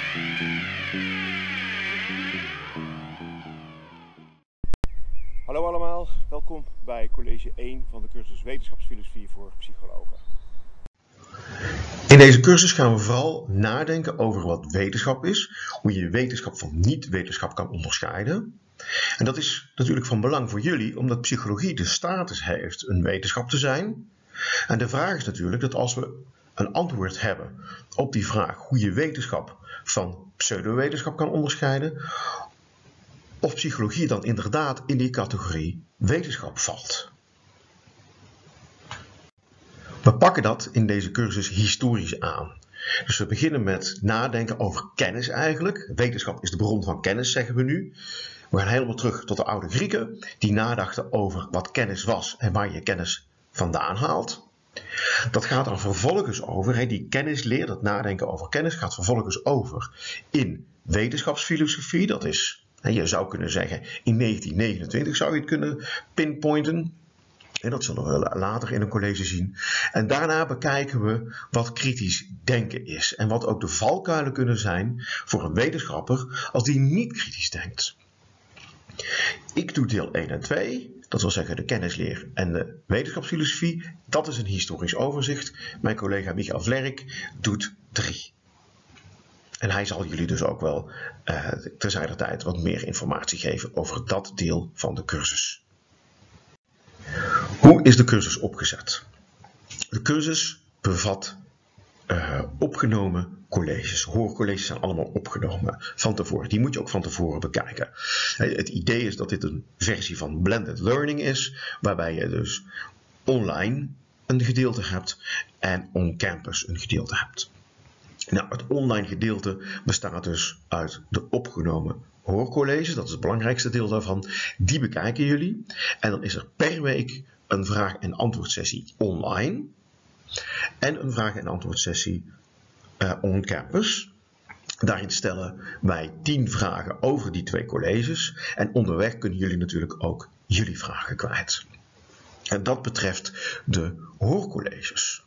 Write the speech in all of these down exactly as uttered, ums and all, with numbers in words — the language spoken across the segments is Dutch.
Hallo allemaal, welkom bij college één van de cursus Wetenschapsfilosofie voor psychologen. In deze cursus gaan we vooral nadenken over wat wetenschap is, hoe je wetenschap van niet-wetenschap kan onderscheiden. En dat is natuurlijk van belang voor jullie, omdat psychologie de status heeft een wetenschap te zijn. En de vraag is natuurlijk dat als we een antwoord hebben op die vraag hoe je wetenschap van pseudowetenschap kan onderscheiden, of psychologie dan inderdaad in die categorie wetenschap valt. We pakken dat in deze cursus historisch aan. Dus we beginnen met nadenken over kennis eigenlijk. Wetenschap is de bron van kennis, zeggen we nu. We gaan helemaal terug tot de oude Grieken, die nadachten over wat kennis was en waar je kennis vandaan haalt. Dat gaat dan vervolgens over, die kennisleer, dat nadenken over kennis, gaat vervolgens over in wetenschapsfilosofie. Dat is, je zou kunnen zeggen, in negentien negenentwintig zou je het kunnen pinpointen. En dat zullen we later in een college zien. En daarna bekijken we wat kritisch denken is. En wat ook de valkuilen kunnen zijn voor een wetenschapper als die niet kritisch denkt. Ik doe deel één en twee. Dat wil zeggen de kennisleer en de wetenschapsfilosofie. Dat is een historisch overzicht. Mijn collega Michael Vlerk doet drie. En hij zal jullie dus ook wel uh, terzijder tijd wat meer informatie geven over dat deel van de cursus. Hoe is de cursus opgezet? De cursus bevat uh, opgenomen colleges. Hoorcolleges zijn allemaal opgenomen van tevoren. Die moet je ook van tevoren bekijken. Het idee is dat dit een versie van blended learning is, waarbij je dus online een gedeelte hebt en on-campus een gedeelte hebt. Nou, het online gedeelte bestaat dus uit de opgenomen hoorcolleges. Dat is het belangrijkste deel daarvan. Die bekijken jullie. En dan is er per week een vraag- en antwoordsessie online. En een vraag- en antwoordsessie uh, on-campus. Daarin stellen wij tien vragen over die twee colleges. En onderweg kunnen jullie natuurlijk ook jullie vragen kwijt. En dat betreft de hoorcolleges.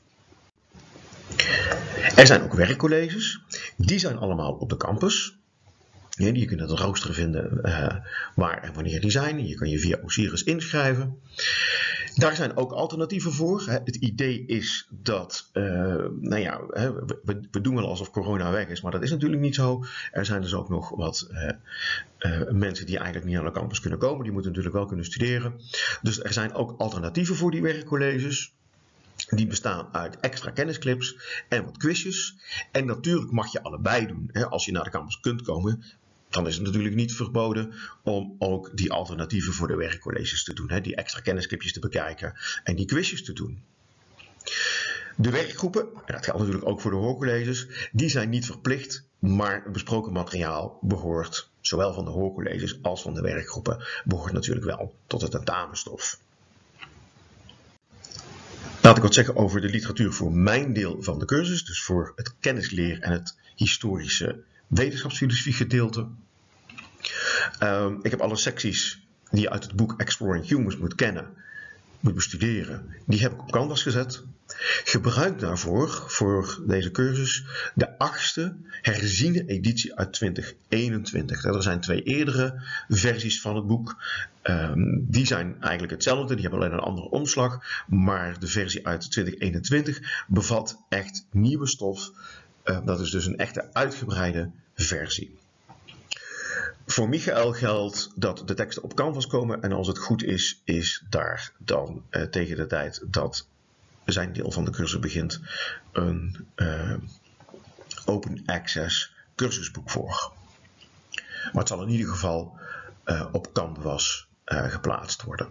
Er zijn ook werkcolleges. Die zijn allemaal op de campus. Ja, je kunt het rooster vinden uh, waar en wanneer die zijn. Je kan je via Osiris inschrijven. Daar zijn ook alternatieven voor. Het idee is dat, uh, nou ja, we, we doen wel alsof corona weg is, maar dat is natuurlijk niet zo. Er zijn dus ook nog wat uh, uh, mensen die eigenlijk niet naar de campus kunnen komen. Die moeten natuurlijk wel kunnen studeren. Dus er zijn ook alternatieven voor die werkcolleges. Die bestaan uit extra kennisclips en wat quizjes. En natuurlijk mag je allebei doen. Hè. Als je naar de campus kunt komen, dan is het natuurlijk niet verboden om ook die alternatieven voor de werkcolleges te doen. Hè. Die extra kennisclipjes te bekijken en die quizjes te doen. De werkgroepen, en dat geldt natuurlijk ook voor de hoorcolleges, die zijn niet verplicht. Maar het besproken materiaal behoort, zowel van de hoorcolleges als van de werkgroepen, behoort natuurlijk wel tot het tentamenstof. Laat ik wat zeggen over de literatuur voor mijn deel van de cursus, dus voor het kennisleer en het historische wetenschapsfilosofie gedeelte. Uh, ik heb alle secties die je uit het boek Exploring Humans moet kennen, moet bestuderen, die heb ik op Canvas gezet. Gebruik daarvoor, voor deze cursus, de achtste herziene editie uit twintig eenentwintig. Er zijn twee eerdere versies van het boek. Um, die zijn eigenlijk hetzelfde, die hebben alleen een andere omslag. Maar de versie uit twintig eenentwintig bevat echt nieuwe stof. Uh, dat is dus een echte uitgebreide versie. Voor Michael geldt dat de teksten op Canvas komen. En als het goed is, is daar dan uh, tegen de tijd dat zijn deel van de cursus begint een uh, open access cursusboek voor. Maar het zal in ieder geval uh, op Canvas uh, geplaatst worden.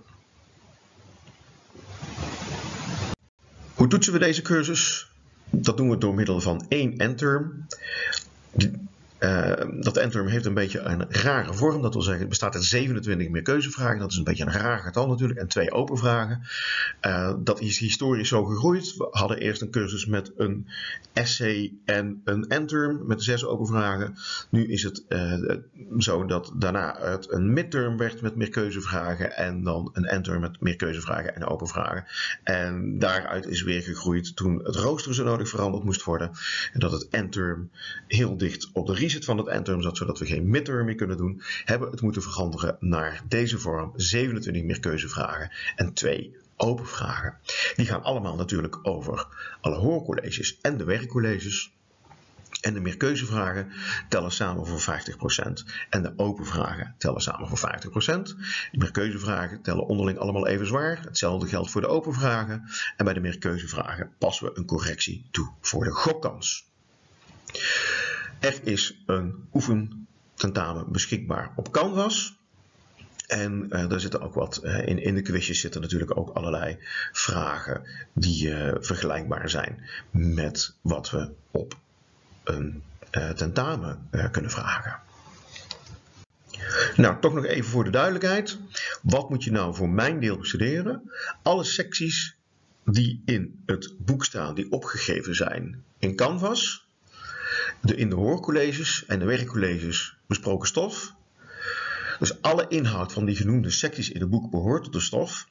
Hoe toetsen we deze cursus? Dat doen we door middel van één endterm. Die, Uh, dat endterm heeft een beetje een rare vorm. Dat wil zeggen, het bestaat uit zevenentwintig meerkeuzevragen. Dat is een beetje een raar getal natuurlijk. En twee open vragen. Uh, dat is historisch zo gegroeid. We hadden eerst een cursus met een essay en een endterm met zes open vragen. Nu is het uh, zo dat daarna het een midterm werd met meerkeuzevragen. En dan een endterm met meerkeuzevragen en open vragen. En daaruit is weer gegroeid toen het rooster zo nodig veranderd moest worden. En dat het endterm heel dicht op de reset van het endterm zat, zodat we geen midterm meer kunnen doen, hebben we het moeten veranderen naar deze vorm: zevenentwintig meerkeuzevragen en twee open vragen. Die gaan allemaal natuurlijk over alle hoorcolleges en de werkcolleges. En de meerkeuzevragen tellen samen voor vijftig procent en de open vragen tellen samen voor vijftig procent. De meerkeuzevragen tellen onderling allemaal even zwaar. Hetzelfde geldt voor de open vragen. En bij de meerkeuzevragen passen we een correctie toe voor de gokkans. Er is een oefententamen beschikbaar op Canvas. En uh, daar zitten ook wat uh, in, in de quizjes zitten natuurlijk ook allerlei vragen die uh, vergelijkbaar zijn met wat we op een uh, tentamen uh, kunnen vragen. Nou, toch nog even voor de duidelijkheid. Wat moet je nou voor mijn deel bestuderen? Alle secties die in het boek staan, die opgegeven zijn in Canvas, de in de hoorcolleges en de werkcolleges besproken stof. Dus alle inhoud van die genoemde secties in het boek behoort tot de stof.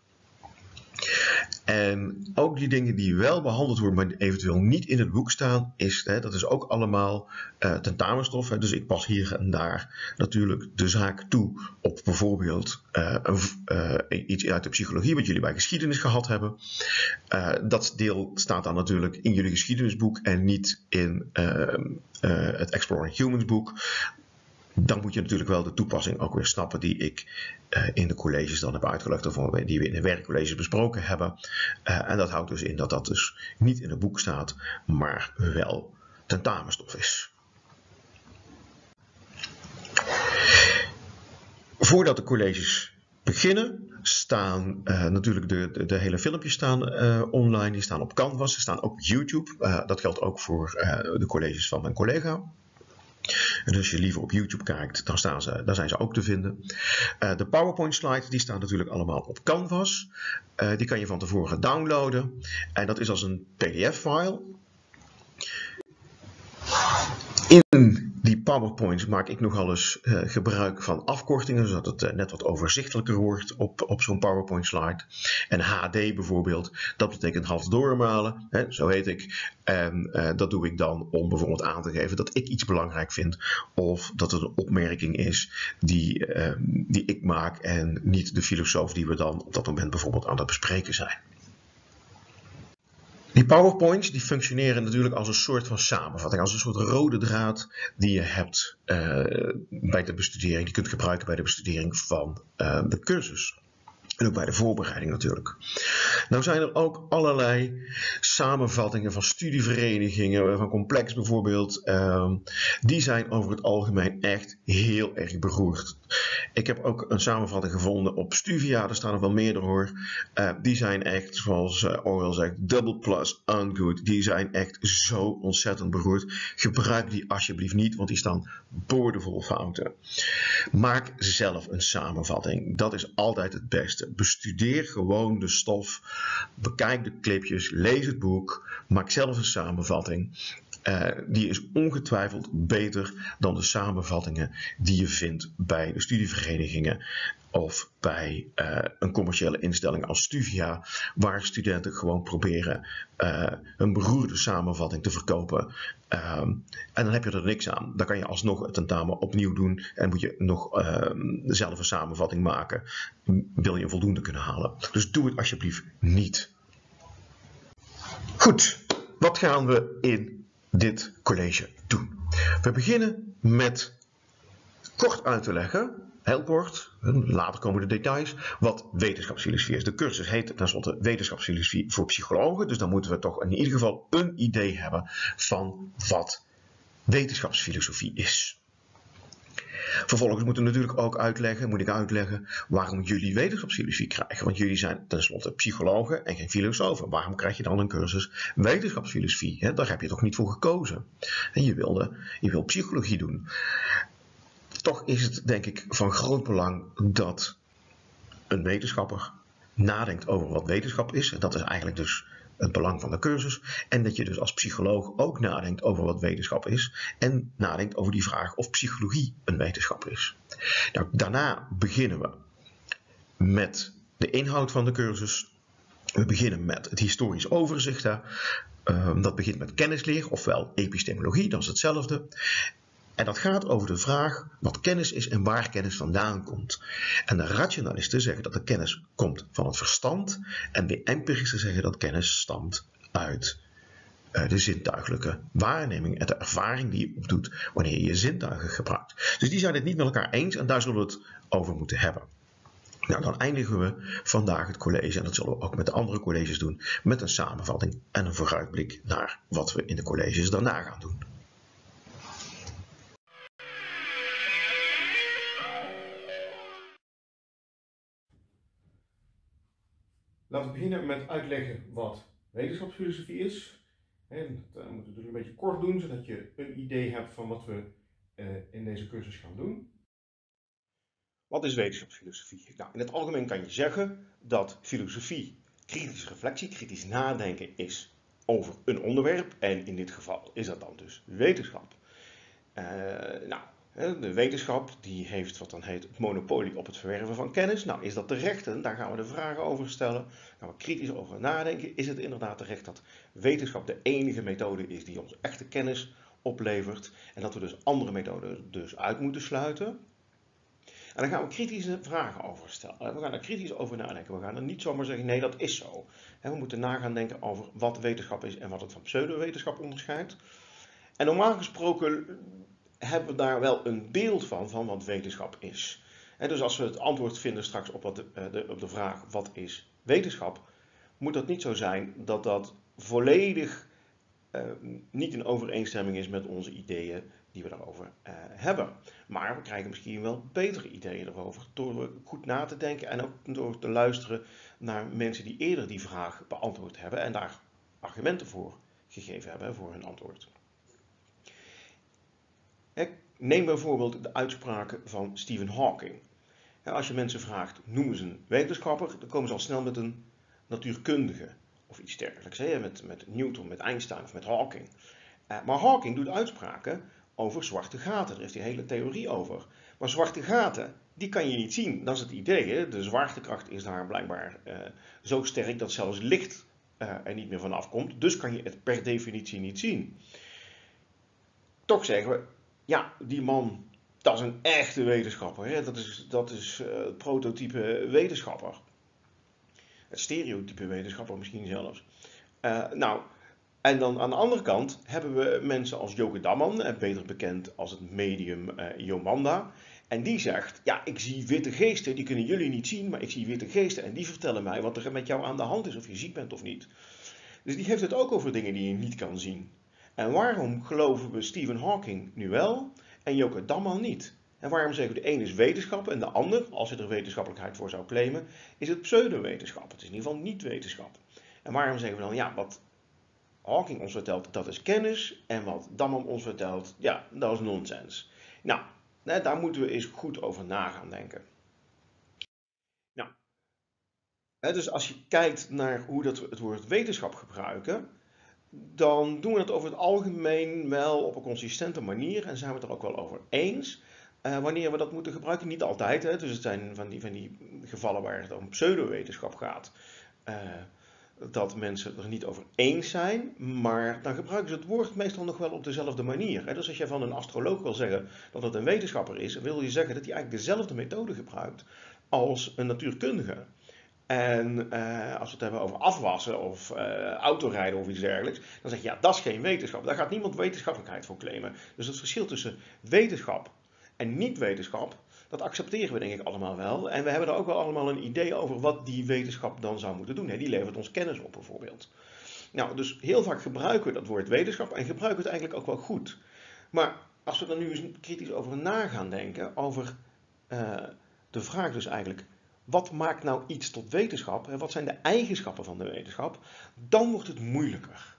En ook die dingen die wel behandeld worden, maar eventueel niet in het boek staan, is, hè, dat is ook allemaal uh, tentamenstof. Hè. Dus ik pas hier en daar natuurlijk de zaak toe op bijvoorbeeld uh, uh, iets uit de psychologie, wat jullie bij geschiedenis gehad hebben. Uh, dat deel staat dan natuurlijk in jullie geschiedenisboek en niet in uh, uh, het Exploring Humans boek. Dan moet je natuurlijk wel de toepassing ook weer snappen die ik uh, in de colleges dan heb uitgelegd, of die we in de werkcolleges besproken hebben. Uh, en dat houdt dus in dat dat dus niet in het boek staat, maar wel tentamenstof is. Voordat de colleges beginnen, staan uh, natuurlijk de, de, de hele filmpjes staan uh, online, die staan op Canvas, ze staan ook op YouTube. Uh, dat geldt ook voor uh, de colleges van mijn collega. En als je liever op YouTube kijkt, dan, staan ze, dan zijn ze ook te vinden. Uh, de PowerPoint slides die staan natuurlijk allemaal op Canvas. Uh, die kan je van tevoren downloaden. En dat is als een P D F-file. In die PowerPoints maak ik nogal eens uh, gebruik van afkortingen, zodat het uh, net wat overzichtelijker wordt op, op zo'n PowerPoint slide. En H D bijvoorbeeld, dat betekent half doormalen, hè, zo heet ik. En uh, dat doe ik dan om bijvoorbeeld aan te geven dat ik iets belangrijk vind, of dat het een opmerking is die, uh, die ik maak en niet de filosoof die we dan op dat moment bijvoorbeeld aan het bespreken zijn. Die PowerPoints die functioneren natuurlijk als een soort van samenvatting, als een soort rode draad die je hebt uh, bij de bestudering, die je kunt gebruiken bij de bestudering van uh, de cursus. En ook bij de voorbereiding natuurlijk. Nou zijn er ook allerlei samenvattingen van studieverenigingen, van Complex bijvoorbeeld. Uh, die zijn over het algemeen echt heel erg beroerd. Ik heb ook een samenvatting gevonden op Stuvia, daar staan er wel meerdere hoor. Uh, die zijn echt, zoals uh, Orwell zegt, double plus ungood. Die zijn echt zo ontzettend beroerd. Gebruik die alsjeblieft niet, want die staan boordevol fouten. Maak zelf een samenvatting. Dat is altijd het beste. Bestudeer gewoon de stof. Bekijk de clipjes, lees het boek. Maak zelf een samenvatting. Uh, die is ongetwijfeld beter dan de samenvattingen die je vindt bij de studieverenigingen of bij uh, een commerciële instelling als Stuvia, waar studenten gewoon proberen uh, een beroerde samenvatting te verkopen. Uh, en dan heb je er niks aan. Dan kan je alsnog het tentamen opnieuw doen en moet je nog uh, zelf een samenvatting maken. Wil je een voldoende kunnen halen. Dus doe het alsjeblieft niet. Goed, wat gaan we in dit college doen? We beginnen met kort uit te leggen, heel kort, later komen de details, wat wetenschapsfilosofie is. De cursus heet tenslotte wetenschapsfilosofie voor psychologen, dus dan moeten we toch in ieder geval een idee hebben van wat wetenschapsfilosofie is. Vervolgens moeten we natuurlijk ook uitleggen, moet ik uitleggen waarom jullie wetenschapsfilosofie krijgen. Want jullie zijn tenslotte psychologen en geen filosofen. Waarom krijg je dan een cursus wetenschapsfilosofie? He, daar heb je toch niet voor gekozen. En je wilde, je wil psychologie doen. Toch is het denk ik van groot belang dat een wetenschapper nadenkt over wat wetenschap is. En dat is eigenlijk dus het belang van de cursus. En dat je dus als psycholoog ook nadenkt over wat wetenschap is. En nadenkt over die vraag of psychologie een wetenschap is. Nou, daarna beginnen we met de inhoud van de cursus. We beginnen met het historisch overzicht. Uh, dat begint met kennisleer, ofwel epistemologie, dat is hetzelfde. En dat gaat over de vraag wat kennis is en waar kennis vandaan komt. En de rationalisten zeggen dat de kennis komt van het verstand. En de empiristen zeggen dat kennis stamt uit de zintuigelijke waarneming en de ervaring die je opdoet wanneer je je zintuigen gebruikt. Dus die zijn het niet met elkaar eens en daar zullen we het over moeten hebben. Nou, dan eindigen we vandaag het college, en dat zullen we ook met de andere colleges doen, met een samenvatting en een vooruitblik naar wat we in de colleges daarna gaan doen. Laten we beginnen met uitleggen wat wetenschapsfilosofie is. En dat moeten we natuurlijk een beetje kort doen, zodat je een idee hebt van wat we uh, in deze cursus gaan doen. Wat is wetenschapsfilosofie? Nou, in het algemeen kan je zeggen dat filosofie kritische reflectie, kritisch nadenken is over een onderwerp. En in dit geval is dat dan dus wetenschap. Uh, nou, de wetenschap die heeft wat dan heet het monopolie op het verwerven van kennis. Nou, is dat terecht? En daar gaan we de vragen over stellen. Gaan we kritisch over nadenken. Is het inderdaad terecht dat wetenschap de enige methode is die ons echte kennis oplevert? En dat we dus andere methoden dus uit moeten sluiten? En dan gaan we kritische vragen over stellen. We gaan er kritisch over nadenken. We gaan er niet zomaar zeggen, nee, dat is zo. We moeten na gaan denken over wat wetenschap is en wat het van pseudowetenschap onderscheidt. En normaal gesproken hebben we daar wel een beeld van, van wat wetenschap is. Dus als we het antwoord vinden straks op, wat de, de, op de vraag, wat is wetenschap, moet dat niet zo zijn dat dat volledig uh, niet in overeenstemming is met onze ideeën die we daarover uh, hebben. Maar we krijgen misschien wel betere ideeën erover door goed na te denken en ook door te luisteren naar mensen die eerder die vraag beantwoord hebben en daar argumenten voor gegeven hebben voor hun antwoord. Neem bijvoorbeeld de uitspraken van Stephen Hawking. Als je mensen vraagt, noem eens een wetenschapper, dan komen ze al snel met een natuurkundige of iets dergelijks. Met, met Newton, met Einstein of met Hawking. Maar Hawking doet uitspraken over zwarte gaten. Daar heeft hij een hele theorie over. Maar zwarte gaten, die kan je niet zien. Dat is het idee. Hè? De zwaartekracht is daar blijkbaar uh, zo sterk dat zelfs licht uh, er niet meer vanaf komt. Dus kan je het per definitie niet zien. Toch zeggen we, ja, die man, dat is een echte wetenschapper. Hè? Dat is, dat is uh, het prototype wetenschapper. Het stereotype wetenschapper misschien zelfs. Uh, nou, en dan aan de andere kant hebben we mensen als Joke Damman, beter bekend als het medium uh, Jomanda. En die zegt, ja, ik zie witte geesten, die kunnen jullie niet zien, maar ik zie witte geesten. En die vertellen mij wat er met jou aan de hand is, of je ziek bent of niet. Dus die heeft het ook over dingen die je niet kan zien. En waarom geloven we Stephen Hawking nu wel en Joke Damman niet? En waarom zeggen we de een is wetenschap en de ander, als je er wetenschappelijkheid voor zou claimen, is het pseudowetenschap. Het is in ieder geval niet wetenschap. En waarom zeggen we dan, ja, wat Hawking ons vertelt, dat is kennis. En wat Damman ons vertelt, ja, dat is nonsens. Nou, daar moeten we eens goed over na gaan denken. Nou, dus als je kijkt naar hoe dat we het woord wetenschap gebruiken, dan doen we het over het algemeen wel op een consistente manier en zijn we het er ook wel over eens. Uh, wanneer we dat moeten gebruiken, niet altijd. Hè? Dus het zijn van die, van die gevallen waar het om pseudowetenschap gaat, uh, dat mensen er niet over eens zijn, maar dan gebruiken ze het woord meestal nog wel op dezelfde manier. Hè? Dus als je van een astroloog wil zeggen dat het een wetenschapper is, wil je zeggen dat hij eigenlijk dezelfde methode gebruikt als een natuurkundige. En uh, als we het hebben over afwassen of uh, autorijden of iets dergelijks, dan zeg je ja, dat is geen wetenschap. Daar gaat niemand wetenschappelijkheid voor claimen. Dus het verschil tussen wetenschap en niet-wetenschap, dat accepteren we denk ik allemaal wel. En we hebben er ook wel allemaal een idee over wat die wetenschap dan zou moeten doen. Die levert ons kennis op bijvoorbeeld. Nou, dus heel vaak gebruiken we dat woord wetenschap en gebruiken we het eigenlijk ook wel goed. Maar als we er nu eens kritisch over na gaan denken, over uh, de vraag dus eigenlijk, wat maakt nou iets tot wetenschap? En wat zijn de eigenschappen van de wetenschap? Dan wordt het moeilijker.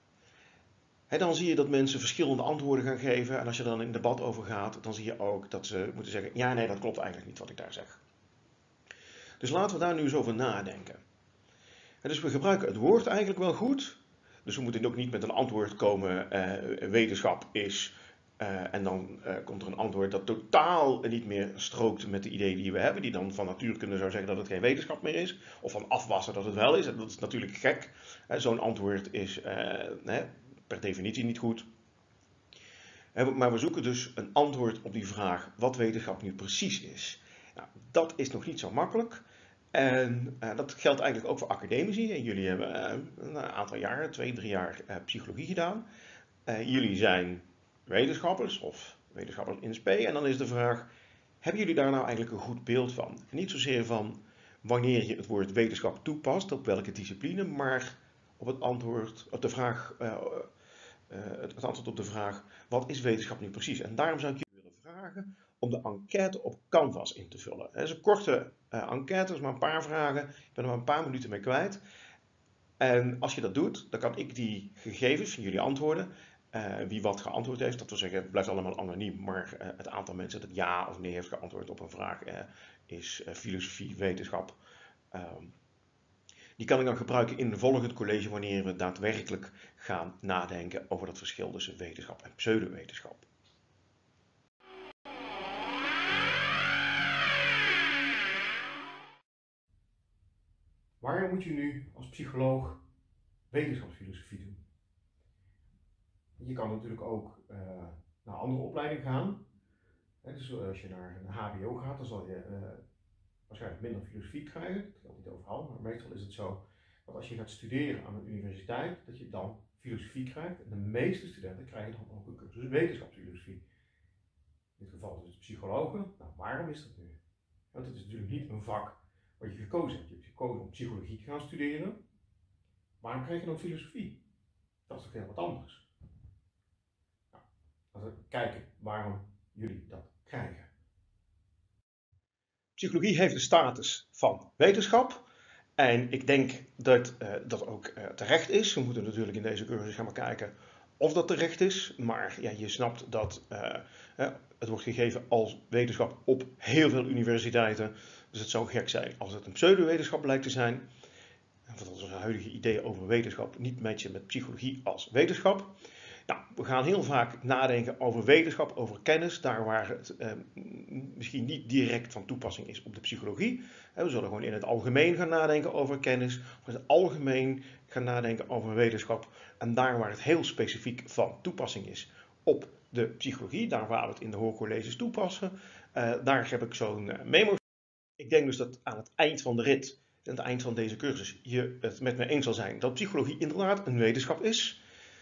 He, dan zie je dat mensen verschillende antwoorden gaan geven. En als je er dan in een debat over gaat, dan zie je ook dat ze moeten zeggen, ja, nee, dat klopt eigenlijk niet wat ik daar zeg. Dus laten we daar nu eens over nadenken. En dus we gebruiken het woord eigenlijk wel goed. Dus we moeten ook niet met een antwoord komen, uh, wetenschap is, uh, en dan uh, komt er een antwoord dat totaal niet meer strookt met de ideeën die we hebben. Die dan van natuurkunde zou zeggen dat het geen wetenschap meer is. Of van afwassen dat het wel is. En dat is natuurlijk gek. Uh, Zo'n antwoord is uh, nee, per definitie niet goed. Maar we zoeken dus een antwoord op die vraag wat wetenschap nu precies is. Nou, dat is nog niet zo makkelijk. En uh, dat geldt eigenlijk ook voor academici. En jullie hebben uh, een aantal jaren, twee, drie jaar uh, psychologie gedaan. Uh, jullie zijn wetenschappers of wetenschappers in spe. En dan is de vraag, hebben jullie daar nou eigenlijk een goed beeld van? En niet zozeer van wanneer je het woord wetenschap toepast, op welke discipline, maar op het antwoord, op de vraag, uh, uh, het, het antwoord op de vraag, wat is wetenschap nu precies? En daarom zou ik jullie willen vragen om de enquête op Canvas in te vullen. Het is een korte uh, enquête, dus maar een paar vragen. Ik ben er maar een paar minuten mee kwijt. En als je dat doet, dan kan ik die gegevens van jullie antwoorden, uh, wie wat geantwoord heeft, dat wil zeggen, het blijft allemaal anoniem, maar uh, het aantal mensen dat ja of nee heeft geantwoord op een vraag uh, is uh, filosofie, wetenschap. Um, die kan ik dan gebruiken in een volgend college wanneer we daadwerkelijk gaan nadenken over dat verschil tussen wetenschap en pseudowetenschap. Waarom moet je nu als psycholoog wetenschapsfilosofie doen? Je kan natuurlijk ook uh, naar een andere opleiding gaan. Dus als je naar een H B O gaat, dan zal je uh, waarschijnlijk minder filosofie krijgen. Dat geldt niet overal, maar meestal is het zo dat als je gaat studeren aan een universiteit, dat je dan filosofie krijgt. En de meeste studenten krijgen dan ook een cursus wetenschapsfilosofie. In dit geval dus psychologen. Nou, waarom is dat nu? Want het is natuurlijk niet een vak wat je gekozen hebt. Je hebt gekozen om psychologie te gaan studeren. Waarom krijg je dan filosofie? Dat is toch heel wat anders. Nou, laten we kijken waarom jullie dat krijgen. Psychologie heeft de status van wetenschap. En ik denk dat uh, dat ook uh, terecht is. We moeten natuurlijk in deze cursus gaan kijken of dat terecht is. Maar ja, je snapt dat uh, uh, het wordt gegeven als wetenschap op heel veel universiteiten. Dus het zou gek zijn als het een pseudowetenschap blijkt te zijn. Want onze huidige ideeën over wetenschap niet matchen met psychologie als wetenschap. Nou, we gaan heel vaak nadenken over wetenschap, over kennis, daar waar het eh, misschien niet direct van toepassing is op de psychologie. We zullen gewoon in het algemeen gaan nadenken over kennis, of in het algemeen gaan nadenken over wetenschap. En daar waar het heel specifiek van toepassing is op de psychologie, daar waar we het in de hoorcolleges toepassen, uh, daar heb ik zo'n uh, memo. Ik denk dus dat aan het eind van de rit, aan het eind van deze cursus, je het met me eens zal zijn dat psychologie inderdaad een wetenschap is.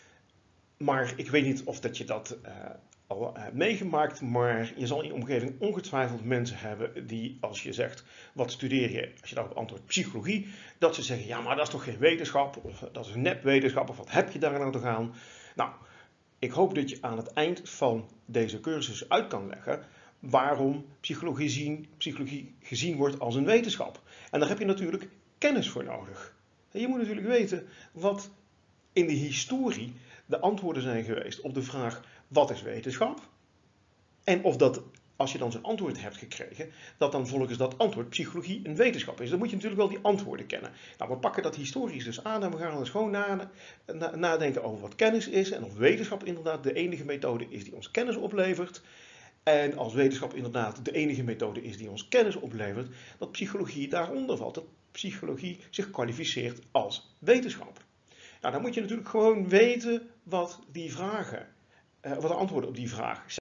Maar ik weet niet of dat je dat uh, al uh, meegemaakt, maar je zal in je omgeving ongetwijfeld mensen hebben die, als je zegt, wat studeer je, als je daarop antwoordt psychologie, dat ze zeggen, ja, maar dat is toch geen wetenschap, of dat is een nepwetenschap, of wat heb je daar nou te gaan? Nou, ik hoop dat je aan het eind van deze cursus uit kan leggen waarom psychologie, zien, psychologie gezien wordt als een wetenschap. En daar heb je natuurlijk kennis voor nodig. En je moet natuurlijk weten wat in de historie de antwoorden zijn geweest op de vraag wat is wetenschap? En of dat, als je dan zo'n antwoord hebt gekregen, dat dan volgens dat antwoord psychologie een wetenschap is. Dan moet je natuurlijk wel die antwoorden kennen. Nou, we pakken dat historisch dus aan en we gaan dus gewoon na, na, nadenken over wat kennis is en of wetenschap inderdaad de enige methode is die ons kennis oplevert. En als wetenschap inderdaad de enige methode is die ons kennis oplevert, dat psychologie daaronder valt. Dat psychologie zich kwalificeert als wetenschap. Nou, dan moet je natuurlijk gewoon weten wat die vragen, uh, wat de antwoorden op die vragen zijn.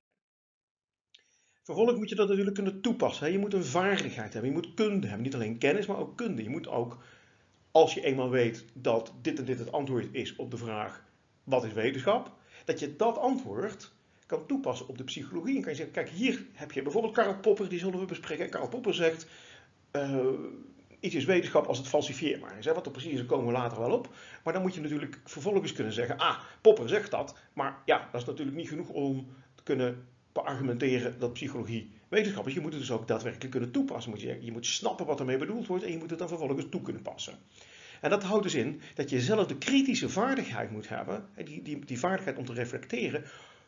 Vervolgens moet je dat natuurlijk kunnen toepassen. Hè? Je moet een vaardigheid hebben, je moet kunde hebben. Niet alleen kennis, maar ook kunde. Je moet ook, als je eenmaal weet dat dit en dit het antwoord is op de vraag wat is wetenschap, dat je dat antwoord kan toepassen op de psychologie. En kan je zeggen, kijk, hier heb je bijvoorbeeld Karl Popper, die zullen we bespreken. Karl Popper zegt, uh, iets is wetenschap als het falsifieerbaar is. Hè? Wat er precies is, daar komen we later wel op. Maar dan moet je natuurlijk vervolgens kunnen zeggen, ah, Popper zegt dat. Maar ja, dat is natuurlijk niet genoeg om te kunnen beargumenteren dat psychologie wetenschap is. Je moet het dus ook daadwerkelijk kunnen toepassen. Moet je, je moet snappen wat ermee bedoeld wordt en je moet het dan vervolgens toe kunnen passen. En dat houdt dus in dat je zelf de kritische vaardigheid moet hebben, die, die, die vaardigheid om te reflecteren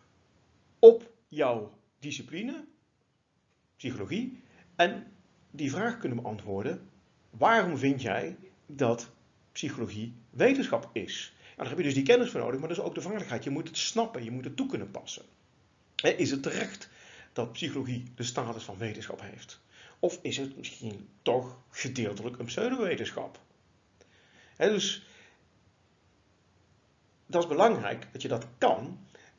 op jouw discipline, psychologie, en die vraag kunnen beantwoorden, waarom vind jij dat psychologie wetenschap is? Nou, daar heb je dus die kennis voor nodig, maar dus ook de vaardigheid. Je moet het snappen, je moet het toe kunnen passen. Is het terecht dat psychologie de status van wetenschap heeft? Of is het misschien toch gedeeltelijk een pseudowetenschap? He, dus dat is belangrijk dat je dat kan.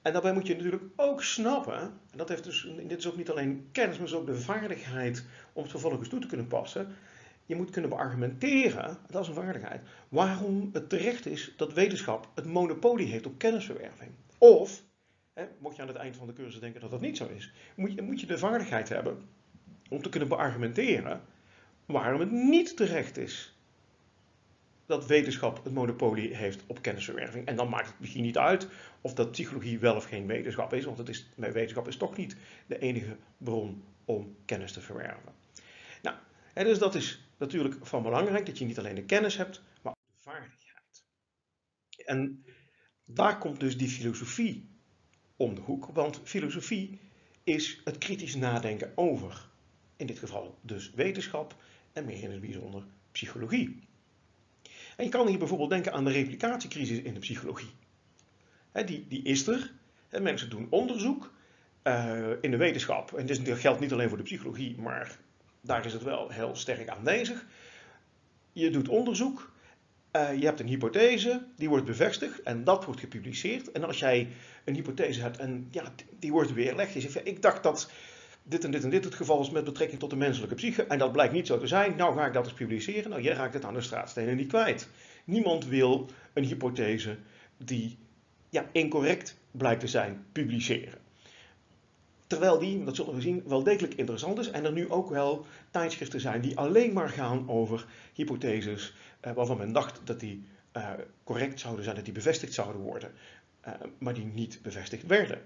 En daarbij moet je natuurlijk ook snappen, en dat heeft dus, dit is ook niet alleen kennis, maar het is ook de vaardigheid om het vervolgens toe te kunnen passen. Je moet kunnen beargumenteren, dat is een vaardigheid, waarom het terecht is dat wetenschap het monopolie heeft op kennisverwerving. Of, hè, mocht je aan het eind van de cursus denken dat dat niet zo is, moet je, moet je de vaardigheid hebben om te kunnen beargumenteren waarom het niet terecht is dat wetenschap het monopolie heeft op kennisverwerving. En dan maakt het misschien niet uit of dat psychologie wel of geen wetenschap is, want het is, wetenschap is toch niet de enige bron om kennis te verwerven. Nou, hè, dus dat is natuurlijk van belangrijk, dat je niet alleen de kennis hebt, maar ook de vaardigheid. En daar komt dus die filosofie om de hoek, want filosofie is het kritisch nadenken over, in dit geval dus wetenschap en meer in het bijzonder psychologie. En je kan hier bijvoorbeeld denken aan de replicatiecrisis in de psychologie. He, die, die is er. He, mensen doen onderzoek uh, in de wetenschap. En dit geldt niet alleen voor de psychologie, maar daar is het wel heel sterk aanwezig. Je doet onderzoek, uh, je hebt een hypothese, die wordt bevestigd en dat wordt gepubliceerd. En als jij een hypothese hebt en ja, die wordt weerlegd, je zegt, ja, ik dacht dat dit en dit en dit het geval is met betrekking tot de menselijke psyche en dat blijkt niet zo te zijn, nou ga ik dat eens publiceren. Nou, jij raakt het aan de straatstenen niet kwijt. Niemand wil een hypothese die ja, incorrect blijkt te zijn, publiceren. Terwijl die, dat zullen we zien, wel degelijk interessant is en er nu ook wel tijdschriften zijn die alleen maar gaan over hypotheses uh, waarvan men dacht dat die uh, correct zouden zijn, dat die bevestigd zouden worden, uh, maar die niet bevestigd werden.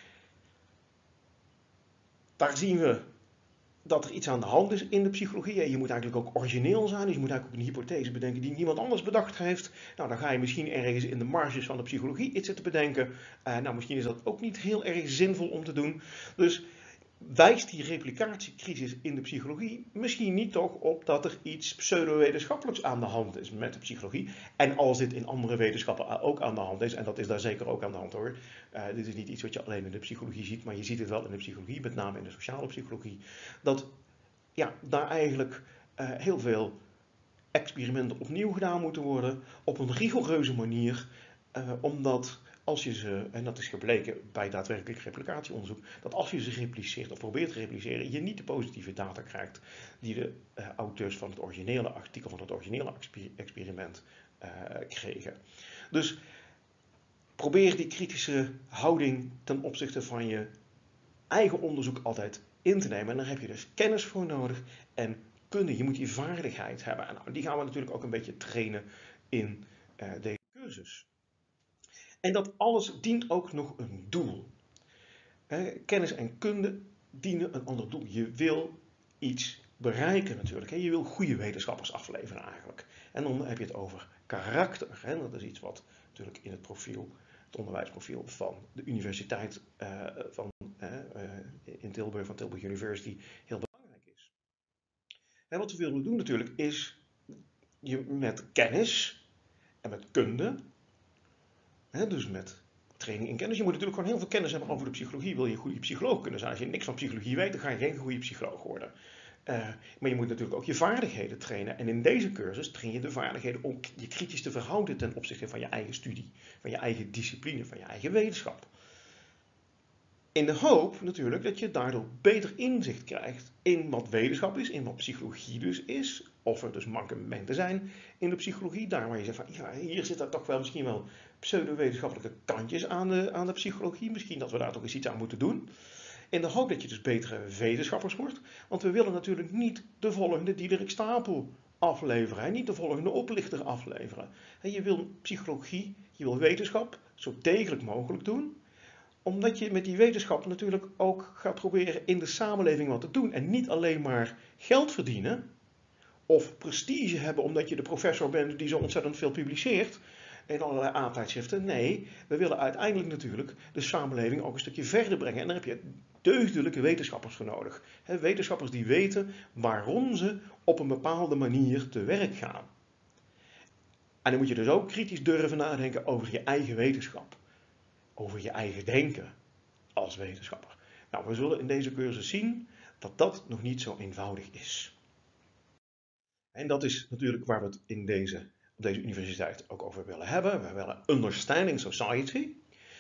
Daar zien we dat er iets aan de hand is in de psychologie. Je moet eigenlijk ook origineel zijn. Dus je moet eigenlijk ook een hypothese bedenken die niemand anders bedacht heeft. Nou, dan ga je misschien ergens in de marges van de psychologie iets zitten bedenken. Uh, nou, misschien is dat ook niet heel erg zinvol om te doen. Dus wijst die replicatiecrisis in de psychologie misschien niet toch op dat er iets pseudo-wetenschappelijks aan de hand is met de psychologie. En als dit in andere wetenschappen ook aan de hand is, en dat is daar zeker ook aan de hand hoor. Uh, dit is niet iets wat je alleen in de psychologie ziet, maar je ziet het wel in de psychologie, met name in de sociale psychologie. Dat ja, daar eigenlijk uh, heel veel experimenten opnieuw gedaan moeten worden op een rigoureuze manier, uh, omdat als je ze, en dat is gebleken bij daadwerkelijk replicatieonderzoek, dat als je ze repliceert of probeert te repliceren, je niet de positieve data krijgt die de uh, auteurs van het originele artikel, van het originele experiment uh, kregen. Dus probeer die kritische houding ten opzichte van je eigen onderzoek altijd in te nemen. En daar heb je dus kennis voor nodig en kunde. Je moet die vaardigheid hebben. En nou, die gaan we natuurlijk ook een beetje trainen in uh, deze cursus. En dat alles dient ook nog een doel. He, kennis en kunde dienen een ander doel. Je wil iets bereiken natuurlijk. He, je wil goede wetenschappers afleveren eigenlijk. En dan heb je het over karakter. He, dat is iets wat natuurlijk in het profiel, het onderwijsprofiel van de universiteit uh, van, uh, uh, in Tilburg, van Tilburg University, heel belangrijk is. En wat we willen doen natuurlijk is je met kennis en met kunde, He, dus met training in kennis. Je moet natuurlijk gewoon heel veel kennis hebben over de psychologie. Wil je een goede psycholoog kunnen zijn? Als je niks van psychologie weet, dan ga je geen goede psycholoog worden. Uh, maar je moet natuurlijk ook je vaardigheden trainen. En in deze cursus train je de vaardigheden om je kritisch te verhouden ten opzichte van je eigen studie, van je eigen discipline, van je eigen wetenschap. In de hoop natuurlijk dat je daardoor beter inzicht krijgt in wat wetenschap is, in wat psychologie dus is. Of er dus mankementen zijn in de psychologie. Daar waar je zegt van, ja, hier zit er toch wel misschien wel pseudo-wetenschappelijke kantjes aan de, aan de psychologie. Misschien dat we daar toch eens iets aan moeten doen. In de hoop dat je dus betere wetenschappers wordt. Want we willen natuurlijk niet de volgende Diederik Stapel afleveren. Hè? Niet de volgende oplichter afleveren. En je wil psychologie, je wil wetenschap zo degelijk mogelijk doen. Omdat je met die wetenschap natuurlijk ook gaat proberen in de samenleving wat te doen. En niet alleen maar geld verdienen. Of prestige hebben omdat je de professor bent die zo ontzettend veel publiceert. In allerlei A-tijdschriften. Nee, we willen uiteindelijk natuurlijk de samenleving ook een stukje verder brengen. En daar heb je deugdelijke wetenschappers voor nodig. He, wetenschappers die weten waarom ze op een bepaalde manier te werk gaan. En dan moet je dus ook kritisch durven nadenken over je eigen wetenschap. Over je eigen denken als wetenschapper. Nou, we zullen in deze cursus zien dat dat nog niet zo eenvoudig is. En dat is natuurlijk waar we het in deze, op deze universiteit ook over willen hebben. We willen understanding society.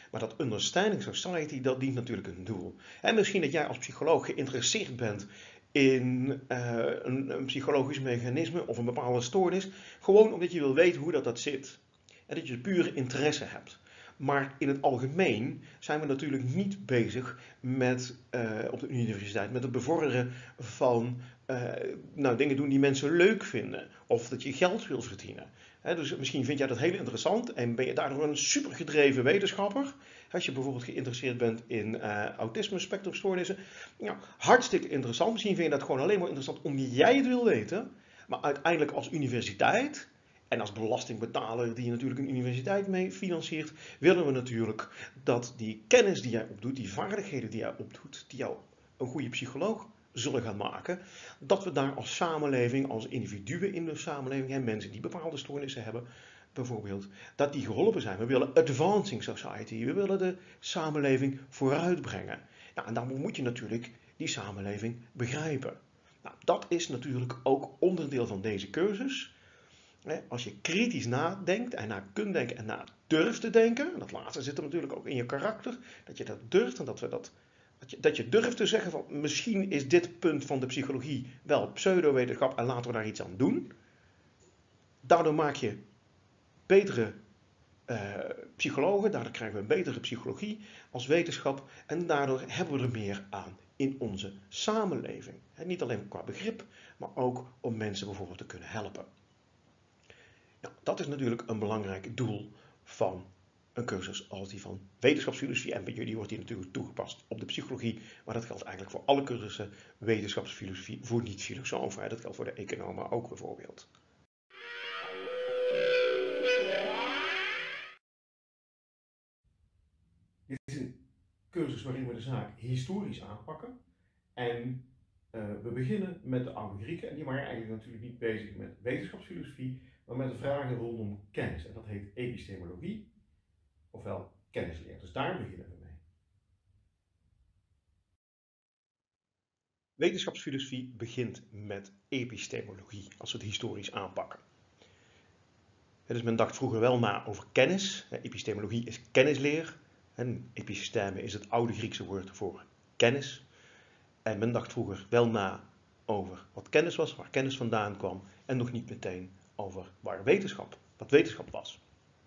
Maar dat understanding society, dat dient natuurlijk een doel. En misschien dat jij als psycholoog geïnteresseerd bent in uh, een, een psychologisch mechanisme of een bepaalde stoornis, gewoon omdat je wil weten hoe dat, dat zit. En dat je pure interesse hebt. Maar in het algemeen zijn we natuurlijk niet bezig met, uh, op de universiteit met het bevorderen van uh, nou, dingen doen die mensen leuk vinden. Of dat je geld wil verdienen. He, dus misschien vind jij dat heel interessant en ben je daardoor een supergedreven wetenschapper. Als je bijvoorbeeld geïnteresseerd bent in uh, autisme spectrumstoornissen. Nou, hartstikke interessant. Misschien vind je dat gewoon alleen maar interessant omdat jij het wil weten. Maar uiteindelijk als universiteit en als belastingbetaler die natuurlijk een universiteit mee financiert, willen we natuurlijk dat die kennis die jij opdoet, die vaardigheden die jij opdoet, die jou een goede psycholoog zullen gaan maken, dat we daar als samenleving, als individuen in de samenleving, en mensen die bepaalde stoornissen hebben, bijvoorbeeld, dat die geholpen zijn. We willen advancing society, we willen de samenleving vooruitbrengen. Nou, en dan moet je natuurlijk die samenleving begrijpen. Nou, dat is natuurlijk ook onderdeel van deze cursus. Als je kritisch nadenkt en na kunt denken en na durft te denken, en dat laatste zit er natuurlijk ook in je karakter, dat je dat durft en dat, we dat, dat, je, dat je durft te zeggen van misschien is dit punt van de psychologie wel pseudowetenschap en laten we daar iets aan doen. Daardoor maak je betere uh, psychologen, daardoor krijgen we een betere psychologie als wetenschap en daardoor hebben we er meer aan in onze samenleving. En niet alleen qua begrip, maar ook om mensen bijvoorbeeld te kunnen helpen. Nou, dat is natuurlijk een belangrijk doel van een cursus als die van wetenschapsfilosofie. En bij jullie wordt die natuurlijk toegepast op de psychologie. Maar dat geldt eigenlijk voor alle cursussen wetenschapsfilosofie voor niet-filosofen. Dat geldt voor de economen ook bijvoorbeeld. Dit is een cursus waarin we de zaak historisch aanpakken. En uh, we beginnen met de oude Grieken. En die waren eigenlijk natuurlijk niet bezig met wetenschapsfilosofie, maar met de vragen rondom kennis. En dat heet epistemologie, ofwel kennisleer. Dus daar beginnen we mee. Wetenschapsfilosofie begint met epistemologie, als we het historisch aanpakken. Dus men dacht vroeger wel na over kennis. Epistemologie is kennisleer. En episteme is het oude Griekse woord voor kennis. En men dacht vroeger wel na over wat kennis was, waar kennis vandaan kwam. En nog niet meteen over waar wetenschap, wat wetenschap was.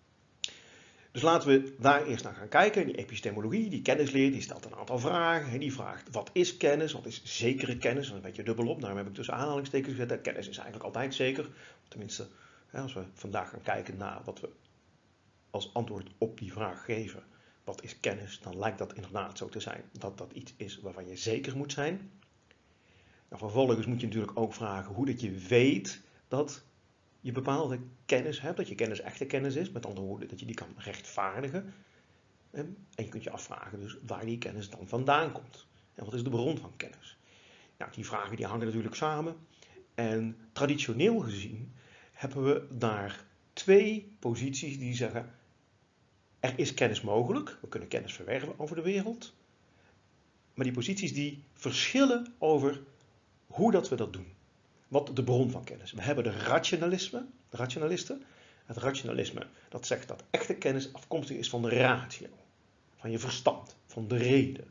Dus laten we daar eerst naar gaan kijken. Die epistemologie, die kennisleer, die stelt een aantal vragen. Die vraagt, wat is kennis? Wat is zekere kennis? Dat is een beetje dubbelop. Daarom heb ik tussen aanhalingstekens gezet. Kennis is eigenlijk altijd zeker. Tenminste, als we vandaag gaan kijken naar wat we als antwoord op die vraag geven. Wat is kennis? Dan lijkt dat inderdaad zo te zijn dat dat iets is waarvan je zeker moet zijn. Nou, vervolgens moet je natuurlijk ook vragen hoe dat je weet dat je bepaalde kennis hebt, dat je kennis echte kennis is, met andere woorden dat je die kan rechtvaardigen. En je kunt je afvragen dus waar die kennis dan vandaan komt. En wat is de bron van kennis? Nou, die vragen die hangen natuurlijk samen. En traditioneel gezien hebben we daar twee posities die zeggen, er is kennis mogelijk, we kunnen kennis verwerven over de wereld. Maar die posities die verschillen over hoe dat we dat doen. Wat de bron van kennis. We hebben de rationalisme, de rationalisten. Het rationalisme dat zegt dat echte kennis afkomstig is van de ratio. Van je verstand, van de reden.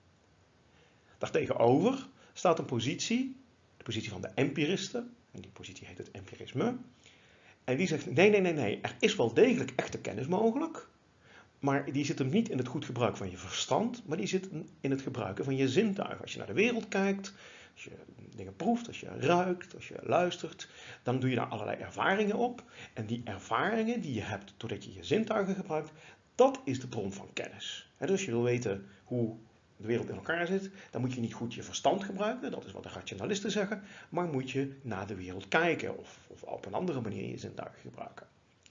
Daartegenover staat een positie, de positie van de empiristen. En die positie heet het empirisme. En die zegt, nee, nee, nee, nee, er is wel degelijk echte kennis mogelijk. Maar die zit hem niet in het goed gebruik van je verstand, maar die zit in het gebruiken van je zintuigen. Als je naar de wereld kijkt, als je dingen proeft, als je ruikt, als je luistert, dan doe je daar allerlei ervaringen op. En die ervaringen die je hebt doordat je je zintuigen gebruikt, dat is de bron van kennis. Dus als je wil weten hoe de wereld in elkaar zit, dan moet je niet goed je verstand gebruiken, dat is wat de rationalisten zeggen, maar moet je naar de wereld kijken of, of op een andere manier je zintuigen gebruiken.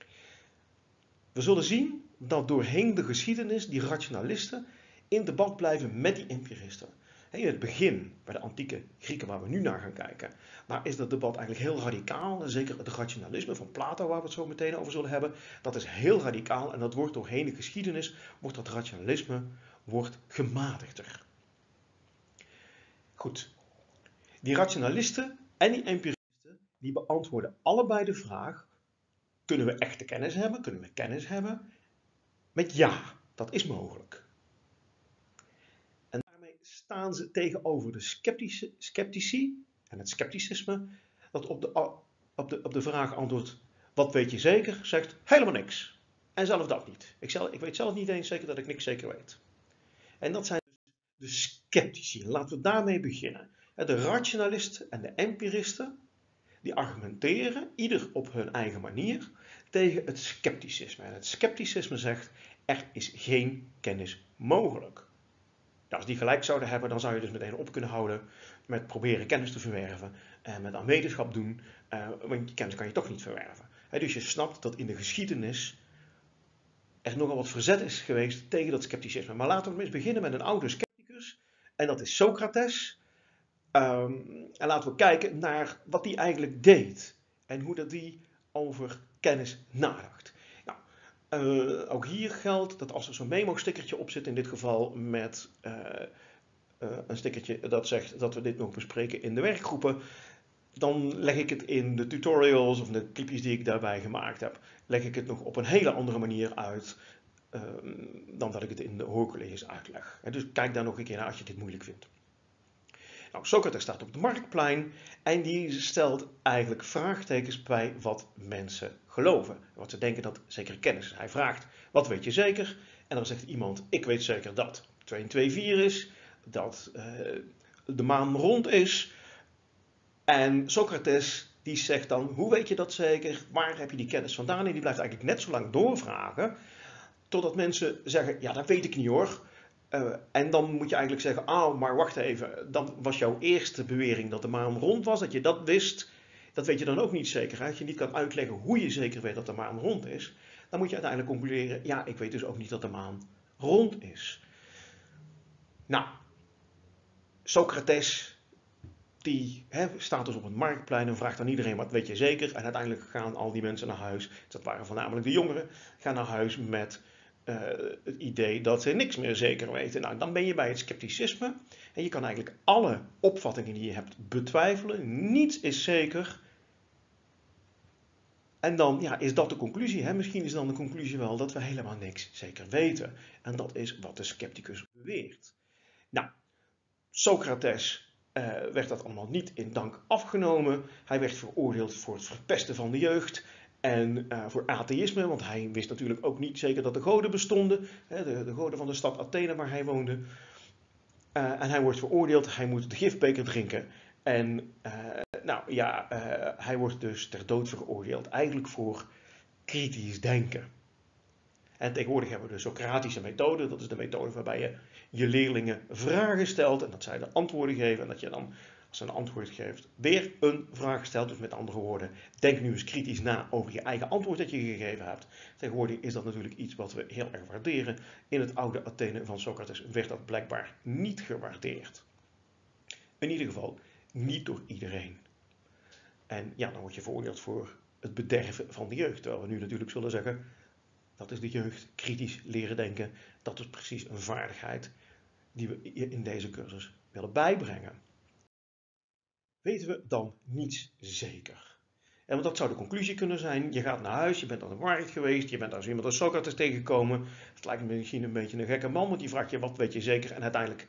We zullen zien dat doorheen de geschiedenis die rationalisten in debat blijven met die empiristen. In het begin, bij de antieke Grieken waar we nu naar gaan kijken, daar is dat debat eigenlijk heel radicaal. Zeker het rationalisme van Plato, waar we het zo meteen over zullen hebben, dat is heel radicaal en dat wordt doorheen de geschiedenis, wordt dat rationalisme wordt gematigder. Goed, die rationalisten en die empiristen, die beantwoorden allebei de vraag, kunnen we echte kennis hebben, kunnen we kennis hebben? Met ja. dat is mogelijk. En daarmee staan ze tegenover de sceptici, sceptici en het scepticisme dat op de, op, de, op de vraag antwoordt, wat weet je zeker, zegt helemaal niks. En zelf dat niet. Ik, zelf, ik weet zelf niet eens zeker dat ik niks zeker weet. En dat zijn de sceptici. Laten we daarmee beginnen. De rationalisten en de empiristen, die argumenteren, ieder op hun eigen manier, tegen het scepticisme. En het scepticisme zegt, er is geen kennis mogelijk. Nou, als die gelijk zouden hebben, dan zou je dus meteen op kunnen houden met proberen kennis te verwerven en met aan wetenschap doen, uh, want die kennis kan je toch niet verwerven. He, dus je snapt dat in de geschiedenis er nogal wat verzet is geweest tegen dat scepticisme. Maar laten we eens beginnen met een oude scepticus, en dat is Socrates. Um, en laten we kijken naar wat hij eigenlijk deed en hoe dat hij over kennis nadacht. Nou, uh, ook hier geldt dat als er zo'n memo-stickertje op zit, in dit geval met uh, uh, een stickertje dat zegt dat we dit nog bespreken in de werkgroepen, dan leg ik het in de tutorials of de clipjes die ik daarbij gemaakt heb, leg ik het nog op een hele andere manier uit uh, dan dat ik het in de hoorcolleges uitleg. En dus kijk daar nog een keer naar als je dit moeilijk vindt. Nou, Socrates staat op het marktplein en die stelt eigenlijk vraagtekens bij wat mensen geloven. Wat ze denken dat zeker kennis is. Hij vraagt, wat weet je zeker? En dan zegt iemand, ik weet zeker dat twee en twee vier is, dat uh, de maan rond is. En Socrates die zegt dan, hoe weet je dat zeker? Waar heb je die kennis vandaan? En die blijft eigenlijk net zo lang doorvragen, totdat mensen zeggen, ja dat weet ik niet hoor. Uh, en dan moet je eigenlijk zeggen, oh, maar wacht even, dan was jouw eerste bewering dat de maan rond was, dat je dat wist, dat weet je dan ook niet zeker. Als je niet kan uitleggen hoe je zeker weet dat de maan rond is, dan moet je uiteindelijk concluderen, ja, ik weet dus ook niet dat de maan rond is. Nou, Socrates, die he, staat dus op het marktplein en vraagt aan iedereen, wat weet je zeker? En uiteindelijk gaan al die mensen naar huis, dat waren voornamelijk de jongeren, gaan naar huis met Uh, het idee dat ze niks meer zeker weten. Nou, dan ben je bij het scepticisme en je kan eigenlijk alle opvattingen die je hebt betwijfelen. Niets is zeker. En dan ja, is dat de conclusie. Hè? Misschien is dan de conclusie wel dat we helemaal niks zeker weten. En dat is wat de scepticus beweert. Nou, Socrates uh, werd dat allemaal niet in dank afgenomen. Hij werd veroordeeld voor het verpesten van de jeugd. En uh, voor atheïsme, want hij wist natuurlijk ook niet zeker dat de goden bestonden. Hè, de, de goden van de stad Athene waar hij woonde. Uh, en hij wordt veroordeeld, hij moet de gifbeker drinken. En uh, nou ja, uh, hij wordt dus ter dood veroordeeld. Eigenlijk voor kritisch denken. En tegenwoordig hebben we de Socratische methode. Dat is de methode waarbij je je leerlingen vragen stelt. En dat zij de antwoorden geven. En dat je dan, als ze een antwoord geeft, weer een vraag stelt. Dus met andere woorden, denk nu eens kritisch na over je eigen antwoord dat je gegeven hebt. Tegenwoordig is dat natuurlijk iets wat we heel erg waarderen. In het oude Athene van Socrates werd dat blijkbaar niet gewaardeerd. In ieder geval niet door iedereen. En ja, dan word je veroordeeld voor het bederven van de jeugd. Terwijl we nu natuurlijk zullen zeggen, dat is de jeugd, kritisch leren denken. Dat is precies een vaardigheid die we in deze cursus willen bijbrengen. Weten we dan niets zeker? En want dat zou de conclusie kunnen zijn. Je gaat naar huis, je bent aan de markt geweest, je bent daar eens iemand als Socrates tegengekomen. Het lijkt me misschien een beetje een gekke man, want die vraagt je wat weet je zeker. En uiteindelijk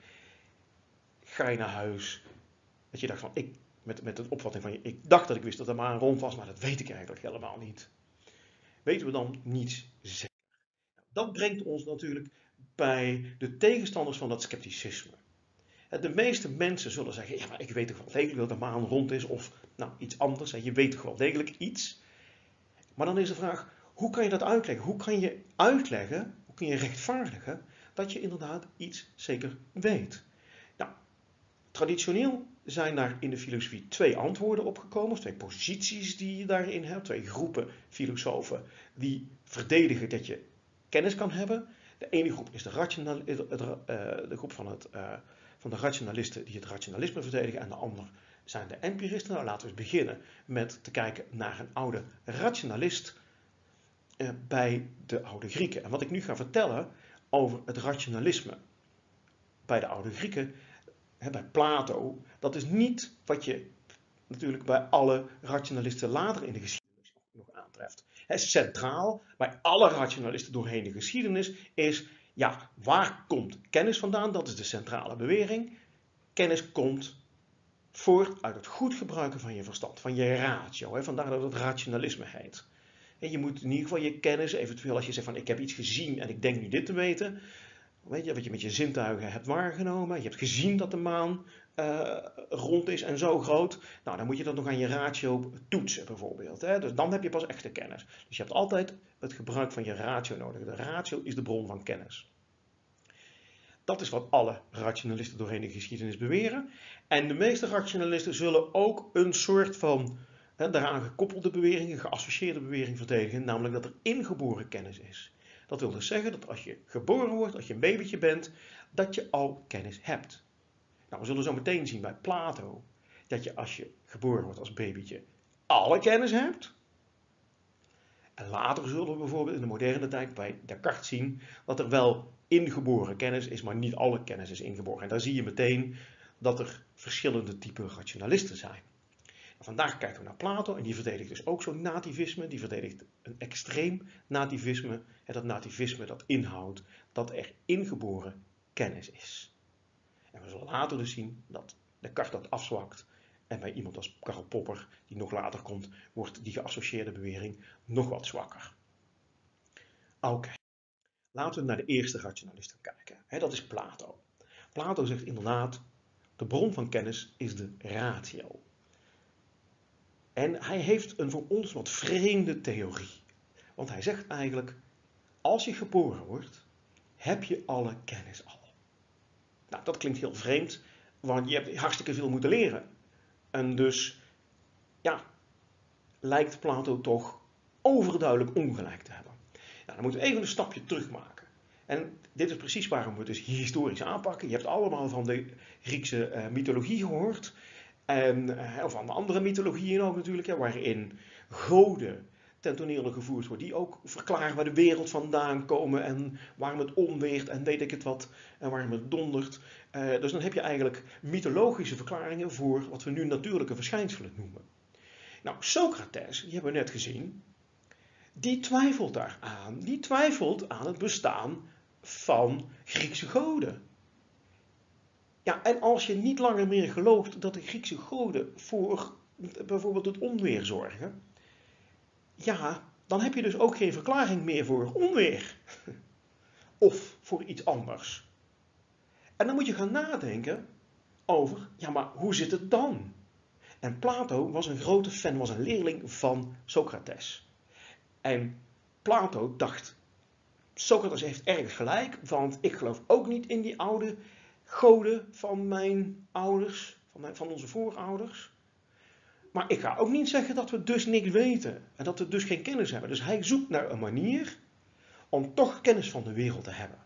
ga je naar huis. Dat je dacht van, ik, met, met de opvatting van, ik dacht dat ik wist dat de maan rond was, maar dat weet ik eigenlijk helemaal niet. Weten we dan niets zeker? Dat brengt ons natuurlijk bij de tegenstanders van dat scepticisme. De meeste mensen zullen zeggen, ja maar ik weet toch wel degelijk dat de maan rond is of nou, iets anders. Je weet toch wel degelijk iets. Maar dan is de vraag, hoe kan je dat uitleggen? Hoe kan je uitleggen, hoe kun je rechtvaardigen dat je inderdaad iets zeker weet? Nou, traditioneel zijn daar in de filosofie twee antwoorden op gekomen, of twee posities die je daarin hebt, twee groepen filosofen die verdedigen dat je kennis kan hebben. De ene groep is de, rational, uh, de groep van, het, uh, van de rationalisten die het rationalisme verdedigen en de ander zijn de empiristen. Nou, laten we eens beginnen met te kijken naar een oude rationalist uh, bij de oude Grieken. En wat ik nu ga vertellen over het rationalisme bij de oude Grieken, hè, bij Plato, dat is niet wat je natuurlijk bij alle rationalisten later in de geschiedenis nog aantreft. He, centraal bij alle rationalisten doorheen de geschiedenis is, Ja, waar komt kennis vandaan? Dat is de centrale bewering. Kennis komt voort uit het goed gebruiken van je verstand, van je ratio. Hè? Vandaar dat het rationalisme heet. En je moet in ieder geval je kennis, eventueel als je zegt van ik heb iets gezien en ik denk nu dit te weten. Weet je, wat je met je zintuigen hebt waargenomen. Je hebt gezien dat de maan uh, rond is en zo groot. Nou, dan moet je dat nog aan je ratio toetsen bijvoorbeeld. Hè? Dus dan heb je pas echte kennis. Dus je hebt altijd het gebruik van je ratio nodig. De ratio is de bron van kennis. Dat is wat alle rationalisten doorheen de geschiedenis beweren. En de meeste rationalisten zullen ook een soort van hè, daaraan gekoppelde bewering, een geassocieerde bewering verdedigen. Namelijk dat er ingeboren kennis is. Dat wil dus zeggen dat als je geboren wordt, als je een babytje bent, dat je al kennis hebt. Nou, we zullen zo meteen zien bij Plato dat je als je geboren wordt als babytje alle kennis hebt. En later zullen we bijvoorbeeld in de moderne tijd bij Descartes zien dat er wel ingeboren kennis is, maar niet alle kennis is ingeboren. En daar zie je meteen dat er verschillende typen rationalisten zijn. Vandaag kijken we naar Plato en die verdedigt dus ook zo'n nativisme. Die verdedigt een extreem nativisme. En dat nativisme dat inhoudt dat er ingeboren kennis is. En we zullen later dus zien dat Descartes dat afzwakt. En bij iemand als Karl Popper, die nog later komt, wordt die geassocieerde bewering nog wat zwakker. Oké, okay. Laten we naar de eerste rationalisten kijken. He, dat is Plato. Plato zegt inderdaad, de bron van kennis is de ratio. En hij heeft een voor ons wat vreemde theorie. Want hij zegt eigenlijk, als je geboren wordt, heb je alle kennis al. Nou, dat klinkt heel vreemd, want je hebt hartstikke veel moeten leren. En dus, ja, lijkt Plato toch overduidelijk ongelijk te hebben. Nou, dan moeten we even een stapje terug maken. En dit is precies waarom we het dus historisch aanpakken. Je hebt allemaal van de Griekse uh, mythologie gehoord. En, uh, of van de andere mythologieën ook natuurlijk, ja, waarin goden ten tonele gevoerd worden. Die ook verklaren waar de wereld vandaan komen en waarom het onweert en weet ik het wat. En waarom het dondert. Uh, dus dan heb je eigenlijk mythologische verklaringen voor wat we nu natuurlijke verschijnselen noemen. Nou, Socrates, die hebben we net gezien, die twijfelt daaraan. Die twijfelt aan het bestaan van Griekse goden. Ja, en als je niet langer meer gelooft dat de Griekse goden voor bijvoorbeeld het onweer zorgen, ja, dan heb je dus ook geen verklaring meer voor onweer. Of voor iets anders. En dan moet je gaan nadenken over, ja, maar hoe zit het dan? En Plato was een grote fan, was een leerling van Socrates. En Plato dacht, Socrates heeft erg gelijk, want ik geloof ook niet in die oude goden van mijn ouders, van, mijn, van onze voorouders. Maar ik ga ook niet zeggen dat we dus niks weten en dat we dus geen kennis hebben. Dus hij zoekt naar een manier om toch kennis van de wereld te hebben.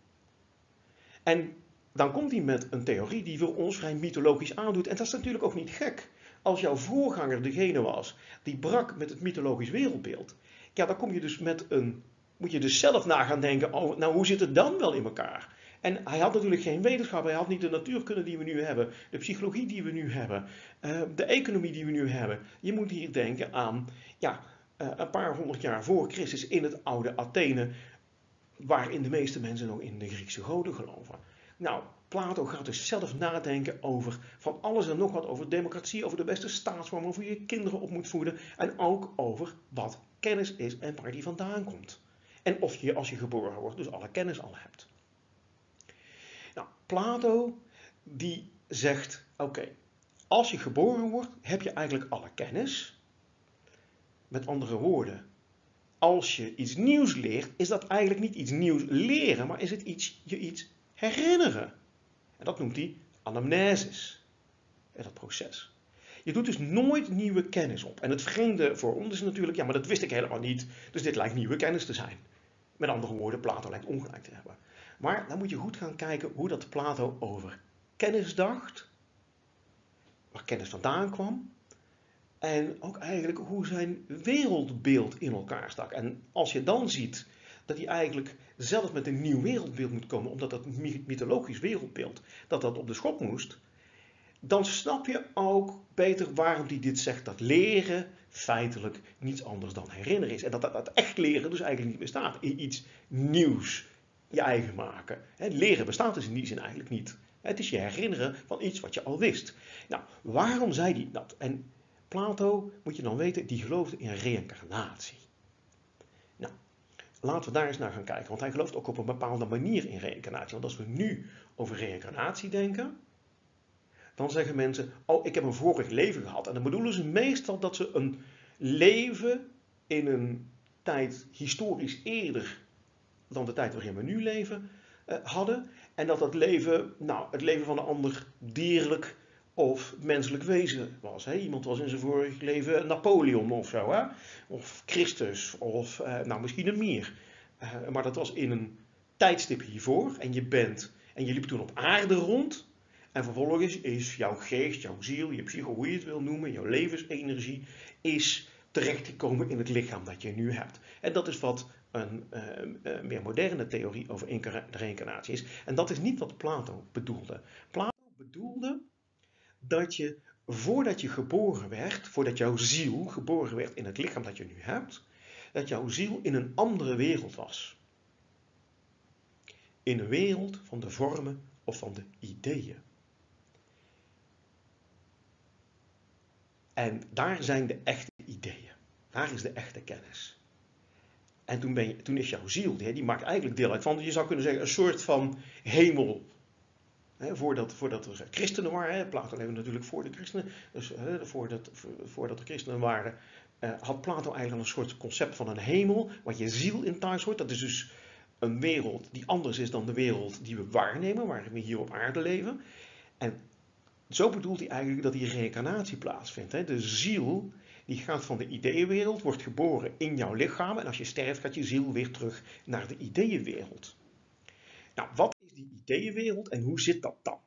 En dan komt hij met een theorie die voor ons vrij mythologisch aandoet. En dat is natuurlijk ook niet gek. Als jouw voorganger degene was die brak met het mythologisch wereldbeeld, ja, dan kom je dus met een, moet je dus zelf na gaan denken over, nou, hoe zit het dan wel in elkaar? En hij had natuurlijk geen wetenschap, hij had niet de natuurkunde die we nu hebben, de psychologie die we nu hebben, uh, de economie die we nu hebben. Je moet hier denken aan, ja, uh, een paar honderd jaar voor Christus in het oude Athene, waarin de meeste mensen nog in de Griekse goden geloven. Nou, Plato gaat dus zelf nadenken over van alles en nog wat, over democratie, over de beste staatsvorm, over hoe je kinderen op moet voeden en ook over wat kennis is en waar die vandaan komt. En of je als je geboren wordt dus alle kennis al hebt. Nou, Plato die zegt, oké, okay, als je geboren wordt heb je eigenlijk alle kennis. Met andere woorden, als je iets nieuws leert, is dat eigenlijk niet iets nieuws leren, maar is het iets, je iets herinneren. En dat noemt hij anamnesis. En dat proces. Je doet dus nooit nieuwe kennis op. En het vreemde voor ons is natuurlijk, ja, maar dat wist ik helemaal niet. Dus dit lijkt nieuwe kennis te zijn. Met andere woorden, Plato lijkt ongelijk te hebben. Maar dan moet je goed gaan kijken hoe dat Plato over kennis dacht. Waar kennis vandaan kwam. En ook eigenlijk hoe zijn wereldbeeld in elkaar stak. En als je dan ziet dat hij eigenlijk zelf met een nieuw wereldbeeld moet komen, omdat dat mythologisch wereldbeeld, dat dat op de schop moest, dan snap je ook beter waarom hij dit zegt, dat leren feitelijk niets anders dan herinneren is. En dat dat echt leren dus eigenlijk niet bestaat. Iets nieuws je eigen maken. Leren bestaat dus in die zin eigenlijk niet. Het is je herinneren van iets wat je al wist. Nou, waarom zei hij dat? En Plato, moet je dan weten, die geloofde in reïncarnatie. Nou, laten we daar eens naar gaan kijken. Want hij gelooft ook op een bepaalde manier in reïncarnatie. Want als we nu over reïncarnatie denken, dan zeggen mensen, oh, ik heb een vorig leven gehad. En dan bedoelen ze meestal dat ze een leven in een tijd historisch eerder dan de tijd waarin we nu leven uh, hadden. En dat dat leven, nou, het leven van een ander dierlijk of menselijk wezen was. Hè? Iemand was in zijn vorig leven Napoleon of zo. Hè? Of Christus. Of uh, nou, misschien een meer. Uh, maar dat was in een tijdstip hiervoor. En je bent, en je liep toen op aarde rond. En vervolgens is jouw geest, jouw ziel, je psyche, hoe je het wil noemen, jouw levensenergie, is terechtgekomen in het lichaam dat je nu hebt. En dat is wat een uh, uh, meer moderne theorie over de reïncarnatie is. En dat is niet wat Plato bedoelde. Plato bedoelde dat je, voordat je geboren werd, voordat jouw ziel geboren werd in het lichaam dat je nu hebt, dat jouw ziel in een andere wereld was. In een wereld van de vormen of van de ideeën. En daar zijn de echte ideeën. Daar is de echte kennis. En toen, ben je, toen is jouw ziel, die, die maakt eigenlijk deel uit van, je zou kunnen zeggen, een soort van hemel. He, voordat, voordat er christenen waren, he, Plato leefde natuurlijk voor de christenen, dus he, voordat, voordat er christenen waren, uh, had Plato eigenlijk een soort concept van een hemel, waar je ziel in thuis hoort. Dat is dus een wereld die anders is dan de wereld die we waarnemen, waar we hier op aarde leven. En zo bedoelt hij eigenlijk dat die reïncarnatie plaatsvindt. Hè? De ziel die gaat van de ideeënwereld, wordt geboren in jouw lichaam. En als je sterft gaat je ziel weer terug naar de ideeënwereld. Nou, wat is die ideeënwereld en hoe zit dat dan?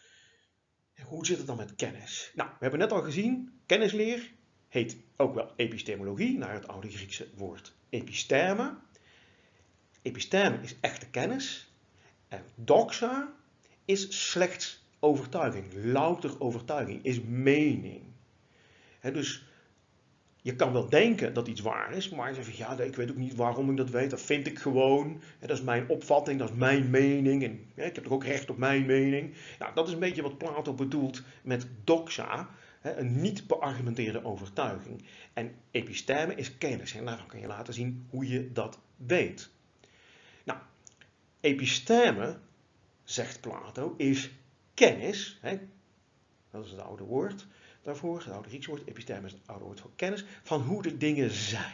Hoe zit het dan met kennis? Nou, we hebben net al gezien, kennisleer heet ook wel epistemologie, naar het oude Griekse woord episteme. Episteme is echte kennis. En doxa is slechts overtuiging, louter overtuiging, is mening. He, dus je kan wel denken dat iets waar is, maar je zegt, ja, ik weet ook niet waarom ik dat weet, dat vind ik gewoon. He, dat is mijn opvatting, dat is mijn mening. En ja, ik heb toch ook recht op mijn mening. Nou, dat is een beetje wat Plato bedoelt met doxa, he, een niet beargumenteerde overtuiging. En episteme is kennis, en daarvan kan je laten zien hoe je dat weet. Nou, episteme, zegt Plato, is kennis, hè, dat is het oude woord daarvoor, het oude Griekse woord, episteme is het oude woord voor kennis, van hoe de dingen zijn.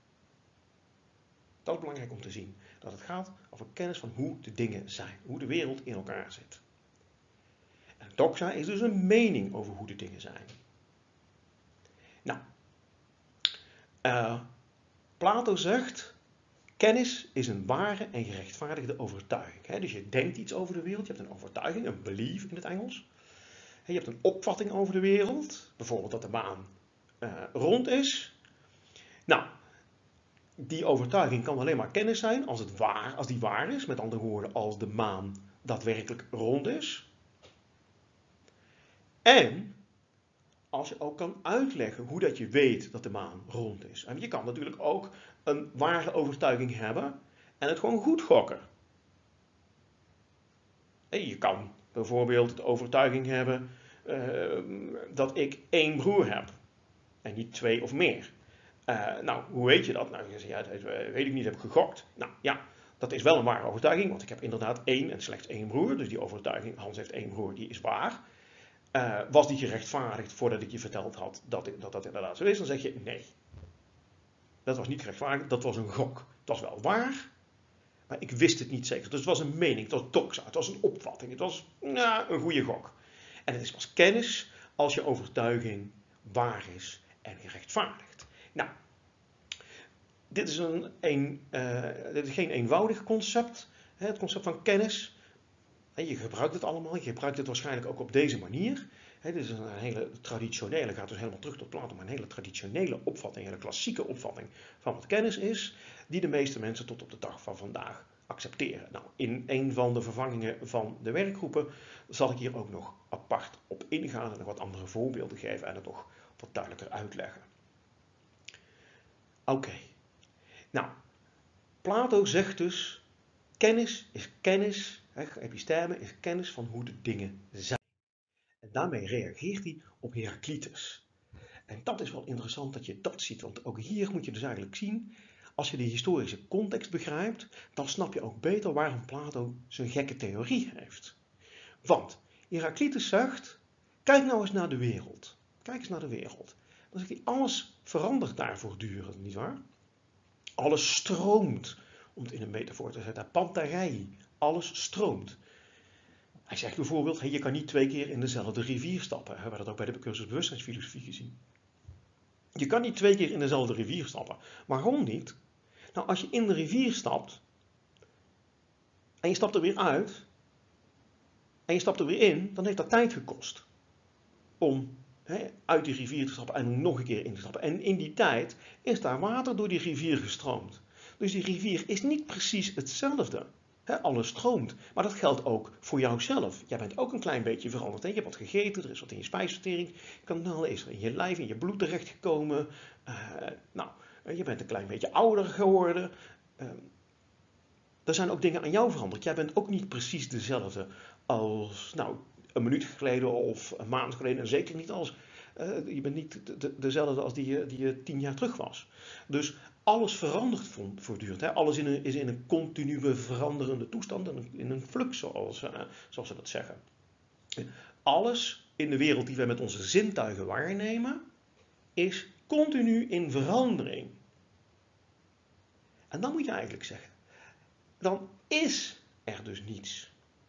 Dat is belangrijk om te zien, dat het gaat over kennis van hoe de dingen zijn, hoe de wereld in elkaar zit. En doxa is dus een mening over hoe de dingen zijn. Nou, uh, Plato zegt, kennis is een ware en gerechtvaardigde overtuiging. He, dus je denkt iets over de wereld, je hebt een overtuiging, een belief in het Engels. He, je hebt een opvatting over de wereld, bijvoorbeeld dat de maan uh, rond is. Nou, die overtuiging kan alleen maar kennis zijn als, het waar, als die waar is, met andere woorden, als de maan daadwerkelijk rond is. En als je ook kan uitleggen hoe dat je weet dat de maan rond is. En je kan natuurlijk ook een ware overtuiging hebben en het gewoon goed gokken. En je kan bijvoorbeeld de overtuiging hebben uh, dat ik één broer heb en niet twee of meer. Uh, nou, hoe weet je dat? Nou, je zegt, ja, dat weet ik niet, heb ik gegokt. Nou ja, dat is wel een ware overtuiging, want ik heb inderdaad één en slechts één broer. Dus die overtuiging, Hans heeft één broer, die is waar. Uh, was die gerechtvaardigd voordat ik je verteld had dat, dat dat inderdaad zo is? Dan zeg je nee. Dat was niet gerechtvaardigd, dat was een gok. Het was wel waar, maar ik wist het niet zeker. Dus het was een mening, het was doxa, het was een opvatting, het was nou, een goede gok. En het is pas kennis als je overtuiging waar is en gerechtvaardigd. Nou, dit is, een, een, uh, dit is geen eenvoudig concept, hè, het concept van kennis. En je gebruikt het allemaal, je gebruikt het waarschijnlijk ook op deze manier. He, dit is een hele traditionele, gaat dus helemaal terug tot Plato, maar een hele traditionele opvatting, een hele klassieke opvatting van wat kennis is, die de meeste mensen tot op de dag van vandaag accepteren. Nou, in een van de vervangingen van de werkgroepen zal ik hier ook nog apart op ingaan en nog wat andere voorbeelden geven en het nog wat duidelijker uitleggen. Oké, okay. Nou, Plato zegt dus, kennis is kennis, hè, episteme is kennis van hoe de dingen zijn. En daarmee reageert hij op Heraclitus. En dat is wel interessant dat je dat ziet, want ook hier moet je dus eigenlijk zien, als je de historische context begrijpt, dan snap je ook beter waarom Plato zijn gekke theorie heeft. Want Heraclitus zegt, kijk nou eens naar de wereld. Kijk eens naar de wereld. Dan zegt hij, alles verandert daar voortdurend, nietwaar? Alles stroomt, om het in een metafoor te zetten. Pantarei, alles stroomt. Hij zegt bijvoorbeeld, je kan niet twee keer in dezelfde rivier stappen. We hebben dat ook bij de cursus bewustzijnsfilosofie gezien. Je kan niet twee keer in dezelfde rivier stappen. Waarom niet? Nou, als je in de rivier stapt, en je stapt er weer uit, en je stapt er weer in, dan heeft dat tijd gekost. Om hè, uit die rivier te stappen en er nog een keer in te stappen. En in die tijd is daar water door die rivier gestroomd. Dus die rivier is niet precies hetzelfde. He, alles stroomt. Maar dat geldt ook voor jouzelf. Jij bent ook een klein beetje veranderd. He. Je hebt wat gegeten, er is wat in je spijsverteringskanaal, is er in je lijf, in je bloed terechtgekomen. Uh, nou, je bent een klein beetje ouder geworden. Uh, er zijn ook dingen aan jou veranderd. Jij bent ook niet precies dezelfde als nou, een minuut geleden of een maand geleden. En zeker niet als, uh, je bent niet de, de, dezelfde als die je, die je tien jaar terug was. Dus alles verandert voortdurend. Hè? Alles in een, is in een continue veranderende toestand, in een flux, zoals, uh, zoals ze dat zeggen. Alles in de wereld die wij met onze zintuigen waarnemen, is continu in verandering. En dan moet je eigenlijk zeggen, dan is er dus niets.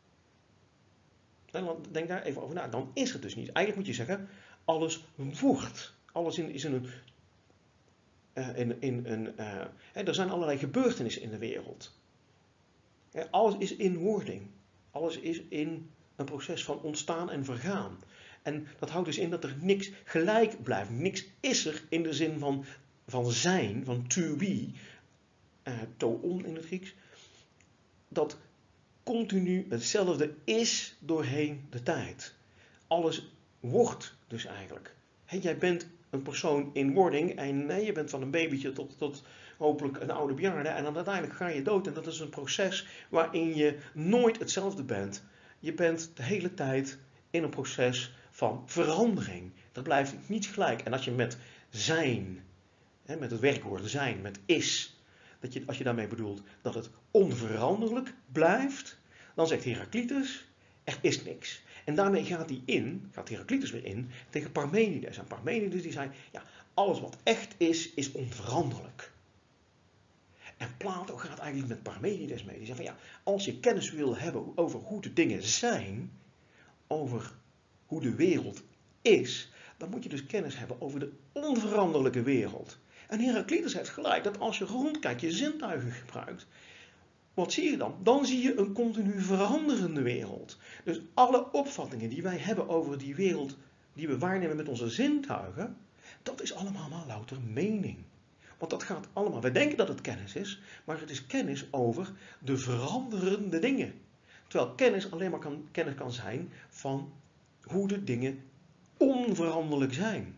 Denk daar even over na. Dan is het dus niet. Eigenlijk moet je zeggen, alles wordt. Alles in, is in een... Uh, in, in, in, uh, hè, er zijn allerlei gebeurtenissen in de wereld. Hè, alles is in wording. Alles is in een proces van ontstaan en vergaan. En dat houdt dus in dat er niks gelijk blijft. Niks is er in de zin van, van zijn, van to be, uh, toon in het Grieks. Dat continu hetzelfde is doorheen de tijd. Alles wordt dus eigenlijk. Hè, jij bent een persoon in wording en nee, je bent van een babytje tot, tot hopelijk een oude bejaarde en dan uiteindelijk ga je dood. En dat is een proces waarin je nooit hetzelfde bent. Je bent de hele tijd in een proces van verandering. Er blijft niets gelijk. En als je met zijn, hè, met het werkwoord zijn, met is, dat je, als je daarmee bedoelt dat het onveranderlijk blijft, dan zegt Heraclitus, er is niks. En daarmee gaat hij in, gaat Heraclitus weer in, tegen Parmenides. En Parmenides die zei, ja, alles wat echt is, is onveranderlijk. En Plato gaat eigenlijk met Parmenides mee. Die zegt van ja, als je kennis wil hebben over hoe de dingen zijn, over hoe de wereld is, dan moet je dus kennis hebben over de onveranderlijke wereld. En Heraclitus heeft gelijk dat als je rondkijkt, je zintuigen gebruikt, wat zie je dan? Dan zie je een continu veranderende wereld. Dus alle opvattingen die wij hebben over die wereld die we waarnemen met onze zintuigen, dat is allemaal maar louter mening. Want dat gaat allemaal, wij denken dat het kennis is, maar het is kennis over de veranderende dingen. Terwijl kennis alleen maar kan, kennis kan zijn van hoe de dingen onveranderlijk zijn.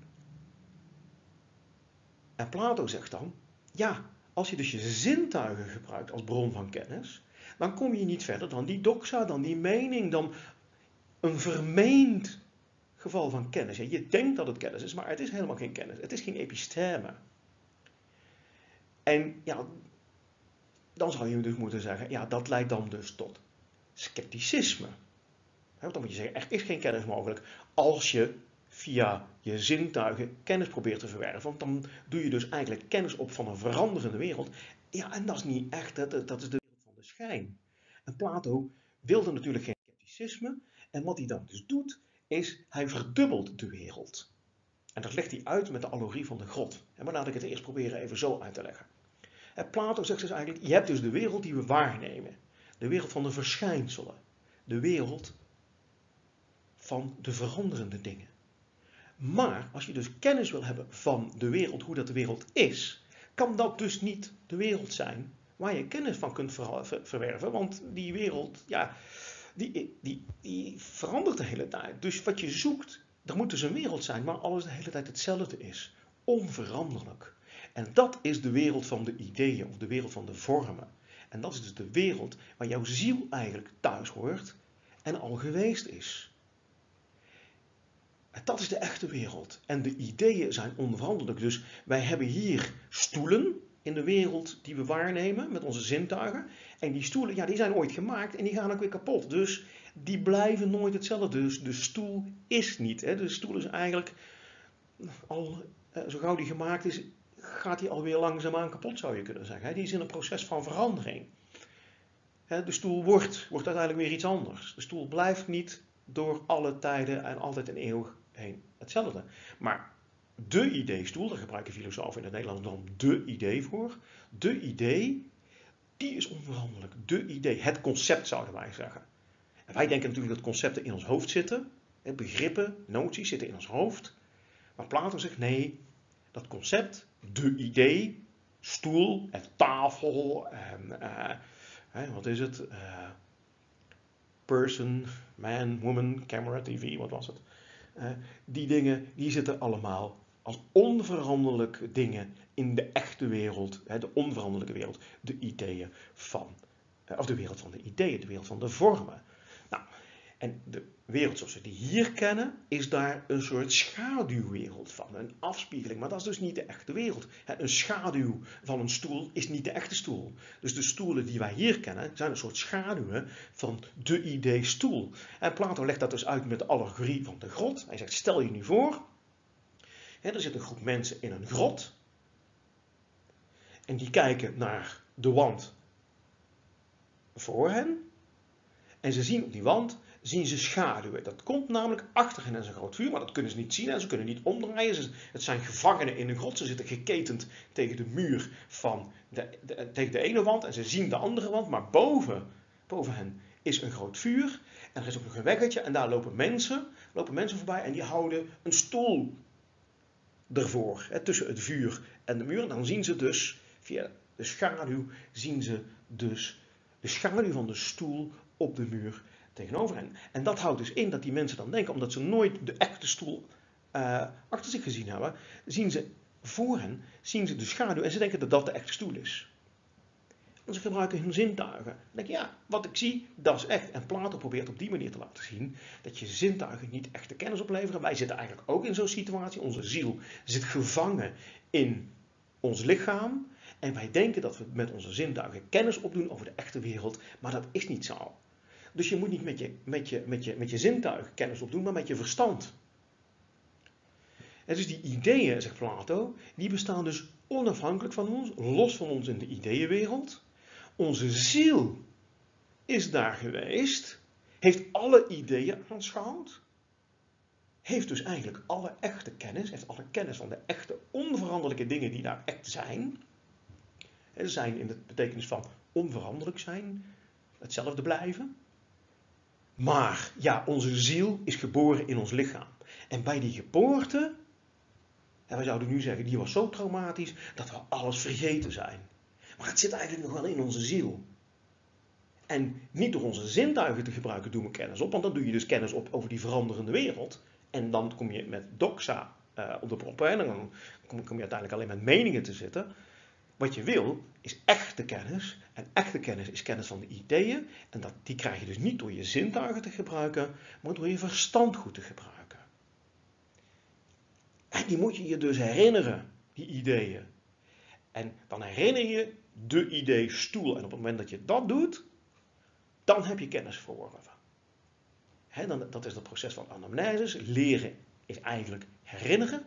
En Plato zegt dan, ja, als je dus je zintuigen gebruikt als bron van kennis, dan kom je niet verder dan die doxa, dan die mening, dan een vermeend geval van kennis. Je denkt dat het kennis is, maar het is helemaal geen kennis. Het is geen episteme. En ja, dan zou je dus moeten zeggen, ja, dat leidt dan dus tot scepticisme. Want dan moet je zeggen, er is geen kennis mogelijk als je via je zintuigen kennis probeert te verwerven. Want dan doe je dus eigenlijk kennis op van een veranderende wereld. Ja, en dat is niet echt, dat, dat is de wereld van de schijn. En Plato wilde natuurlijk geen scepticisme. En wat hij dan dus doet, is hij verdubbelt de wereld. En dat legt hij uit met de allegorie van de grot. Maar laat ik het eerst proberen even zo uit te leggen. En Plato zegt dus eigenlijk, je hebt dus de wereld die we waarnemen. De wereld van de verschijnselen. De wereld van de veranderende dingen. Maar als je dus kennis wil hebben van de wereld, hoe dat de wereld is, kan dat dus niet de wereld zijn waar je kennis van kunt verwerven. Want die wereld, ja, die, die, die verandert de hele tijd. Dus wat je zoekt, er moet dus een wereld zijn waar alles de hele tijd hetzelfde is. Onveranderlijk. En dat is de wereld van de ideeën of de wereld van de vormen. En dat is dus de wereld waar jouw ziel eigenlijk thuis hoort en al geweest is. En dat is de echte wereld. En de ideeën zijn onveranderlijk. Dus wij hebben hier stoelen in de wereld die we waarnemen met onze zintuigen. En die stoelen, ja, die zijn ooit gemaakt en die gaan ook weer kapot. Dus die blijven nooit hetzelfde. Dus de stoel is niet. Hè. De stoel is eigenlijk, al zo gauw die gemaakt is, gaat die alweer langzaamaan kapot, zou je kunnen zeggen. Die is in een proces van verandering. De stoel wordt, wordt uiteindelijk weer iets anders. De stoel blijft niet door alle tijden en altijd en eeuwig heen hetzelfde. Maar de idee-stoel, daar gebruiken filosofen in het Nederlands dan de idee voor. De idee, die is onveranderlijk. De idee, het concept zouden wij zeggen. En wij denken natuurlijk dat concepten in ons hoofd zitten. Begrippen, noties zitten in ons hoofd. Maar Plato zegt nee, dat concept, de idee, stoel en tafel en uh, hè, wat is het? Uh, person, man, woman, camera, tv, wat was het? Uh, die dingen, die zitten allemaal als onveranderlijke dingen in de echte wereld, hè, de onveranderlijke wereld, de ideeën van, uh, of de wereld van de ideeën, de wereld van de vormen. Nou, en de wereld zoals we die hier kennen, is daar een soort schaduwwereld van, een afspiegeling. Maar dat is dus niet de echte wereld. Een schaduw van een stoel is niet de echte stoel. Dus de stoelen die wij hier kennen, zijn een soort schaduwen van de idee-stoel. En Plato legt dat dus uit met de allegorie van de grot. Hij zegt, stel je nu voor, hè, er zit een groep mensen in een grot. En die kijken naar de wand voor hen. En ze zien op die wand, zien ze schaduwen. Dat komt namelijk achter hen is een groot vuur, maar dat kunnen ze niet zien en ze kunnen niet omdraaien. Ze, het zijn gevangenen in een grot, ze zitten geketend tegen de muur van de, de, tegen de ene wand en ze zien de andere wand, maar boven, boven hen is een groot vuur. En er is ook nog een weggetje en daar lopen mensen, lopen mensen voorbij en die houden een stoel ervoor, hè, tussen het vuur en de muur. En dan zien ze dus, via de schaduw, zien ze dus de schaduw van de stoel op de muur tegenover hen. En dat houdt dus in dat die mensen dan denken, omdat ze nooit de echte stoel uh, achter zich gezien hebben, zien ze voor hen, zien ze de schaduw en ze denken dat dat de echte stoel is. En ze gebruiken hun zintuigen. Dan denk je, ja, wat ik zie, dat is echt. En Plato probeert op die manier te laten zien dat je zintuigen niet echte kennis opleveren. Wij zitten eigenlijk ook in zo'n situatie. Onze ziel zit gevangen in ons lichaam. En wij denken dat we met onze zintuigen kennis opdoen over de echte wereld. Maar dat is niet zo. Dus je moet niet met je, met je, met je, met je zintuigen kennis opdoen, maar met je verstand. En dus die ideeën, zegt Plato, die bestaan dus onafhankelijk van ons, los van ons in de ideeënwereld. Onze ziel is daar geweest, heeft alle ideeën aanschouwd, heeft dus eigenlijk alle echte kennis, heeft alle kennis van de echte onveranderlijke dingen die daar echt zijn. En zijn in de betekenis van onveranderlijk zijn, hetzelfde blijven. Maar ja, onze ziel is geboren in ons lichaam. En bij die geboorte, en we zouden nu zeggen, die was zo traumatisch dat we alles vergeten zijn. Maar het zit eigenlijk nog wel in onze ziel. En niet door onze zintuigen te gebruiken doen we kennis op, want dan doe je dus kennis op over die veranderende wereld. En dan kom je met doxa uh, op de proppen en dan kom, kom je uiteindelijk alleen met meningen te zitten. Wat je wil is echte kennis. En echte kennis is kennis van de ideeën. En dat, die krijg je dus niet door je zintuigen te gebruiken, maar door je verstand goed te gebruiken. En die moet je je dus herinneren, die ideeën. En dan herinner je de idee-stoel. En op het moment dat je dat doet, dan heb je kennis verworven. He, dan, dat is het proces van anamnesis. Leren is eigenlijk herinneren.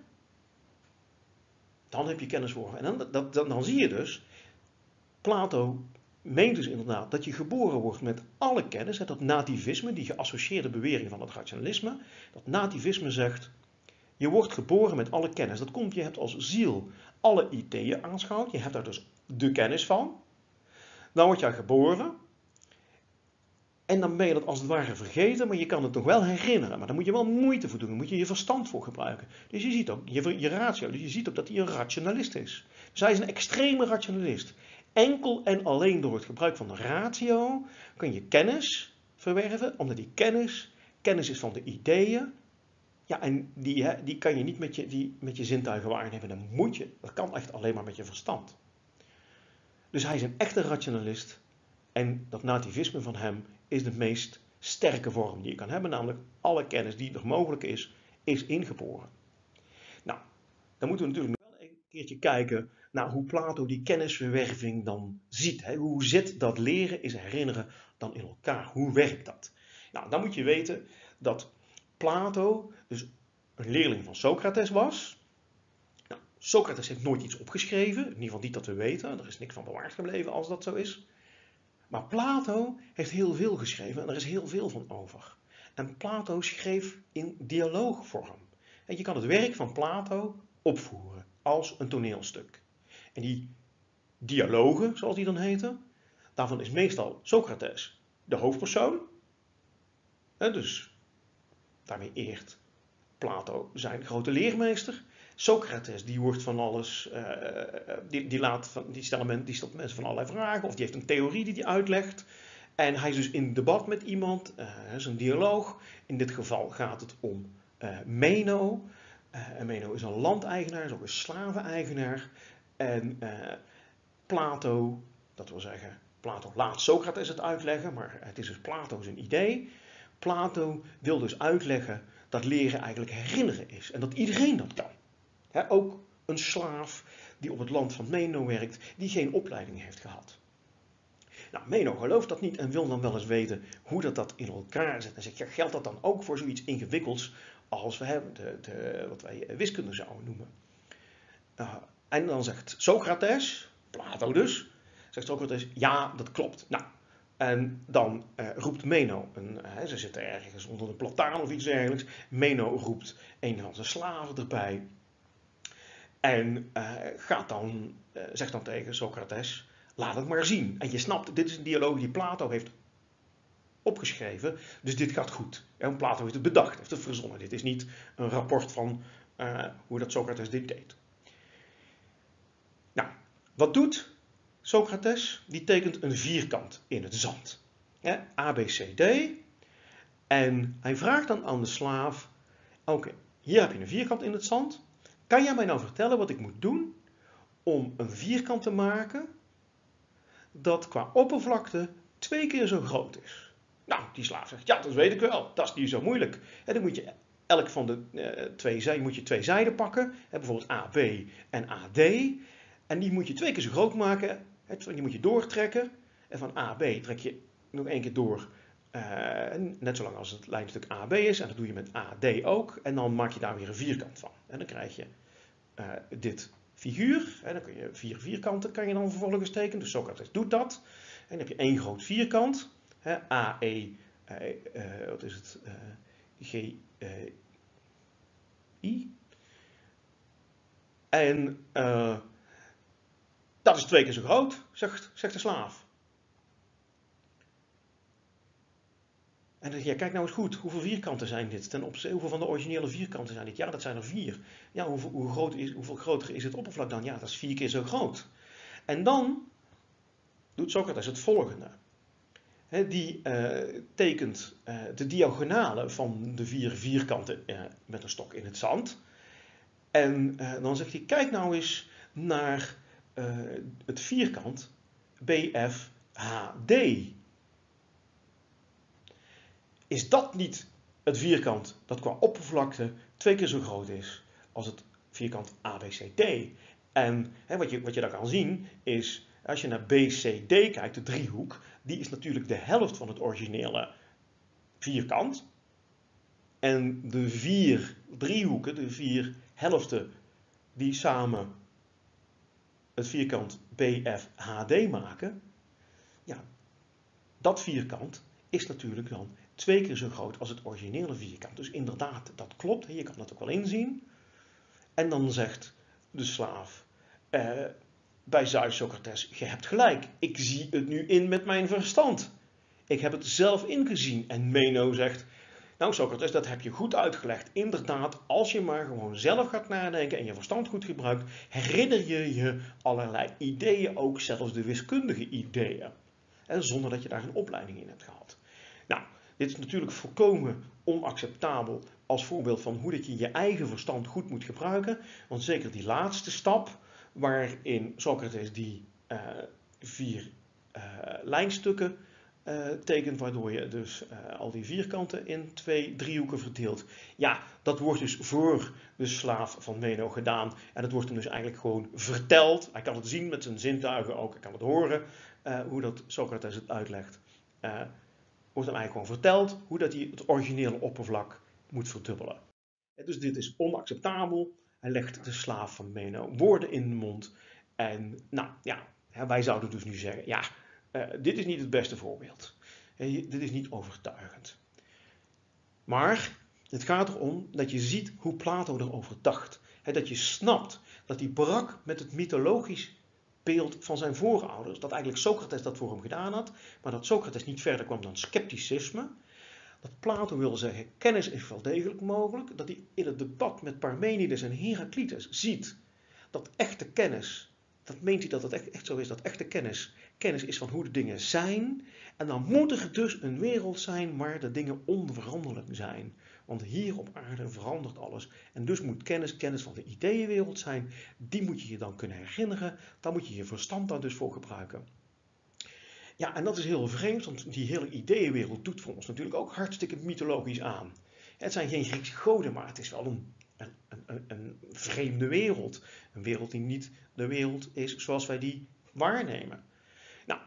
Dan heb je kennis verworven. En dan, dat, dan, dan zie je dus, Plato meent dus inderdaad dat je geboren wordt met alle kennis. Dat nativisme, die geassocieerde bewering van het rationalisme. Dat nativisme zegt, je wordt geboren met alle kennis. Dat komt, je hebt als ziel alle ideeën aanschouwd. Je hebt daar dus de kennis van. Dan word je geboren. En dan ben je dat als het ware vergeten, maar je kan het nog wel herinneren. Maar daar moet je wel moeite voor doen. Daar moet je je verstand voor gebruiken. Dus je ziet ook, je, je ratio, dus je ziet ook dat hij een rationalist is. Dus hij is een extreme rationalist. Enkel en alleen door het gebruik van de ratio kun je kennis verwerven, omdat die kennis, kennis is van de ideeën. Ja, en die, die kan je niet met je, die, met je zintuigen waarnemen. Dan moet je, dat kan echt alleen maar met je verstand. Dus hij is een echte rationalist. En dat nativisme van hem is de meest sterke vorm die je kan hebben, namelijk alle kennis die er mogelijk is, is ingeboren. Nou, dan moeten we natuurlijk nog wel een keertje kijken naar hoe Plato die kennisverwerving dan ziet. Hè? Hoe zit dat leren is herinneren dan in elkaar? Hoe werkt dat? Nou, dan moet je weten dat Plato dus een leerling van Socrates was. Nou, Socrates heeft nooit iets opgeschreven, in ieder geval niet dat we weten. Er is niks van bewaard gebleven als dat zo is. Maar Plato heeft heel veel geschreven en er is heel veel van over. En Plato schreef in dialoogvorm. En je kan het werk van Plato opvoeren als een toneelstuk. En die dialogen, zoals die dan heten, daarvan is meestal Socrates de hoofdpersoon. En dus daarmee eert Plato zijn grote leermeester. Socrates die wordt van alles, uh, die, die, laat van, die, stelt, die stelt mensen van allerlei vragen of die heeft een theorie die hij uitlegt. En hij is dus in debat met iemand, uh, is een dialoog. In dit geval gaat het om uh, Meno. Uh, en Meno is een landeigenaar, is ook een slaveneigenaar. En uh, Plato, dat wil zeggen, Plato laat Socrates het uitleggen, maar het is dus Plato zijn idee. Plato wil dus uitleggen dat leren eigenlijk herinneren is en dat iedereen dat kan. He, ook een slaaf die op het land van Meno werkt, die geen opleiding heeft gehad. Nou, Meno gelooft dat niet en wil dan wel eens weten hoe dat, dat in elkaar zit. En zegt, ja, geldt dat dan ook voor zoiets ingewikkelds als we hebben de, de, wat wij wiskunde zouden noemen? Uh, en dan zegt Socrates, Plato dus, zegt Socrates, ja, dat klopt. Nou, en dan uh, roept Meno, een, uh, ze zitten ergens onder de plataan of iets dergelijks. Meno roept een van zijn slaven erbij. En uh, gaat dan, uh, zegt dan tegen Socrates, laat het maar zien. En je snapt, dit is een dialoog die Plato heeft opgeschreven, dus dit gaat goed. Ja, Plato heeft het bedacht, heeft het verzonnen. Dit is niet een rapport van uh, hoe dat Socrates dit deed. Nou, wat doet Socrates? Die tekent een vierkant in het zand. Ja, A, B, C, D. En hij vraagt dan aan de slaaf, oké, okay, hier heb je een vierkant in het zand. Kan jij mij nou vertellen wat ik moet doen om een vierkant te maken dat qua oppervlakte twee keer zo groot is? Nou, die slaaf zegt, ja, dat weet ik wel. Dat is niet zo moeilijk. En dan moet je elk van de uh, twee zijden, moet je twee zijden pakken. Hè, bijvoorbeeld A B en A D. En die moet je twee keer zo groot maken. Hè, die moet je doortrekken. En van A B trek je nog één keer door. Uh, net zolang als het lijnstuk A B is. En dat doe je met A D ook. En dan maak je daar weer een vierkant van. En dan krijg je uh, dit figuur. En dan kun je vier vierkanten kan je dan vervolgens tekenen. Dus Socrates doet dat. En dan heb je één groot vierkant. Hè, A E, uh, uh, wat is het? Uh, G uh, I. En uh, dat is twee keer zo groot, zegt, zegt de slaaf. En dan zeg je, ja, kijk nou eens goed, hoeveel vierkanten zijn dit? Ten opzichte, hoeveel van de originele vierkanten zijn dit? Ja, dat zijn er vier. Ja, hoeveel, hoe groot is, hoeveel groter is het oppervlak dan? Ja, dat is vier keer zo groot. En dan doet Socrates het volgende. He, die uh, tekent uh, de diagonale van de vier vierkanten uh, met een stok in het zand. En uh, dan zegt hij, kijk nou eens naar uh, het vierkant B F H D. Is dat niet het vierkant dat qua oppervlakte twee keer zo groot is als het vierkant A B C D? En hè, wat, je, wat je daar kan zien is, als je naar B C D kijkt, de driehoek, die is natuurlijk de helft van het originele vierkant. En de vier driehoeken, de vier helften, die samen het vierkant B F H D maken, ja, dat vierkant is natuurlijk dan twee keer zo groot als het originele vierkant. Dus inderdaad, dat klopt, je kan dat ook wel inzien. En dan zegt de slaaf eh, bij Zeus Socrates, je hebt gelijk, ik zie het nu in met mijn verstand. Ik heb het zelf ingezien. En Meno zegt, nou Socrates, dat heb je goed uitgelegd. Inderdaad, als je maar gewoon zelf gaat nadenken en je verstand goed gebruikt, herinner je je allerlei ideeën, ook zelfs de wiskundige ideeën. En zonder dat je daar een opleiding in hebt gehad. Nou, dit is natuurlijk volkomen onacceptabel als voorbeeld van hoe dat je je eigen verstand goed moet gebruiken. Want zeker die laatste stap, waarin Socrates die uh, vier uh, lijnstukken uh, tekent, waardoor je dus uh, al die vierkanten in twee driehoeken verdeelt. Ja, dat wordt dus voor de slaaf van Meno gedaan en dat wordt hem dus eigenlijk gewoon verteld. Hij kan het zien met zijn zintuigen ook, hij kan het horen, uh, hoe dat Socrates het uitlegt. Uh, wordt hem eigenlijk gewoon verteld hoe dat hij het originele oppervlak moet verdubbelen. Dus dit is onacceptabel. Hij legt de slaaf van Meno woorden in de mond. En nou ja, wij zouden dus nu zeggen, ja, uh, dit is niet het beste voorbeeld. Uh, dit is niet overtuigend. Maar het gaat erom dat je ziet hoe Plato erover dacht. He, dat je snapt dat hij brak met het mythologisch beeld van zijn voorouders. Dat eigenlijk Socrates dat voor hem gedaan had. Maar dat Socrates niet verder kwam dan scepticisme. Dat Plato wil zeggen, kennis is wel degelijk mogelijk. Dat hij in het debat met Parmenides en Heraclitus ziet dat echte kennis, dat meent hij dat het echt, echt zo is, dat echte kennis, kennis is van hoe de dingen zijn. En dan moet er dus een wereld zijn waar de dingen onveranderlijk zijn. Want hier op aarde verandert alles. En dus moet kennis, kennis van de ideeënwereld zijn. Die moet je je dan kunnen herinneren. Daar moet je je verstand daar dus voor gebruiken. Ja, en dat is heel vreemd, want die hele ideeënwereld doet voor ons natuurlijk ook hartstikke mythologisch aan. Het zijn geen Griekse goden, maar het is wel een, een, een, een vreemde wereld. Een wereld die niet de wereld is zoals wij die waarnemen. Nou,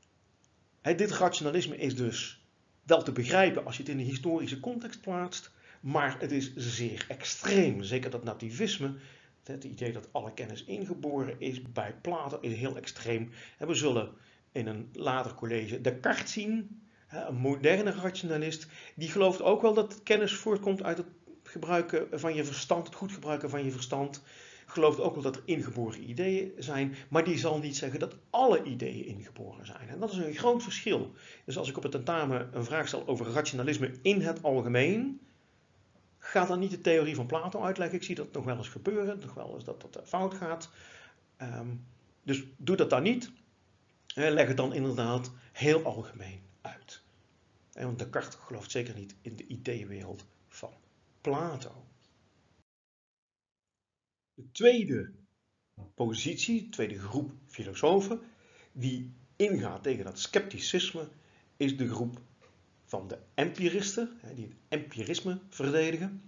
dit rationalisme is dus wel te begrijpen als je het in een historische context plaatst, maar het is zeer extreem. Zeker dat nativisme, het idee dat alle kennis ingeboren is, bij Plato is heel extreem. En we zullen in een later college Descartes zien, een moderne rationalist, die gelooft ook wel dat kennis voortkomt uit het gebruiken van je verstand, het goed gebruiken van je verstand. Gelooft ook wel dat er ingeboren ideeën zijn, maar die zal niet zeggen dat alle ideeën ingeboren zijn. En dat is een groot verschil. Dus als ik op het tentamen een vraag stel over rationalisme in het algemeen, ga dan niet de theorie van Plato uitleggen. Ik zie dat nog wel eens gebeuren, nog wel eens dat dat fout gaat. Um, dus doe dat dan niet. Leg het dan inderdaad heel algemeen uit. Want Descartes gelooft zeker niet in de ideeënwereld van Plato. De tweede positie, de tweede groep filosofen die ingaat tegen dat scepticisme, is de groep van de empiristen, die het empirisme verdedigen.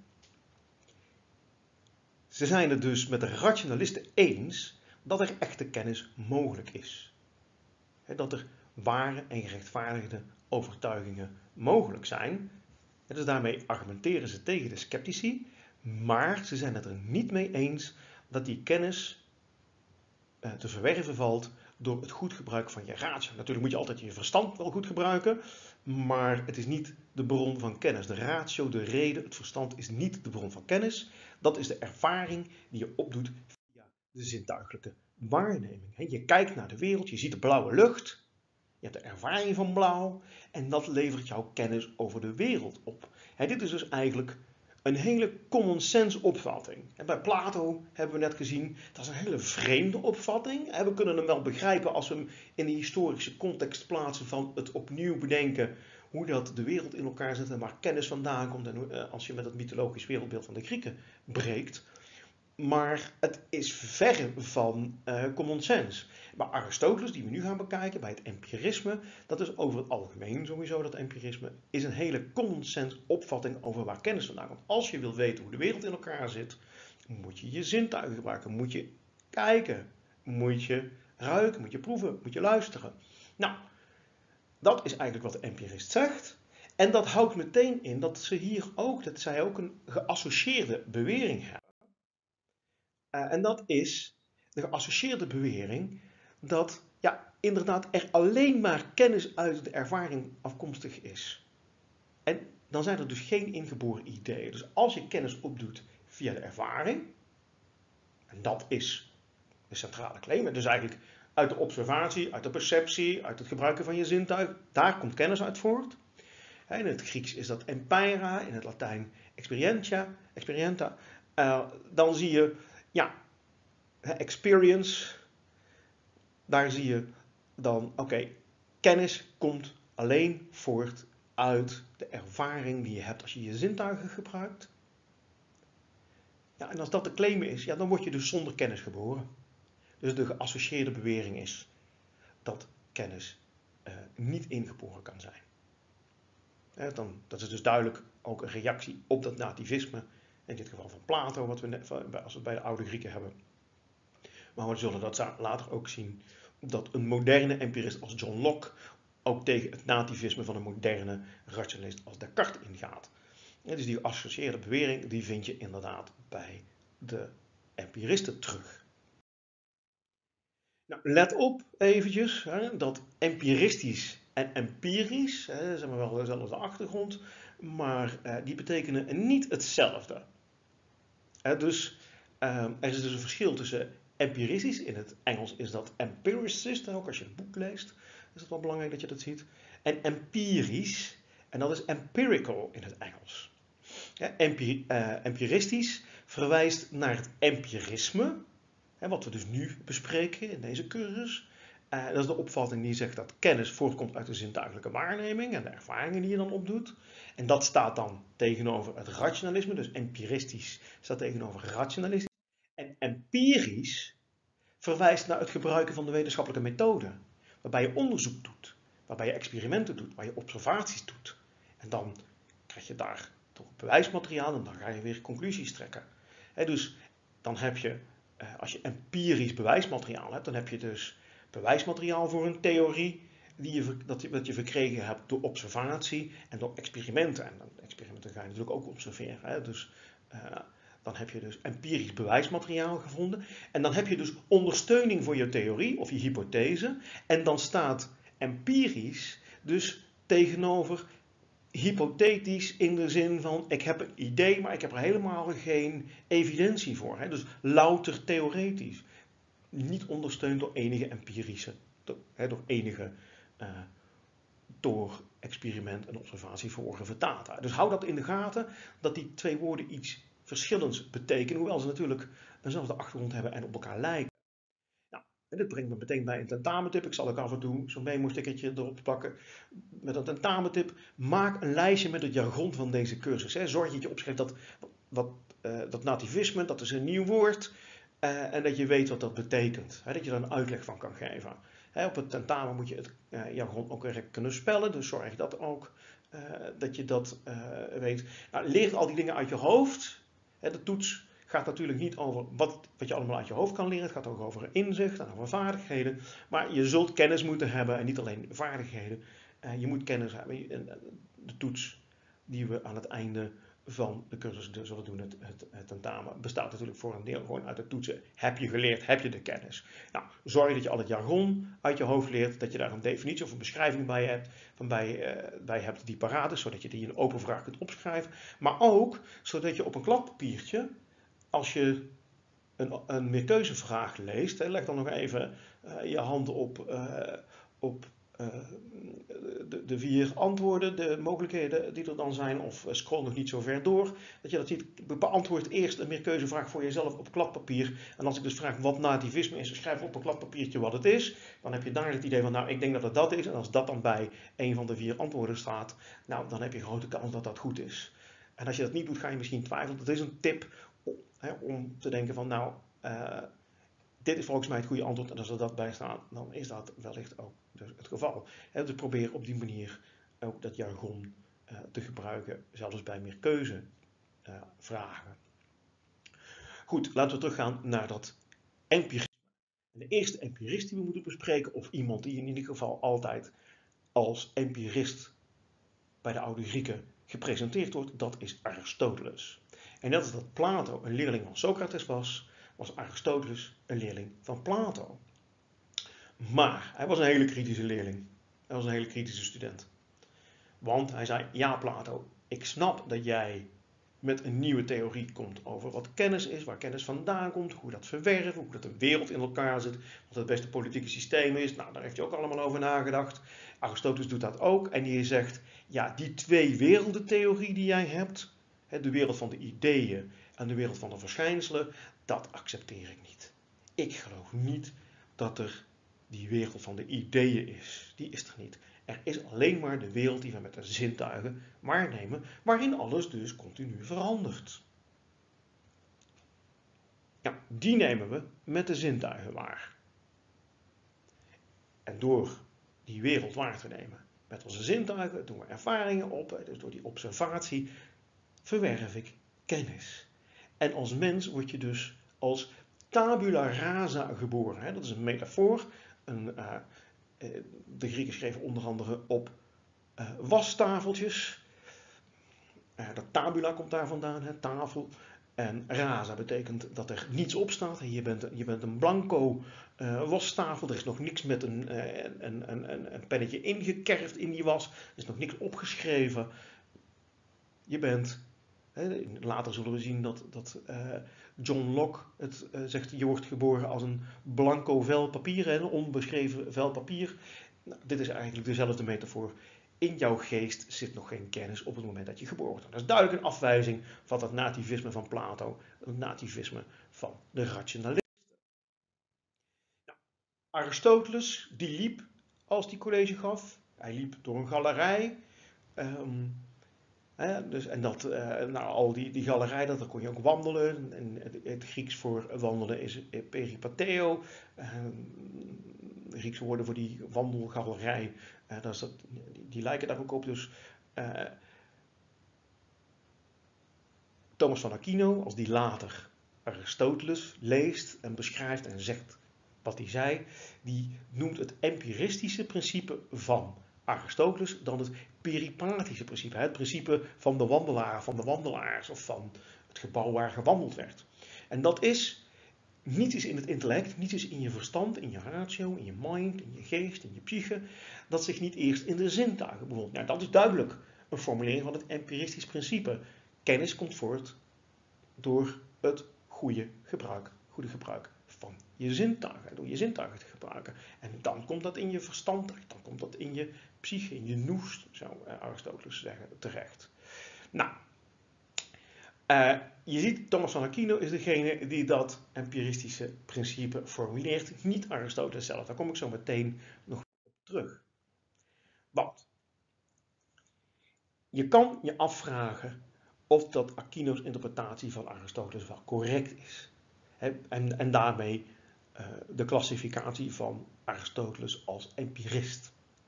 Ze zijn het dus met de rationalisten eens dat er echte kennis mogelijk is. Dat er ware en gerechtvaardigde overtuigingen mogelijk zijn. En dus daarmee argumenteren ze tegen de sceptici, maar ze zijn het er niet mee eens dat die kennis uh, te verwerven valt door het goed gebruik van je ratio. Natuurlijk moet je altijd je verstand wel goed gebruiken, maar het is niet de bron van kennis. De ratio, de reden, het verstand is niet de bron van kennis. Dat is de ervaring die je opdoet via de zintuigelijke waarneming. Je kijkt naar de wereld, je ziet de blauwe lucht. Je hebt de ervaring van blauw en dat levert jouw kennis over de wereld op. En dit is dus eigenlijk een hele common sense opvatting. En bij Plato hebben we net gezien, dat is een hele vreemde opvatting. En we kunnen hem wel begrijpen als we hem in de historische context plaatsen van het opnieuw bedenken hoe dat de wereld in elkaar zit en waar kennis vandaan komt. En als je met het mythologisch wereldbeeld van de Grieken breekt. Maar het is verre van uh, common sense. Maar Aristoteles, die we nu gaan bekijken bij het empirisme, dat is over het algemeen sowieso dat empirisme, is een hele common sense opvatting over waar kennis vandaan komt. Als je wil weten hoe de wereld in elkaar zit, moet je je zintuigen gebruiken. Moet je kijken, moet je ruiken, moet je proeven, moet je luisteren. Nou, dat is eigenlijk wat de empirist zegt. En dat houdt meteen in dat ze hier ook, dat zij ook een geassocieerde bewering hebben. Uh, en dat is de geassocieerde bewering dat ja, inderdaad er alleen maar kennis uit de ervaring afkomstig is. En dan zijn er dus geen ingeboren ideeën. Dus als je kennis opdoet via de ervaring, en dat is de centrale claim, dus eigenlijk uit de observatie, uit de perceptie, uit het gebruiken van je zintuig, daar komt kennis uit voort. In het Grieks is dat empyra, in het Latijn experientia, experienta. Uh, dan zie je, ja, experience, daar zie je dan, oké, okay, kennis komt alleen voort uit de ervaring die je hebt als je je zintuigen gebruikt. Ja, en als dat de claim is, ja, dan word je dus zonder kennis geboren. Dus de geassocieerde bewering is dat kennis uh, niet ingeboren kan zijn. Uh, dan, dat is dus duidelijk ook een reactie op dat nativisme, in dit geval van Plato, wat we net, als we het bij de oude Grieken hebben. Maar we zullen dat later ook zien, dat een moderne empirist als John Locke ook tegen het nativisme van een moderne rationalist als Descartes ingaat. Ja, dus die geassocieerde bewering, die vind je inderdaad bij de empiristen terug. Nou, let op eventjes, hè, dat empiristisch en empirisch, hè, zijn we wel dezelfde achtergrond, maar uh, die betekenen niet hetzelfde. Hè, dus uh, er is dus een verschil tussen empiristisch, in het Engels is dat empiricist, ook als je het boek leest, is het wel belangrijk dat je dat ziet. En empirisch, en dat is empirical in het Engels. Ja, empir, uh, empiristisch verwijst naar het empirisme, hè, wat we dus nu bespreken in deze cursus. Uh, dat is de opvatting die zegt dat kennis voortkomt uit de zintuigelijke waarneming en de ervaringen die je dan opdoet. En dat staat dan tegenover het rationalisme, dus empiristisch staat tegenover rationalistisch. En empirisch verwijst naar het gebruiken van de wetenschappelijke methode, waarbij je onderzoek doet, waarbij je experimenten doet, waar je observaties doet. En dan krijg je daar toch bewijsmateriaal en dan ga je weer conclusies trekken. He, dus dan heb je, als je empirisch bewijsmateriaal hebt, dan heb je dus bewijsmateriaal voor een theorie die je, dat, je, dat je verkregen hebt door observatie en door experimenten. En dan experimenten ga je natuurlijk ook observeren. He, dus uh, dan heb je dus empirisch bewijsmateriaal gevonden. En dan heb je dus ondersteuning voor je theorie of je hypothese. En dan staat empirisch dus tegenover hypothetisch in de zin van ik heb een idee, maar ik heb er helemaal geen evidentie voor. Hè? Dus louter theoretisch. Niet ondersteund door enige empirische, door, hè, door enige uh, door experiment en observatie verworven data. Dus hou dat in de gaten, dat die twee woorden iets verschillends betekenen, hoewel ze natuurlijk eenzelfde achtergrond hebben en op elkaar lijken. Nou, en dit brengt me meteen bij een tentamentip. Ik zal ook af en toe zo'n memo-stickertje erop plakken met een tentamentip. Maak een lijstje met het jargon van deze cursus. Hè. Zorg dat je opschrijft dat, wat, uh, dat nativisme, dat is een nieuw woord. Uh, en dat je weet wat dat betekent. Hè, dat je daar een uitleg van kan geven. Hè, op het tentamen moet je het uh, jargon ook correct kunnen spellen. Dus zorg dat ook uh, dat je dat uh, weet. Nou, leer al die dingen uit je hoofd. Hè, de toets gaat natuurlijk niet over wat, wat je allemaal uit je hoofd kan leren. Het gaat ook over inzicht en over vaardigheden. Maar je zult kennis moeten hebben en niet alleen vaardigheden. Uh, je moet kennis hebben. De toets die we aan het einde van de cursus zullen doen, het, het, het tentamen, bestaat natuurlijk voor een deel gewoon uit de toetsen. Heb je geleerd? Heb je de kennis? Nou, zorg dat je al het jargon uit je hoofd leert, dat je daar een definitie of een beschrijving bij hebt, van bij, uh, bij hebt die paraat is, zodat je die in een open vraag kunt opschrijven. Maar ook zodat je op een kladpapiertje, als je een, een meerkeuzevraag leest, hè, leg dan nog even uh, je hand op, uh, op uh, de, de vier antwoorden, de mogelijkheden die er dan zijn, of scroll nog niet zo ver door, dat je dat ziet. Beantwoord eerst een meerkeuzevraag voor jezelf op kladpapier. En als ik dus vraag wat nativisme is, schrijf op een kladpapiertje wat het is. Dan heb je daar het idee van, nou, ik denk dat het dat is. En als dat dan bij een van de vier antwoorden staat, nou, dan heb je grote kans dat dat goed is. En als je dat niet doet, ga je misschien twijfelen. Dat is een tip om, hè, om te denken van, nou, uh, dit is volgens mij het goede antwoord. En als er dat bij staat, dan is dat wellicht ook dus het geval. He, dus probeer op die manier ook dat jargon uh, te gebruiken, zelfs bij meer keuzevragen. Uh, Goed, laten we teruggaan naar dat empirisme. De eerste empirist die we moeten bespreken, of iemand die in ieder geval altijd als empirist bij de oude Grieken gepresenteerd wordt, dat is Aristoteles. En net als dat Plato een leerling van Socrates was, was Aristoteles een leerling van Plato. Maar hij was een hele kritische leerling. Hij was een hele kritische student. Want hij zei, ja Plato, ik snap dat jij met een nieuwe theorie komt over wat kennis is, waar kennis vandaan komt, hoe dat verwerven, hoe dat de wereld in elkaar zit, wat het beste politieke systeem is. Nou, daar heeft hij ook allemaal over nagedacht. Aristoteles doet dat ook en die zegt, ja, die twee wereldentheorie die jij hebt, de wereld van de ideeën en de wereld van de verschijnselen, dat accepteer ik niet. Ik geloof niet dat er die wereld van de ideeën is. Die is er niet. Er is alleen maar de wereld die we met de zintuigen waarnemen, waarin alles dus continu verandert. Ja, die nemen we met de zintuigen waar. En door die wereld waar te nemen. Met onze zintuigen doen we ervaringen op, dus door die observatie verwerf ik kennis. En als mens word je dus als tabula rasa geboren. Hè? Dat is een metafoor. Een, uh, de Grieken schreven onder andere op uh, wastafeltjes. Uh, dat tabula komt daar vandaan, hè? Tafel. En rasa betekent dat er niets op staat. Je bent, je bent een blanco uh, wastafel. Er is nog niks met een, uh, een, een, een pennetje ingekerfd in die was. Er is nog niks opgeschreven. Je bent... He, later zullen we zien dat, dat uh, John Locke het uh, zegt, je wordt geboren als een blanco vel papier, een onbeschreven vel papier. Nou, dit is eigenlijk dezelfde metafoor. In jouw geest zit nog geen kennis op het moment dat je geboren wordt. Dat is duidelijk een afwijzing van dat nativisme van Plato, het nativisme van de rationalisten. Nou, Aristoteles, die liep als die college gaf. Hij liep door een galerij. Um, He, dus, en dat, uh, nou, al die, die galerij, dat, daar kon je ook wandelen. En het, het Grieks voor wandelen is peripateo. Uh, de Griekse woorden voor die wandelgalerij, uh, dat is dat, die, die lijken daar ook op. Dus uh, Thomas van Aquino, als die later Aristoteles leest en beschrijft en zegt wat hij zei, die noemt het empiristische principe van Aristoteles dan het peripatische principe. Het principe van de wandelaar, van de wandelaars of van het gebouw waar gewandeld werd. En dat is, niets is in het intellect, niets is in je verstand, in je ratio, in je mind, in je geest, in je psyche, dat zich niet eerst in de zintuigen bevindt. Nou, dat is duidelijk een formulering van het empiristisch principe. Kennis komt voort door het goede gebruik, goede gebruik van je zintuigen, door je zintuigen te gebruiken. En dan komt dat in je verstand, dan komt dat in je psyche, in je nous, zou Aristoteles zeggen, terecht. Nou, uh, je ziet, Thomas van Aquino is degene die dat empiristische principe formuleert, niet Aristoteles zelf. Daar kom ik zo meteen nog op terug. Want je kan je afvragen of dat Aquino's interpretatie van Aristoteles wel correct is. He, en, en daarmee uh, de klassificatie van Aristoteles als empirist.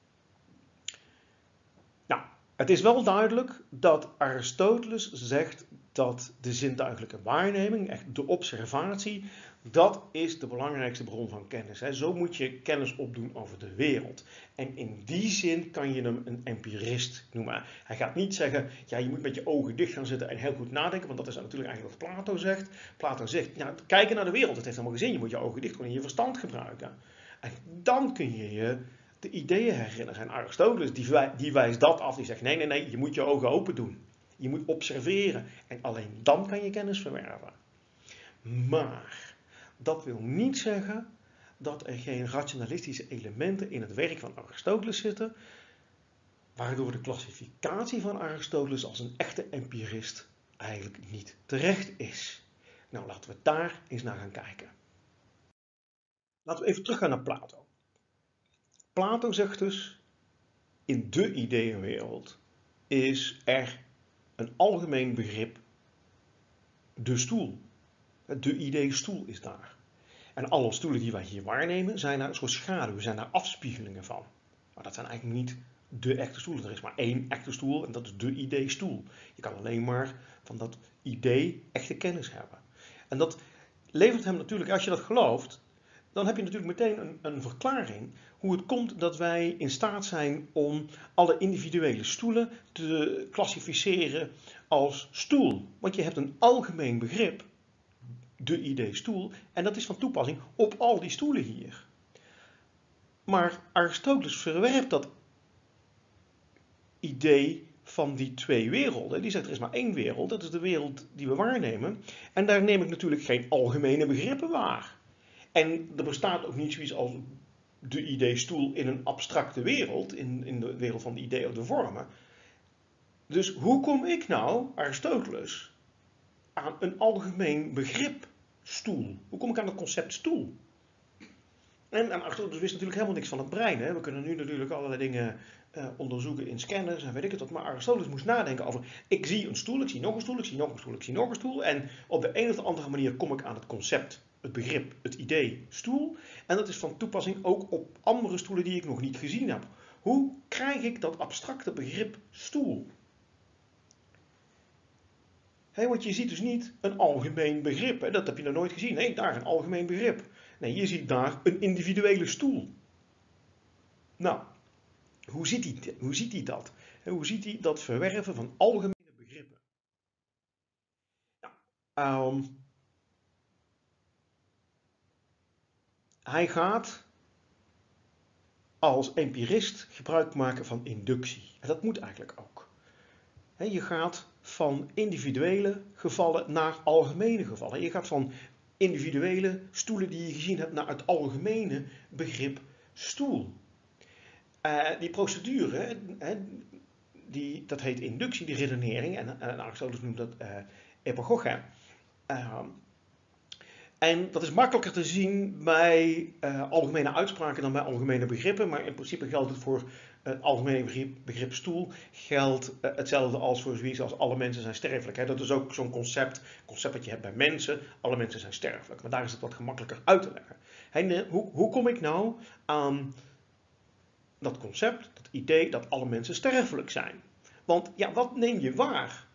Nou, het is wel duidelijk dat Aristoteles zegt dat de zintuigelijke waarneming, echt de observatie, dat is de belangrijkste bron van kennis. Hè. Zo moet je kennis opdoen over de wereld. En in die zin kan je hem een empirist noemen. Hij gaat niet zeggen, ja, je moet met je ogen dicht gaan zitten en heel goed nadenken, want dat is natuurlijk eigenlijk wat Plato zegt. Plato zegt, nou, kijken naar de wereld, dat heeft helemaal geen zin. Je moet je ogen dicht doen en je verstand gebruiken. En dan kun je je de ideeën herinneren. En Aristoteles die, die wijst dat af. Die zegt nee, nee, nee, je moet je ogen open doen. Je moet observeren. En alleen dan kan je kennis verwerven. Maar dat wil niet zeggen dat er geen rationalistische elementen in het werk van Aristoteles zitten, waardoor de klassificatie van Aristoteles als een echte empirist eigenlijk niet terecht is. Nou, laten we daar eens naar gaan kijken. Laten we even teruggaan naar Plato. Plato zegt dus, in de ideeënwereld is er een algemeen begrip, de stoel. De idee-stoel is daar. En alle stoelen die wij hier waarnemen zijn daar een soort schaduwen, zijn daar afspiegelingen van. Maar dat zijn eigenlijk niet de echte stoelen. Er is maar één echte stoel en dat is de idee-stoel. Je kan alleen maar van dat idee echte kennis hebben. En dat levert hem natuurlijk, als je dat gelooft, dan heb je natuurlijk meteen een, een verklaring hoe het komt dat wij in staat zijn om alle individuele stoelen te klassificeren als stoel. Want je hebt een algemeen begrip, de idee-stoel, en dat is van toepassing op al die stoelen hier. Maar Aristoteles verwerpt dat idee van die twee werelden. Die zegt er is maar één wereld, dat is de wereld die we waarnemen. En daar neem ik natuurlijk geen algemene begrippen waar. En er bestaat ook niet zoiets als de idee-stoel in een abstracte wereld, in, in de wereld van de ideeën of de vormen. Dus hoe kom ik nou, Aristoteles, aan een algemeen begrip stoel? Hoe kom ik aan het concept stoel? En, en Aristoteles wist natuurlijk helemaal niks van het brein. Hè? We kunnen nu natuurlijk allerlei dingen uh, onderzoeken in scanners en weet ik het wat. Maar Aristoteles moest nadenken over, ik zie een stoel, ik zie nog een stoel, ik zie nog een stoel, ik zie nog een stoel. En op de een of de andere manier kom ik aan het concept, het begrip, het idee stoel. En dat is van toepassing ook op andere stoelen die ik nog niet gezien heb. Hoe krijg ik dat abstracte begrip stoel? He, want je ziet dus niet een algemeen begrip. Hè? Dat heb je nog nooit gezien. Nee, daar een algemeen begrip. Nee, je ziet daar een individuele stoel. Nou, hoe ziet hij, hoe ziet hij dat? En hoe ziet hij dat verwerven van algemene begrippen? Nou, um, hij gaat als empirist gebruik maken van inductie. En dat moet eigenlijk ook. He, je gaat van individuele gevallen naar algemene gevallen. Je gaat van individuele stoelen die je gezien hebt naar het algemene begrip stoel. Uh, die procedure, hè, die, dat heet inductie, die redenering, en, en Aristoteles noemt dat uh, epagoge. Uh, en dat is makkelijker te zien bij uh, algemene uitspraken dan bij algemene begrippen, maar in principe geldt het voor het algemene begrip, begrip stoel, geldt uh, hetzelfde als voor zoiets als alle mensen zijn sterfelijk. Hè. Dat is ook zo'n concept, concept dat je hebt bij mensen, alle mensen zijn sterfelijk, maar daar is het wat gemakkelijker uit te leggen. En, hoe, hoe kom ik nou aan dat concept, dat idee dat alle mensen sterfelijk zijn? Want ja, wat neem je waar?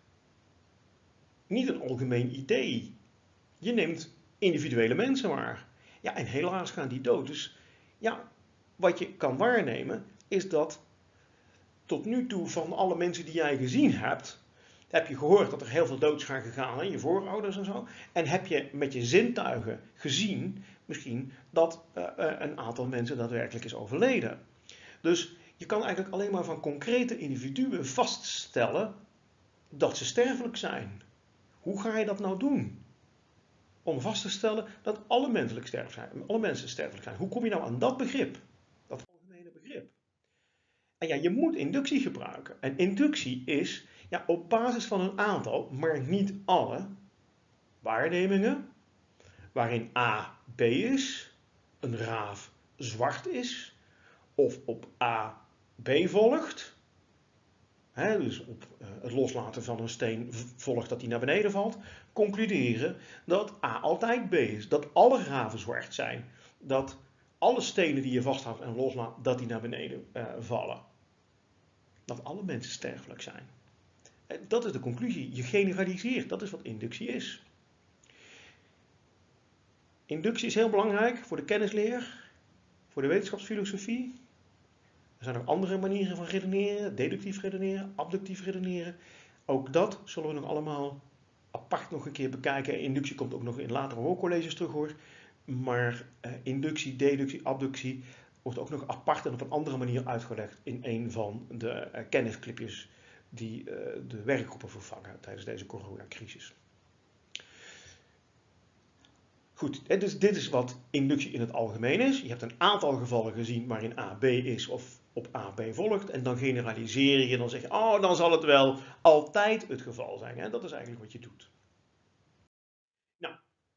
Niet een algemeen idee. Je neemt individuele mensen waar. Ja, en helaas gaan die dood. Dus ja, wat je kan waarnemen is dat tot nu toe van alle mensen die jij gezien hebt, heb je gehoord dat er heel veel dood zijn gegaan, hè, je voorouders en zo. En heb je met je zintuigen gezien, misschien, dat uh, uh, een aantal mensen daadwerkelijk is overleden. Dus je kan eigenlijk alleen maar van concrete individuen vaststellen dat ze sterfelijk zijn. Hoe ga je dat nou doen? Om vast te stellen dat alle, menselijk sterfelijk zijn, alle mensen sterfelijk zijn. Hoe kom je nou aan dat begrip? Dat algemene begrip. En ja, je moet inductie gebruiken. En inductie is ja, op basis van een aantal, maar niet alle, waarnemingen, waarin A B is, een raaf zwart is, of op A B volgt. He, dus op uh, het loslaten van een steen volgt dat die naar beneden valt. Concluderen dat A altijd B is. Dat alle raven zwart zijn. Dat alle stenen die je vasthoudt en loslaat, dat die naar beneden uh, vallen. Dat alle mensen sterfelijk zijn. En dat is de conclusie. Je generaliseert. Dat is wat inductie is. Inductie is heel belangrijk voor de kennisleer. Voor de wetenschapsfilosofie. Er zijn ook andere manieren van redeneren, deductief redeneren, abductief redeneren. Ook dat zullen we nog allemaal apart nog een keer bekijken. Inductie komt ook nog in latere hoorcolleges terug hoor. Maar uh, inductie, deductie, abductie wordt ook nog apart en op een andere manier uitgelegd in een van de uh, kennisclipjes die uh, de werkgroepen vervangen tijdens deze coronacrisis. Goed, dus dit is wat inductie in het algemeen is. Je hebt een aantal gevallen gezien waarin A B is of op A B volgt. En dan generaliseer je, dan zeg je, oh, dan zal het wel altijd het geval zijn. Hè? Dat is eigenlijk wat je doet. Nou,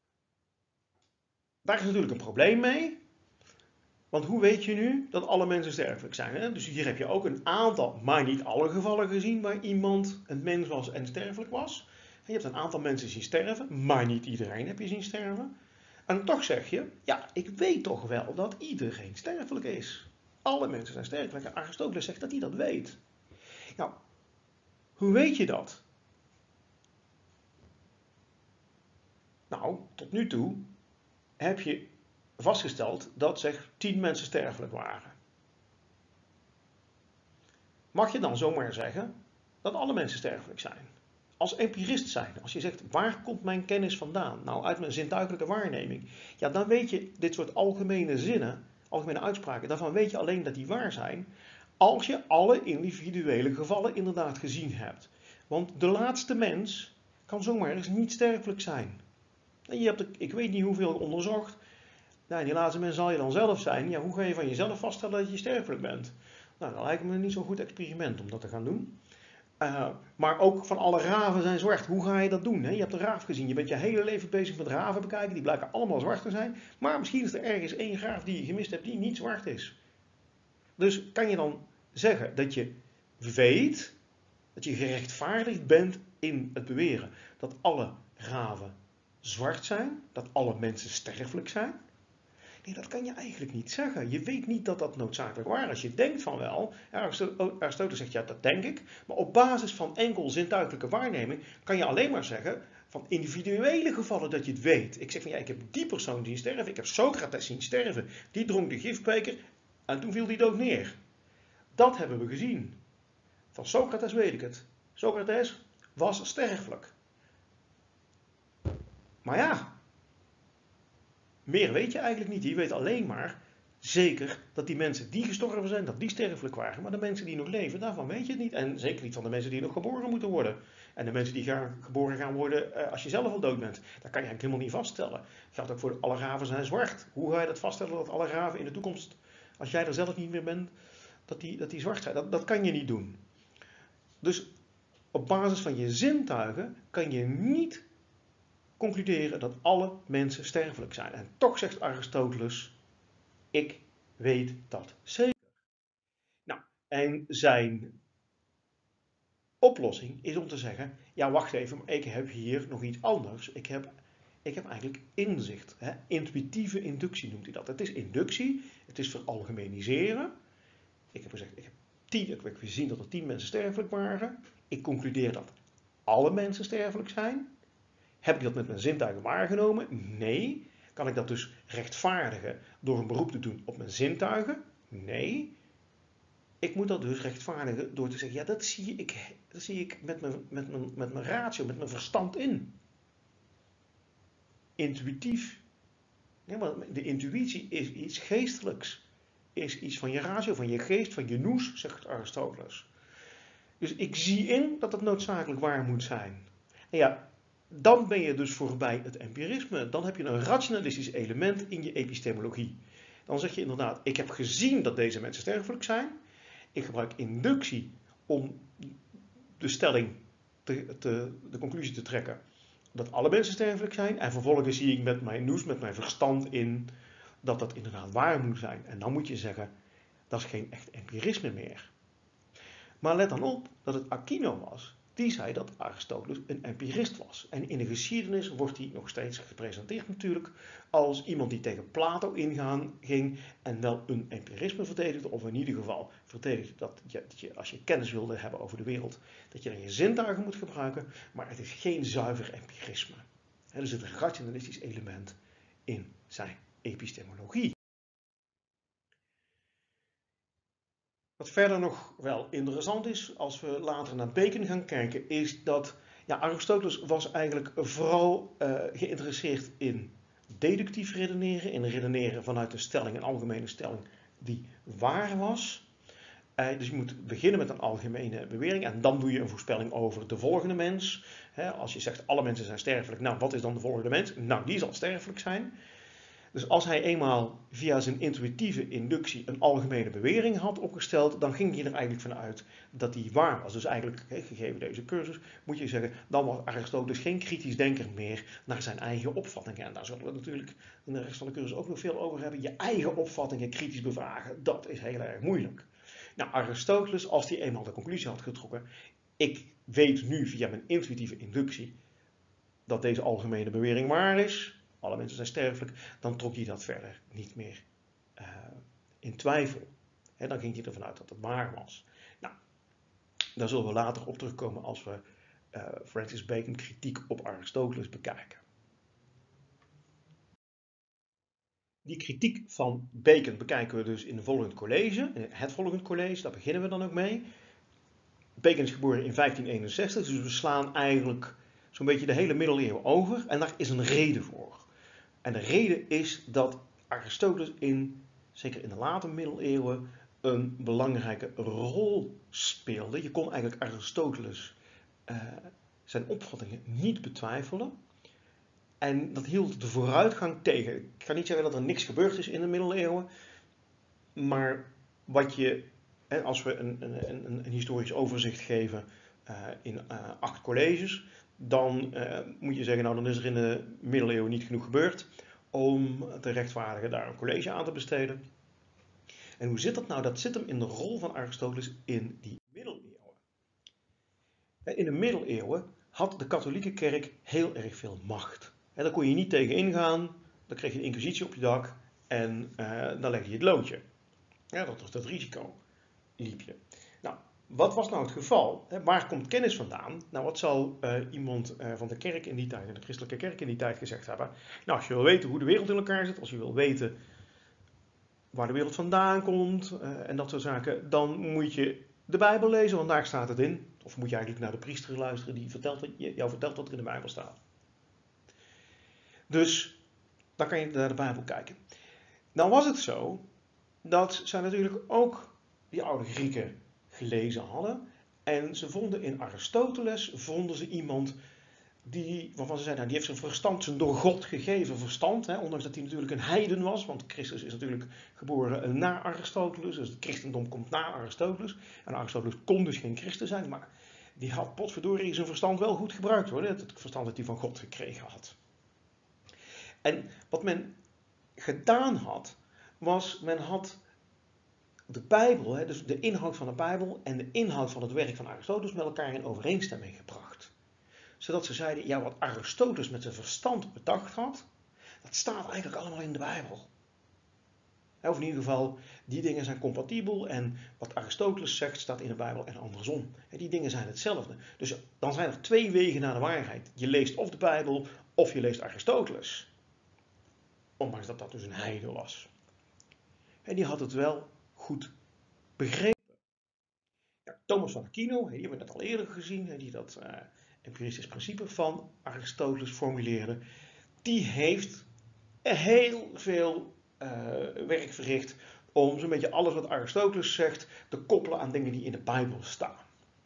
daar is natuurlijk een probleem mee. Want hoe weet je nu dat alle mensen sterfelijk zijn? Hè? Dus hier heb je ook een aantal, maar niet alle gevallen gezien waar iemand een mens was en sterfelijk was. En je hebt een aantal mensen zien sterven, maar niet iedereen heb je zien sterven. En toch zeg je, ja, ik weet toch wel dat iedereen sterfelijk is. Alle mensen zijn sterfelijk. En Aristoteles zegt dat hij dat weet. Nou, hoe weet je dat? Nou, tot nu toe heb je vastgesteld dat zeg tien mensen sterfelijk waren. Mag je dan zomaar zeggen dat alle mensen sterfelijk zijn? Als empirist zijn, als je zegt, waar komt mijn kennis vandaan? Nou, uit mijn zintuigelijke waarneming. Ja, dan weet je dit soort algemene zinnen, algemene uitspraken, daarvan weet je alleen dat die waar zijn, als je alle individuele gevallen inderdaad gezien hebt. Want de laatste mens kan zomaar eens niet sterfelijk zijn. En je hebt er, ik weet niet hoeveel onderzocht. Nou, die laatste mens zal je dan zelf zijn. Ja, hoe ga je van jezelf vaststellen dat je sterfelijk bent? Nou, dat lijkt me niet zo'n goed experiment om dat te gaan doen. Uh, maar ook van alle raven zijn zwart. Hoe ga je dat doen? Hè? Je hebt een raaf gezien. Je bent je hele leven bezig met raven bekijken. Die blijken allemaal zwart te zijn. Maar misschien is er ergens één raaf die je gemist hebt die niet zwart is. Dus kan je dan zeggen dat je weet, dat je gerechtvaardigd bent in het beweren dat alle raven zwart zijn, dat alle mensen sterfelijk zijn. Nee, dat kan je eigenlijk niet zeggen. Je weet niet dat dat noodzakelijk waar is. Je denkt van wel, Aristoteles zegt ja, dat denk ik, maar op basis van enkel zintuigelijke waarneming kan je alleen maar zeggen van individuele gevallen dat je het weet. Ik zeg van ja, ik heb die persoon zien sterven, ik heb Socrates zien sterven, die dronk de gifbeker en toen viel die dood neer. Dat hebben we gezien. Van Socrates weet ik het. Socrates was sterfelijk. Maar ja, meer weet je eigenlijk niet. Je weet alleen maar zeker dat die mensen die gestorven zijn, dat die sterfelijk waren. Maar de mensen die nog leven, daarvan weet je het niet. En zeker niet van de mensen die nog geboren moeten worden. En de mensen die gaan, geboren gaan worden als je zelf al dood bent. Dat kan je eigenlijk helemaal niet vaststellen. Dat geldt ook voor alle raven zijn zwart. Hoe ga je dat vaststellen dat alle raven in de toekomst, als jij er zelf niet meer bent, dat die, dat die zwart zijn? Dat, dat kan je niet doen. Dus op basis van je zintuigen kan je niet concluderen dat alle mensen sterfelijk zijn. En toch zegt Aristoteles, ik weet dat zeker. Nou, en zijn oplossing is om te zeggen, ja wacht even, maar ik heb hier nog iets anders. Ik heb, ik heb eigenlijk inzicht. Hè? Intuïtieve inductie noemt hij dat. Het is inductie, het is veralgemeniseren. Ik heb gezegd, ik heb, tien, ik heb gezien dat er tien mensen sterfelijk waren. Ik concludeer dat alle mensen sterfelijk zijn. Heb ik dat met mijn zintuigen waargenomen? Nee. Kan ik dat dus rechtvaardigen door een beroep te doen op mijn zintuigen? Nee. Ik moet dat dus rechtvaardigen door te zeggen, ja, dat zie ik, dat zie ik met, mijn, met, mijn, met mijn ratio, met mijn verstand in. Intuïtief. Ja, maar de intuïtie is iets geestelijks. Is iets van je ratio, van je geest, van je nous, zegt Aristoteles. Dus ik zie in dat het noodzakelijk waar moet zijn. En ja, dan ben je dus voorbij het empirisme. Dan heb je een rationalistisch element in je epistemologie. Dan zeg je inderdaad, ik heb gezien dat deze mensen sterfelijk zijn. Ik gebruik inductie om de stelling, te, te, de conclusie te trekken dat alle mensen sterfelijk zijn. En vervolgens zie ik met mijn nous, met mijn verstand in dat dat inderdaad waar moet zijn. En dan moet je zeggen, dat is geen echt empirisme meer. Maar let dan op dat het Aquino was. Die zei dat Aristoteles een empirist was. En in de geschiedenis wordt hij nog steeds gepresenteerd natuurlijk als iemand die tegen Plato ingaan ging en wel een empirisme verdedigde, of in ieder geval verdedigde dat je, dat je als je kennis wilde hebben over de wereld, dat je dan je zintuigen moet gebruiken, maar het is geen zuiver empirisme. Er zit een rationalistisch element in zijn epistemologie. Wat verder nog wel interessant is, als we later naar Bacon gaan kijken, is dat ja, Aristoteles was eigenlijk vooral uh, geïnteresseerd in deductief redeneren, in redeneren vanuit een stelling, een algemene stelling die waar was. Uh, dus je moet beginnen met een algemene bewering en dan doe je een voorspelling over de volgende mens. He, als je zegt alle mensen zijn sterfelijk, nou wat is dan de volgende mens? Nou die zal sterfelijk zijn. Dus als hij eenmaal via zijn intuïtieve inductie een algemene bewering had opgesteld, dan ging hij er eigenlijk vanuit dat die waar was. Dus eigenlijk, gegeven deze cursus, moet je zeggen, dan was Aristoteles geen kritisch denker meer naar zijn eigen opvattingen. En daar zullen we natuurlijk in de rest van de cursus ook nog veel over hebben. Je eigen opvattingen kritisch bevragen, dat is heel erg moeilijk. Nou, Aristoteles, als hij eenmaal de conclusie had getrokken, ik weet nu via mijn intuïtieve inductie dat deze algemene bewering waar is, alle mensen zijn sterfelijk, dan trok hij dat verder niet meer uh, in twijfel. He, dan ging hij ervan uit dat het waar was. Nou, daar zullen we later op terugkomen als we uh, Francis Bacon kritiek op Aristoteles bekijken. Die kritiek van Bacon bekijken we dus in het volgende college. Het volgende college, daar beginnen we dan ook mee. Bacon is geboren in vijftien eenenzestig, dus we slaan eigenlijk zo'n beetje de hele middeleeuwen over. En daar is een reden voor. En de reden is dat Aristoteles in, zeker in de late middeleeuwen, een belangrijke rol speelde. Je kon eigenlijk Aristoteles uh, zijn opvattingen niet betwijfelen. En dat hield de vooruitgang tegen. Ik ga niet zeggen dat er niks gebeurd is in de middeleeuwen. Maar wat je, als we een, een, een, een historisch overzicht geven uh, in uh, acht colleges, dan uh, moet je zeggen, nou dan is er in de middeleeuwen niet genoeg gebeurd om te rechtvaardigen daar een college aan te besteden. En hoe zit dat nou? Dat zit hem in de rol van Aristoteles in die middeleeuwen. In de middeleeuwen had de katholieke kerk heel erg veel macht. Daar kon je niet tegen ingaan, dan kreeg je de inquisitie op je dak en uh, dan legde je het loodje. Ja, dat was dat risico, liep je. Nou, wat was nou het geval? Waar komt kennis vandaan? Nou, wat zal uh, iemand uh, van de kerk in die tijd, de christelijke kerk in die tijd gezegd hebben? Nou, als je wil weten hoe de wereld in elkaar zit, als je wil weten waar de wereld vandaan komt uh, en dat soort zaken, dan moet je de Bijbel lezen, want daar staat het in. Of moet je eigenlijk naar de priester luisteren die vertelt, jou vertelt wat er in de Bijbel staat. Dus dan kan je naar de Bijbel kijken. Nou was het zo dat zij natuurlijk ook die oude Grieken gelezen hadden. En ze vonden in Aristoteles vonden ze iemand die, waarvan ze zeiden, nou, die heeft zijn verstand, zijn door God gegeven verstand. Hè, ondanks dat hij natuurlijk een heiden was, want Christus is natuurlijk geboren na Aristoteles. Dus het christendom komt na Aristoteles. En Aristoteles kon dus geen christen zijn, maar die had potverdorie zijn verstand wel goed gebruikt hoor. Het verstand dat hij van God gekregen had. En wat men gedaan had, was men had de Bijbel, dus de inhoud van de Bijbel en de inhoud van het werk van Aristoteles met elkaar in overeenstemming gebracht. Zodat ze zeiden, ja, wat Aristoteles met zijn verstand bedacht had, dat staat eigenlijk allemaal in de Bijbel. Of in ieder geval, die dingen zijn compatibel en wat Aristoteles zegt staat in de Bijbel en andersom. Die dingen zijn hetzelfde. Dus dan zijn er twee wegen naar de waarheid. Je leest of de Bijbel of je leest Aristoteles. Ondanks dat dat dus een heide was. En die had het wel goed begrepen. Ja, Thomas van Aquino, die hebben we net al eerder gezien, die dat uh, empiristisch principe van Aristoteles formuleerde. Die heeft heel veel uh, werk verricht om zo'n beetje alles wat Aristoteles zegt te koppelen aan dingen die in de Bijbel staan.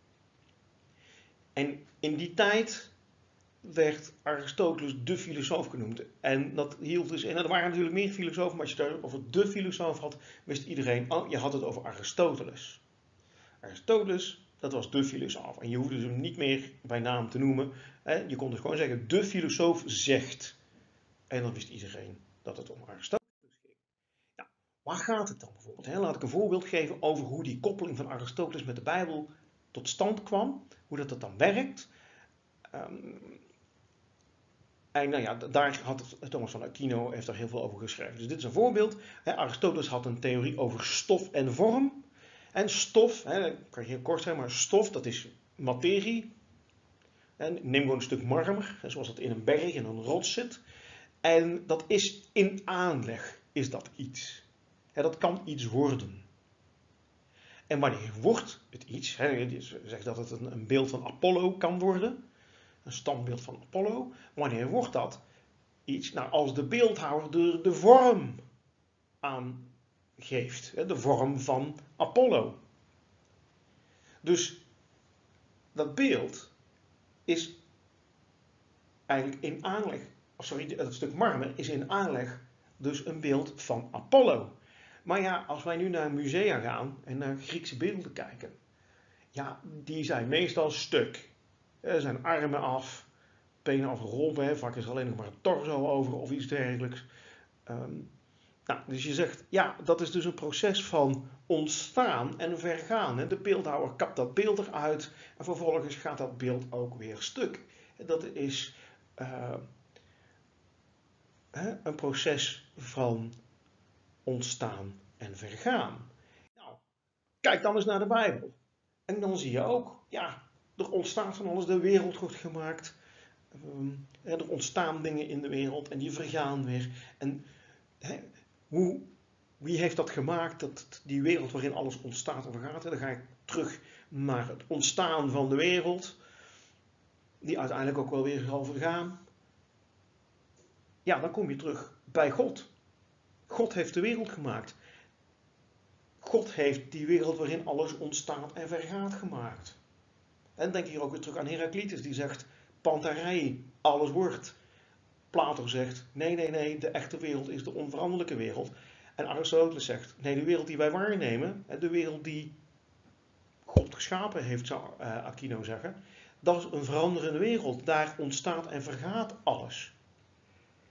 En in die tijd werd Aristoteles de filosoof genoemd. En dat hield dus in. En er waren natuurlijk meer filosofen, maar als je het over de filosoof had, wist iedereen, oh, je had het over Aristoteles. Aristoteles, dat was de filosoof. En je hoefde hem niet meer bij naam te noemen. Je kon dus gewoon zeggen, de filosoof zegt. En dan wist iedereen dat het om Aristoteles ging. Nou, waar gaat het dan bijvoorbeeld? Laat ik een voorbeeld geven over hoe die koppeling van Aristoteles met de Bijbel tot stand kwam. Hoe dat, dat dan werkt. Um, En nou ja, daar had Thomas van Aquino heeft daar heel veel over geschreven. Dus dit is een voorbeeld. Aristoteles had een theorie over stof en vorm. En stof, hè, kan je heel kort zijn, maar stof dat is materie. En neem gewoon een stuk marmer, zoals dat in een berg, in een rots zit. En dat is in aanleg, is dat iets. Ja, dat kan iets worden. En wanneer wordt het iets? Hè, je zegt dat het een, een beeld van Apollo kan worden. Een standbeeld van Apollo. Wanneer wordt dat iets? Nou, als de beeldhouwer er de vorm aan geeft. De vorm van Apollo. Dus dat beeld is eigenlijk in aanleg, sorry, het stuk marmer is in aanleg dus een beeld van Apollo. Maar ja, als wij nu naar musea gaan en naar Griekse beelden kijken, ja, die zijn meestal stuk. Er zijn armen af, benen afgerold, vaak is er alleen nog maar een torso over of iets dergelijks. Um, nou, dus je zegt, ja, dat is dus een proces van ontstaan en vergaan. Hè. De beeldhouwer kapt dat beeld eruit en vervolgens gaat dat beeld ook weer stuk. Dat is uh, een proces van ontstaan en vergaan. Nou, kijk dan eens naar de Bijbel. En dan zie je ook, ja, er ontstaat van alles, de wereld wordt gemaakt. Um, er ontstaan dingen in de wereld en die vergaan weer. En hè, hoe, wie heeft dat gemaakt, dat die wereld waarin alles ontstaat en vergaat? Dan ga ik terug naar het ontstaan van de wereld, die uiteindelijk ook wel weer zal vergaan. Ja, dan kom je terug bij God. God heeft de wereld gemaakt. God heeft die wereld waarin alles ontstaat en vergaat gemaakt. En denk hier ook weer terug aan Heraclitus, die zegt, pantarei, alles wordt. Plato zegt, nee, nee, nee, de echte wereld is de onveranderlijke wereld. En Aristoteles zegt, nee, de wereld die wij waarnemen, de wereld die God geschapen heeft, zou uh, Aquino zeggen, dat is een veranderende wereld. Daar ontstaat en vergaat alles.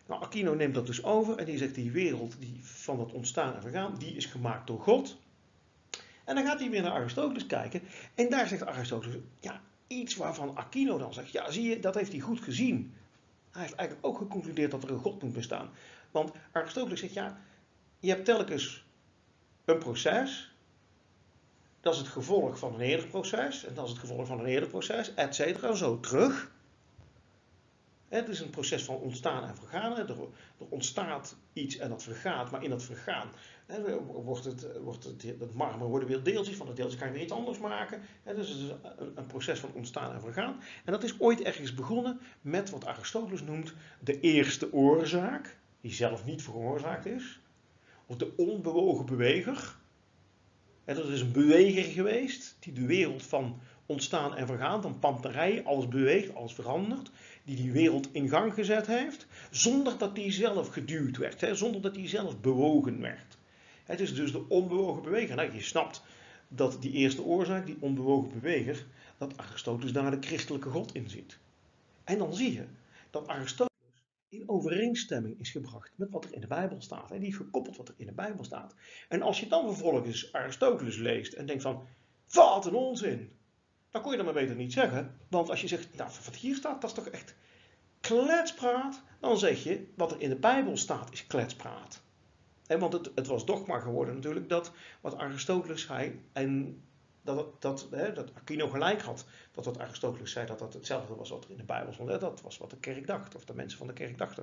Nou, Aquino neemt dat dus over en die zegt die wereld die van het ontstaan en vergaan, die is gemaakt door God. En dan gaat hij weer naar Aristoteles kijken en daar zegt Aristoteles, ja, iets waarvan Aquino dan zegt, ja, zie je, dat heeft hij goed gezien. Hij heeft eigenlijk ook geconcludeerd dat er een God moet bestaan. Want Aristoteles zegt, ja, je hebt telkens een proces, dat is het gevolg van een eerder proces, en dat is het gevolg van een eerder proces, et cetera, zo terug. Het is een proces van ontstaan en vergaan. Er, er ontstaat iets en dat vergaat, maar in dat vergaan hè, wordt het, wordt het, het marmer worden weer deeltjes, van de deeltjes kan je weer iets anders maken. Hè, dus het is een, een proces van ontstaan en vergaan. En dat is ooit ergens begonnen met wat Aristoteles noemt de eerste oorzaak, die zelf niet veroorzaakt is, of de onbewogen beweger. Hè, dat is een beweger geweest, die de wereld van ontstaan en vergaan, van panterij, alles beweegt, alles verandert, die die wereld in gang gezet heeft, zonder dat die zelf geduwd werd, hè, zonder dat die zelf bewogen werd. Het is dus de onbewogen beweger. Nou, je snapt dat die eerste oorzaak, die onbewogen beweger, dat Aristoteles daar de christelijke God in ziet. En dan zie je dat Aristoteles in overeenstemming is gebracht met wat er in de Bijbel staat. En die heeft gekoppeld wat er in de Bijbel staat. En als je dan vervolgens Aristoteles leest en denkt van, wat een onzin! Dan kon je dat maar beter niet zeggen. Want als je zegt, nou, wat hier staat, dat is toch echt kletspraat. Dan zeg je, wat er in de Bijbel staat, is kletspraat. He, want het, het was dogma geworden natuurlijk, dat wat Aristoteles zei, en dat, dat, he, dat Aquino gelijk had, dat wat Aristoteles zei, dat dat hetzelfde was wat er in de Bijbel stond. He, dat was wat de kerk dacht, of de mensen van de kerk dachten.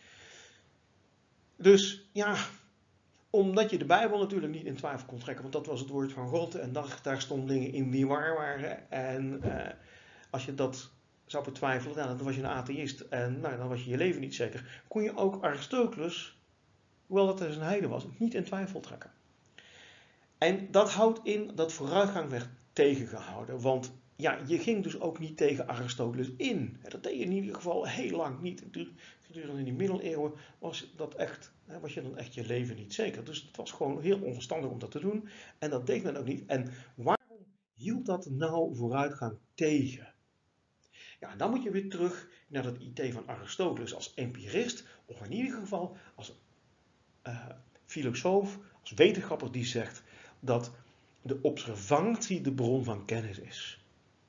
Dus ja, omdat je de Bijbel natuurlijk niet in twijfel kon trekken, want dat was het woord van God en daar, daar stonden dingen in die waar waren. En uh, als je dat zou betwijfelen, nou, dan was je een atheïst en nou, dan was je je leven niet zeker. Kon je ook Aristoteles, hoewel dat hij een heiden was, niet in twijfel trekken. En dat houdt in dat vooruitgang werd tegengehouden, want ja, je ging dus ook niet tegen Aristoteles in. Dat deed je in ieder geval heel lang niet. Gedurende die middeleeuwen was, dat echt, was je dan echt je leven niet zeker. Dus het was gewoon heel onverstandig om dat te doen. En dat deed men ook niet. En waarom hield dat nou vooruitgang tegen? Ja, dan moet je weer terug naar dat idee van Aristoteles als empirist, of in ieder geval als uh, filosoof, als wetenschapper die zegt dat de observantie de bron van kennis is.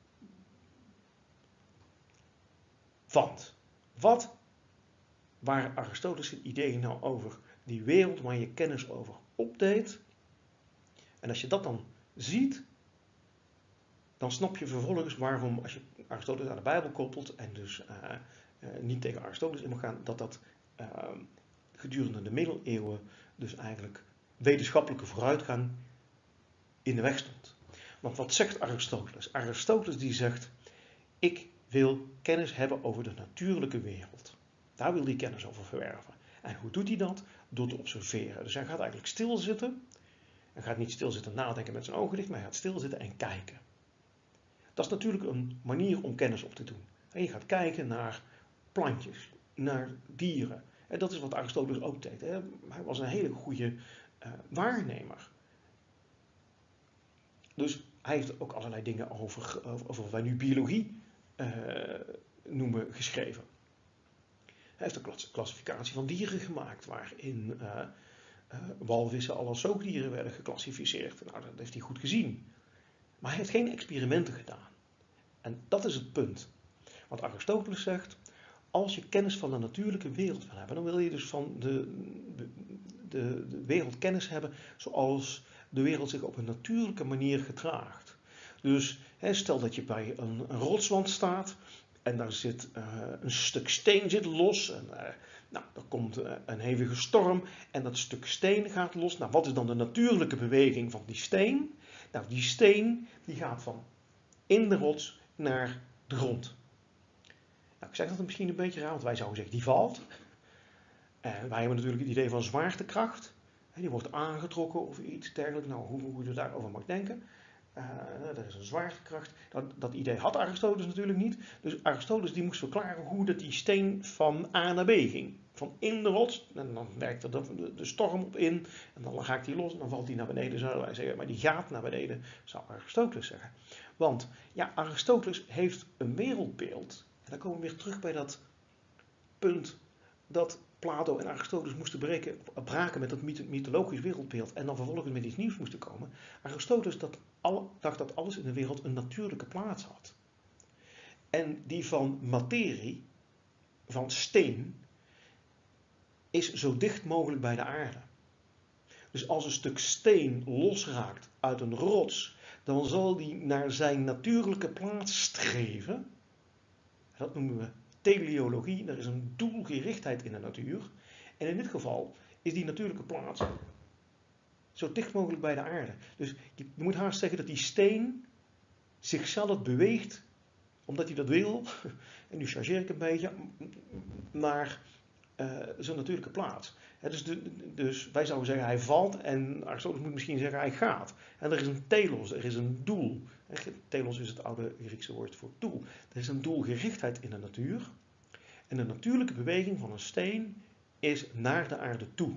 Want, wat waren Aristoteles' ideeën nou over die wereld waar je kennis over opdeed? En als je dat dan ziet, dan snap je vervolgens waarom, als je Aristoteles aan de Bijbel koppelt en dus uh, uh, niet tegen Aristoteles in mag gaan, dat dat uh, gedurende de middeleeuwen dus eigenlijk wetenschappelijke vooruitgang in de weg stond. Want wat zegt Aristoteles? Aristoteles die zegt, ik wil kennis hebben over de natuurlijke wereld. Daar wil hij kennis over verwerven. En hoe doet hij dat? Door te observeren. Dus hij gaat eigenlijk stilzitten. Hij gaat niet stilzitten nadenken met zijn ogen dicht, maar hij gaat stilzitten en kijken. Dat is natuurlijk een manier om kennis op te doen. En je gaat kijken naar plantjes, naar dieren. En dat is wat Aristoteles ook deed. Hè? Hij was een hele goede uh, waarnemer. Dus hij heeft ook allerlei dingen over, over wat wij nu biologie uh, noemen geschreven. Hij heeft een klassificatie van dieren gemaakt waarin uh, uh, walvissen al als zoogdieren werden geclassificeerd. Nou, dat heeft hij goed gezien. Maar hij heeft geen experimenten gedaan. En dat is het punt. Wat Aristoteles zegt, als je kennis van de natuurlijke wereld wil hebben, dan wil je dus van de, de, de wereld kennis hebben zoals de wereld zich op een natuurlijke manier gedraagt. Dus hè, stel dat je bij een, een rotswand staat en daar zit uh, een stuk steen zit los. En, uh, nou, er komt uh, een hevige storm en dat stuk steen gaat los. Nou, wat is dan de natuurlijke beweging van die steen? Nou, die steen die gaat van in de rots naar de grond. Nou, ik zeg dat misschien een beetje raar, want wij zouden zeggen die valt. Uh, wij hebben natuurlijk het idee van zwaartekracht. Die wordt aangetrokken of iets dergelijks. Nou, hoe, hoe je daarover mag denken. Uh, er is een zwaartekracht. Dat, dat idee had Aristoteles natuurlijk niet. Dus Aristoteles die moest verklaren hoe dat die steen van A naar B ging. Van in de rots, en dan werkt er de, de storm op in. En dan raakt hij los en dan valt hij naar beneden, zouden wij zeggen. Maar die gaat naar beneden, zou Aristoteles zeggen. Want ja, Aristoteles heeft een wereldbeeld. En dan komen we weer terug bij dat punt dat Plato en Aristoteles moesten breken, braken met dat mythologisch wereldbeeld en dan vervolgens met iets nieuws moesten komen. Aristoteles dat al, dacht dat alles in de wereld een natuurlijke plaats had. En die van materie, van steen, is zo dicht mogelijk bij de aarde. Dus als een stuk steen losraakt uit een rots, dan zal die naar zijn natuurlijke plaats streven. Dat noemen we teleologie. Er is een doelgerichtheid in de natuur. En in dit geval is die natuurlijke plaats zo dicht mogelijk bij de aarde. Dus je moet haast zeggen dat die steen zichzelf beweegt, omdat hij dat wil, en nu chargeer ik een beetje, naar uh, zijn natuurlijke plaats. He, dus, de, dus wij zouden zeggen hij valt en Aristoteles moet misschien zeggen hij gaat. En er is een telos, er is een doel. Telos is het oude Griekse woord voor doel. Er is een doelgerichtheid in de natuur. En de natuurlijke beweging van een steen is naar de aarde toe.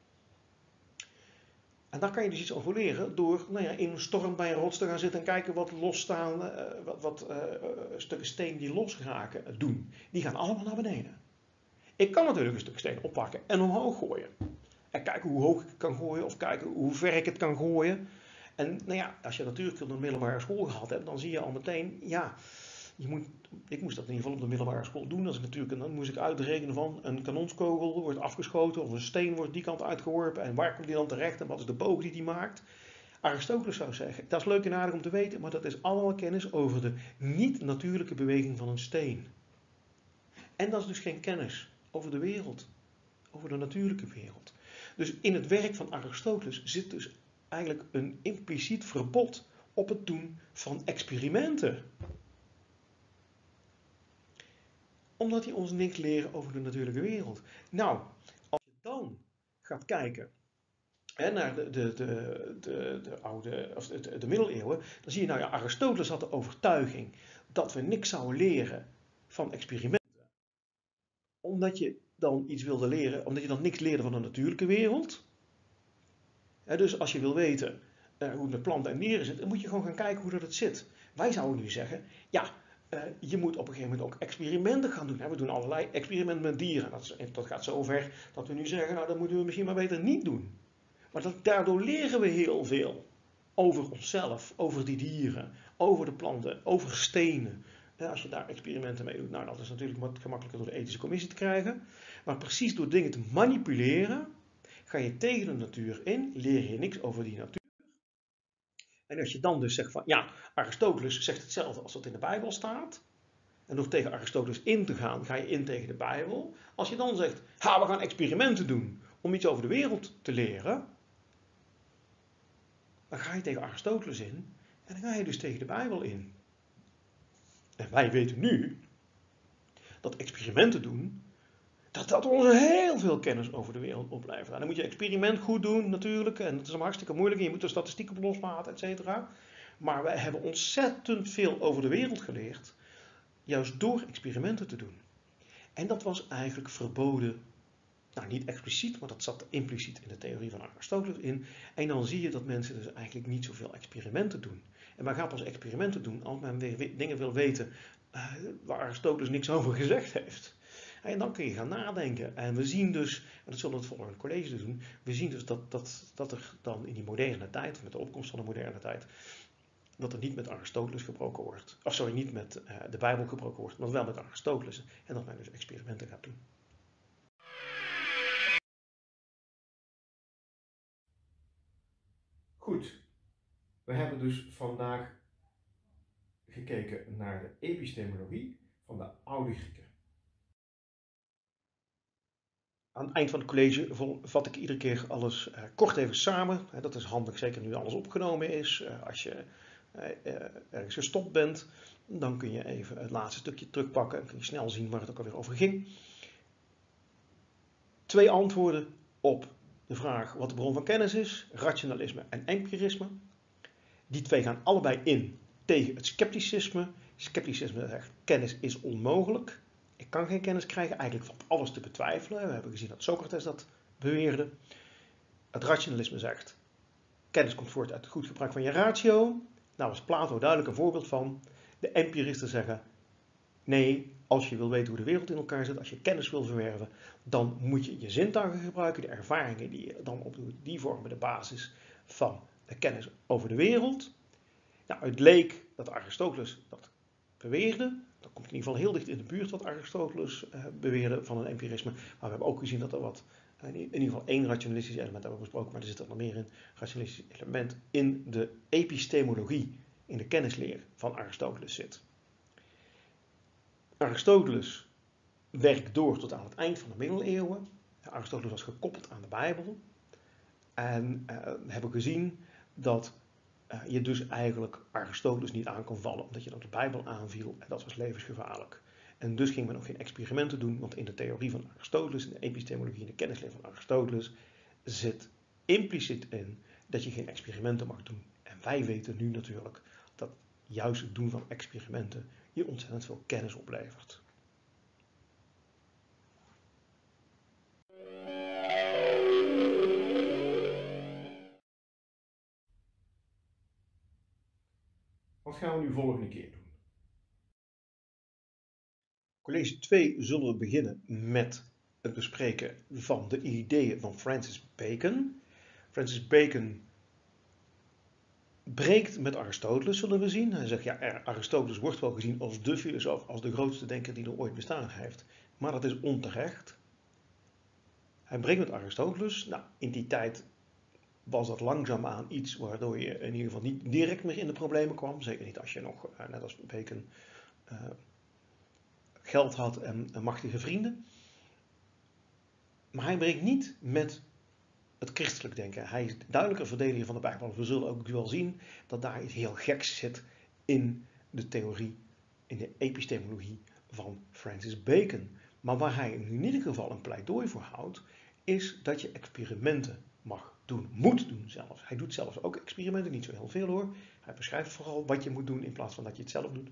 En daar kan je dus iets over leren door nou ja, in een storm bij een rots te gaan zitten en kijken wat losstaan, uh, wat, wat uh, stukken steen die losgeraken doen. Die gaan allemaal naar beneden. Ik kan natuurlijk een stuk steen oppakken en omhoog gooien. En kijken hoe hoog ik het kan gooien of kijken hoe ver ik het kan gooien. En nou ja, als je natuurlijk op de middelbare school gehad hebt, dan zie je al meteen, ja, je moet, ik moest dat in ieder geval op de middelbare school doen. Als ik natuurlijk, dan moest ik uitrekenen van een kanonskogel wordt afgeschoten of een steen wordt die kant uitgeworpen en waar komt die dan terecht en wat is de boog die die maakt. Aristoteles zou zeggen, dat is leuk en aardig om te weten, maar dat is allemaal kennis over de niet-natuurlijke beweging van een steen. En dat is dus geen kennis over de wereld, over de natuurlijke wereld. Dus in het werk van Aristoteles zit dus eigenlijk een impliciet verbod op het doen van experimenten. Omdat hij ons niks leren over de natuurlijke wereld. Nou, als je dan gaat kijken hè, naar de, de, de, de, de oude, of de, de middeleeuwen, dan zie je nou ja, Aristoteles had de overtuiging dat we niks zouden leren van experimenten. Omdat je dan iets wilde leren, omdat je dan niks leerde van de natuurlijke wereld. Hè, dus als je wil weten uh, hoe het met planten en dieren zit, dan moet je gewoon gaan kijken hoe dat het zit. Wij zouden nu zeggen, ja, Uh, je moet op een gegeven moment ook experimenten gaan doen. We doen allerlei experimenten met dieren. Dat, is, dat gaat zo ver dat we nu zeggen, nou dat moeten we misschien maar beter niet doen. Maar dat, daardoor leren we heel veel. Over onszelf, over die dieren, over de planten, over stenen. Ja, als je daar experimenten mee doet, nou dat is natuurlijk wat gemakkelijker door de ethische commissie te krijgen. Maar precies door dingen te manipuleren, ga je tegen de natuur in, leer je niks over die natuur. En als je dan dus zegt van, ja, Aristoteles zegt hetzelfde als wat in de Bijbel staat. En door tegen Aristoteles in te gaan, ga je in tegen de Bijbel. Als je dan zegt, ha, we gaan experimenten doen om iets over de wereld te leren. Dan ga je tegen Aristoteles in en dan ga je dus tegen de Bijbel in. En wij weten nu dat experimenten doen, dat dat ons heel veel kennis over de wereld oplevert. En dan moet je experiment goed doen natuurlijk. En dat is hartstikke moeilijk. En je moet er statistiek op loslaten, et cetera. Maar wij hebben ontzettend veel over de wereld geleerd. Juist door experimenten te doen. En dat was eigenlijk verboden. Nou, niet expliciet, maar dat zat impliciet in de theorie van Aristoteles in. En dan zie je dat mensen dus eigenlijk niet zoveel experimenten doen. En men gaat pas experimenten doen als men weer dingen wil weten uh, waar Aristoteles niks over gezegd heeft. En dan kun je gaan nadenken. En we zien dus, en dat zullen we het volgende college doen, we zien dus dat, dat, dat er dan in die moderne tijd, met de opkomst van de moderne tijd, dat er niet met Aristoteles gebroken wordt. Of sorry, niet met uh, de Bijbel gebroken wordt, maar wel met Aristoteles. En dat men dus experimenten gaat doen. Goed. We hebben dus vandaag gekeken naar de epistemologie van de oude Grieken. Aan het eind van het college vat ik iedere keer alles uh, kort even samen. Dat is handig, zeker nu alles opgenomen is. Uh, als je uh, uh, ergens gestopt bent, dan kun je even het laatste stukje terugpakken en kun je snel zien waar het ook alweer over ging. Twee antwoorden op de vraag wat de bron van kennis is, rationalisme en empirisme. Die twee gaan allebei in tegen het scepticisme. Scepticisme zegt kennis is onmogelijk. Ik kan geen kennis krijgen, eigenlijk valt alles te betwijfelen. We hebben gezien dat Socrates dat beweerde. Het rationalisme zegt, kennis komt voort uit het goed gebruik van je ratio. Daar was Plato duidelijk een voorbeeld van. De empiristen zeggen, nee, als je wil weten hoe de wereld in elkaar zit, als je kennis wil verwerven, dan moet je je zintuigen gebruiken, de ervaringen die je dan opdoet, die vormen de basis van de kennis over de wereld. Nou, het leek dat Aristoteles dat beweerde. Dat komt in ieder geval heel dicht in de buurt wat Aristoteles uh, beweerde van een empirisme. Maar we hebben ook gezien dat er wat, uh, in ieder geval één rationalistisch element hebben we besproken, maar er zit er nog meer in, rationalistisch element in de epistemologie, in de kennisleer van Aristoteles zit. Aristoteles werkt door tot aan het eind van de middeleeuwen. Aristoteles was gekoppeld aan de Bijbel. En uh, we hebben gezien dat uh, je dus eigenlijk Aristoteles niet aan kon vallen, omdat je dan de Bijbel aanviel en dat was levensgevaarlijk. En dus ging men ook geen experimenten doen, want in de theorie van Aristoteles, in de epistemologie, in de kennisleer van Aristoteles, zit impliciet in dat je geen experimenten mag doen. En wij weten nu natuurlijk dat juist het doen van experimenten je ontzettend veel kennis oplevert. Wat gaan we nu volgende keer doen? College twee zullen we beginnen met het bespreken van de ideeën van Francis Bacon. Francis Bacon breekt met Aristoteles, zullen we zien. Hij zegt, ja, Aristoteles wordt wel gezien als de filosoof, als de grootste denker die er ooit bestaan heeft. Maar dat is onterecht. Hij breekt met Aristoteles. Nou, in die tijd was dat langzaamaan iets waardoor je in ieder geval niet direct meer in de problemen kwam. Zeker niet als je nog, net als Bacon, uh, geld had en, en machtige vrienden. Maar hij breekt niet met het christelijk denken. Hij is duidelijk een verdediger van de Bijbel. We zullen ook wel zien dat daar iets heel geks zit in de theorie, in de epistemologie van Francis Bacon. Maar waar hij in ieder geval een pleidooi voor houdt, is dat je experimenten mag doen. Moet doen zelfs. Hij doet zelfs ook experimenten, niet zo heel veel hoor. Hij beschrijft vooral wat je moet doen in plaats van dat je het zelf doet.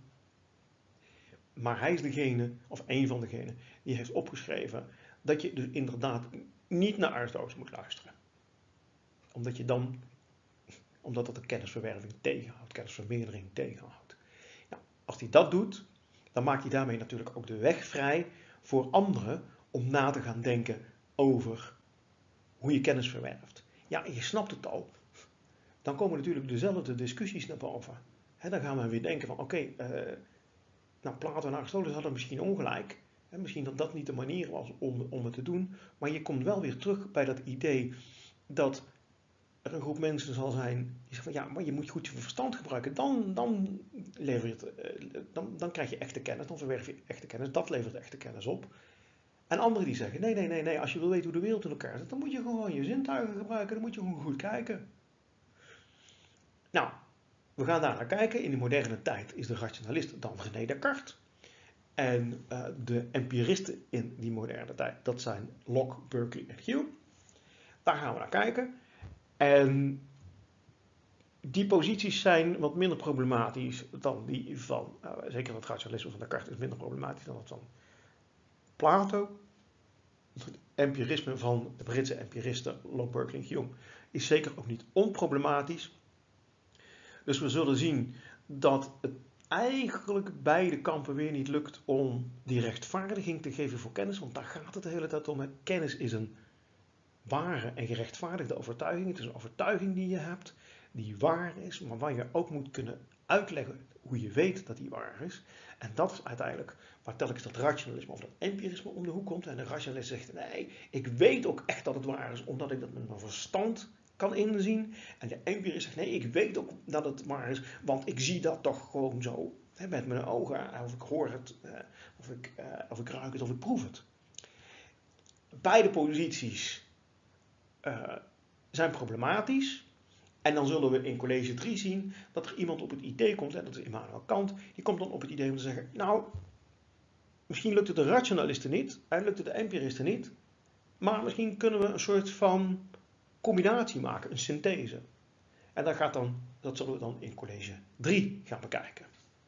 Maar hij is degene, of een van degenen, die heeft opgeschreven dat je dus inderdaad niet naar Aristoteles moet luisteren. Omdat je dan, omdat dat de kennisverwerving tegenhoudt, kennisvermeerdering tegenhoudt. Nou, als hij dat doet, dan maakt hij daarmee natuurlijk ook de weg vrij voor anderen om na te gaan denken over hoe je kennis verwerft. Ja, je snapt het al. Dan komen natuurlijk dezelfde discussies naar boven. He, dan gaan we weer denken van, oké, okay, uh, nou, Plato en Aristoteles hadden misschien ongelijk. He, misschien dat dat niet de manier was om, om het te doen. Maar je komt wel weer terug bij dat idee dat er een groep mensen zal zijn die zeggen van, ja, maar je moet goed je verstand gebruiken. Dan, dan, levert, uh, dan, dan krijg je echte kennis, dan verwerf je echte kennis. Dat levert echte kennis op. En anderen die zeggen, nee, nee, nee, nee, als je wil weten hoe de wereld in elkaar zit, dan moet je gewoon je zintuigen gebruiken, dan moet je gewoon goed kijken. Nou, we gaan daar naar kijken. In de moderne tijd is de rationalist dan René Descartes. En uh, de empiristen in die moderne tijd, dat zijn Locke, Berkeley en Hume. Daar gaan we naar kijken. En die posities zijn wat minder problematisch dan die van, uh, zeker het rationalisme van Descartes is minder problematisch dan dat van Plato. Het empirisme van de Britse empiristen Locke, Berkeley en Hume is zeker ook niet onproblematisch. Dus we zullen zien dat het eigenlijk beide kampen weer niet lukt om die rechtvaardiging te geven voor kennis, want daar gaat het de hele tijd om. Kennis is een ware en gerechtvaardigde overtuiging. Het is een overtuiging die je hebt, die waar is, maar waar je ook moet kunnen uitleggen hoe je weet dat die waar is. En dat is uiteindelijk waar telkens dat rationalisme of dat empirisme om de hoek komt. En de rationalist zegt, nee, ik weet ook echt dat het waar is, omdat ik dat met mijn verstand kan inzien. En de empirist zegt, nee, ik weet ook dat het waar is, want ik zie dat toch gewoon zo hè, met mijn ogen, of ik hoor het, uh, of, ik, uh, of ik ruik het, of ik proef het. Beide posities uh, zijn problematisch. En dan zullen we in college drie zien dat er iemand op het idee komt, en dat is Immanuel Kant, die komt dan op het idee om te zeggen, nou, misschien lukt het de rationalisten niet, en lukt het de empiristen niet, maar misschien kunnen we een soort van combinatie maken, een synthese. En dat, gaat dan, dat zullen we dan in college drie gaan bekijken.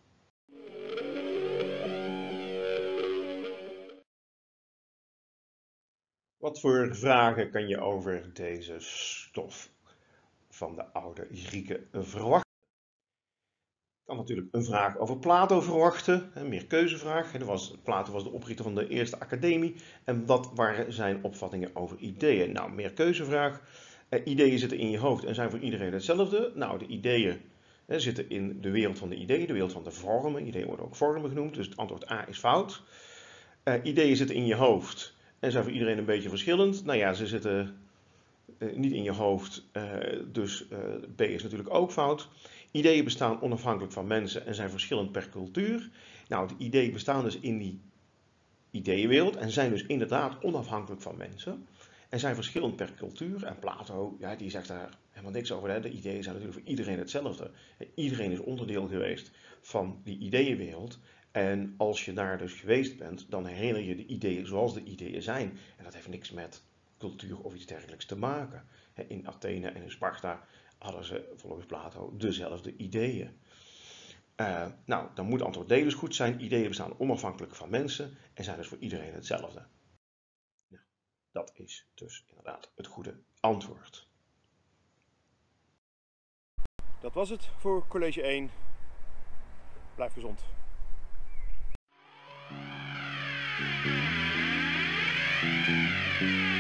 Wat voor vragen kan je over deze stof van de oude Grieken verwachten? kan natuurlijk een vraag over Plato verwachten, een meerkeuzevraag. Er was, Plato was de oprichter van de eerste academie. En wat waren zijn opvattingen over ideeën? Nou, meerkeuzevraag. Eh, ideeën zitten in je hoofd en zijn voor iedereen hetzelfde. Nou, de ideeën eh, zitten in de wereld van de ideeën, de wereld van de vormen. Ideeën worden ook vormen genoemd, dus het antwoord A is fout. Uh, ideeën zitten in je hoofd en zijn voor iedereen een beetje verschillend. Nou ja, ze zitten uh, niet in je hoofd, uh, dus uh, B is natuurlijk ook fout. Ideeën bestaan onafhankelijk van mensen en zijn verschillend per cultuur. Nou, de ideeën bestaan dus in die ideeënwereld en zijn dus inderdaad onafhankelijk van mensen. En zijn verschillend per cultuur. En Plato, ja, die zegt daar helemaal niks over. Hè. De ideeën zijn natuurlijk voor iedereen hetzelfde. Iedereen is onderdeel geweest van die ideeënwereld. En als je daar dus geweest bent, dan herinner je de ideeën zoals de ideeën zijn. En dat heeft niks met cultuur of iets dergelijks te maken. In Athene en in Sparta hadden ze volgens Plato dezelfde ideeën. Uh, nou, dan moet antwoord D dus goed zijn. Ideeën bestaan onafhankelijk van mensen en zijn dus voor iedereen hetzelfde. Nou, dat is dus inderdaad het goede antwoord. Dat was het voor college één. Blijf gezond. Thank you.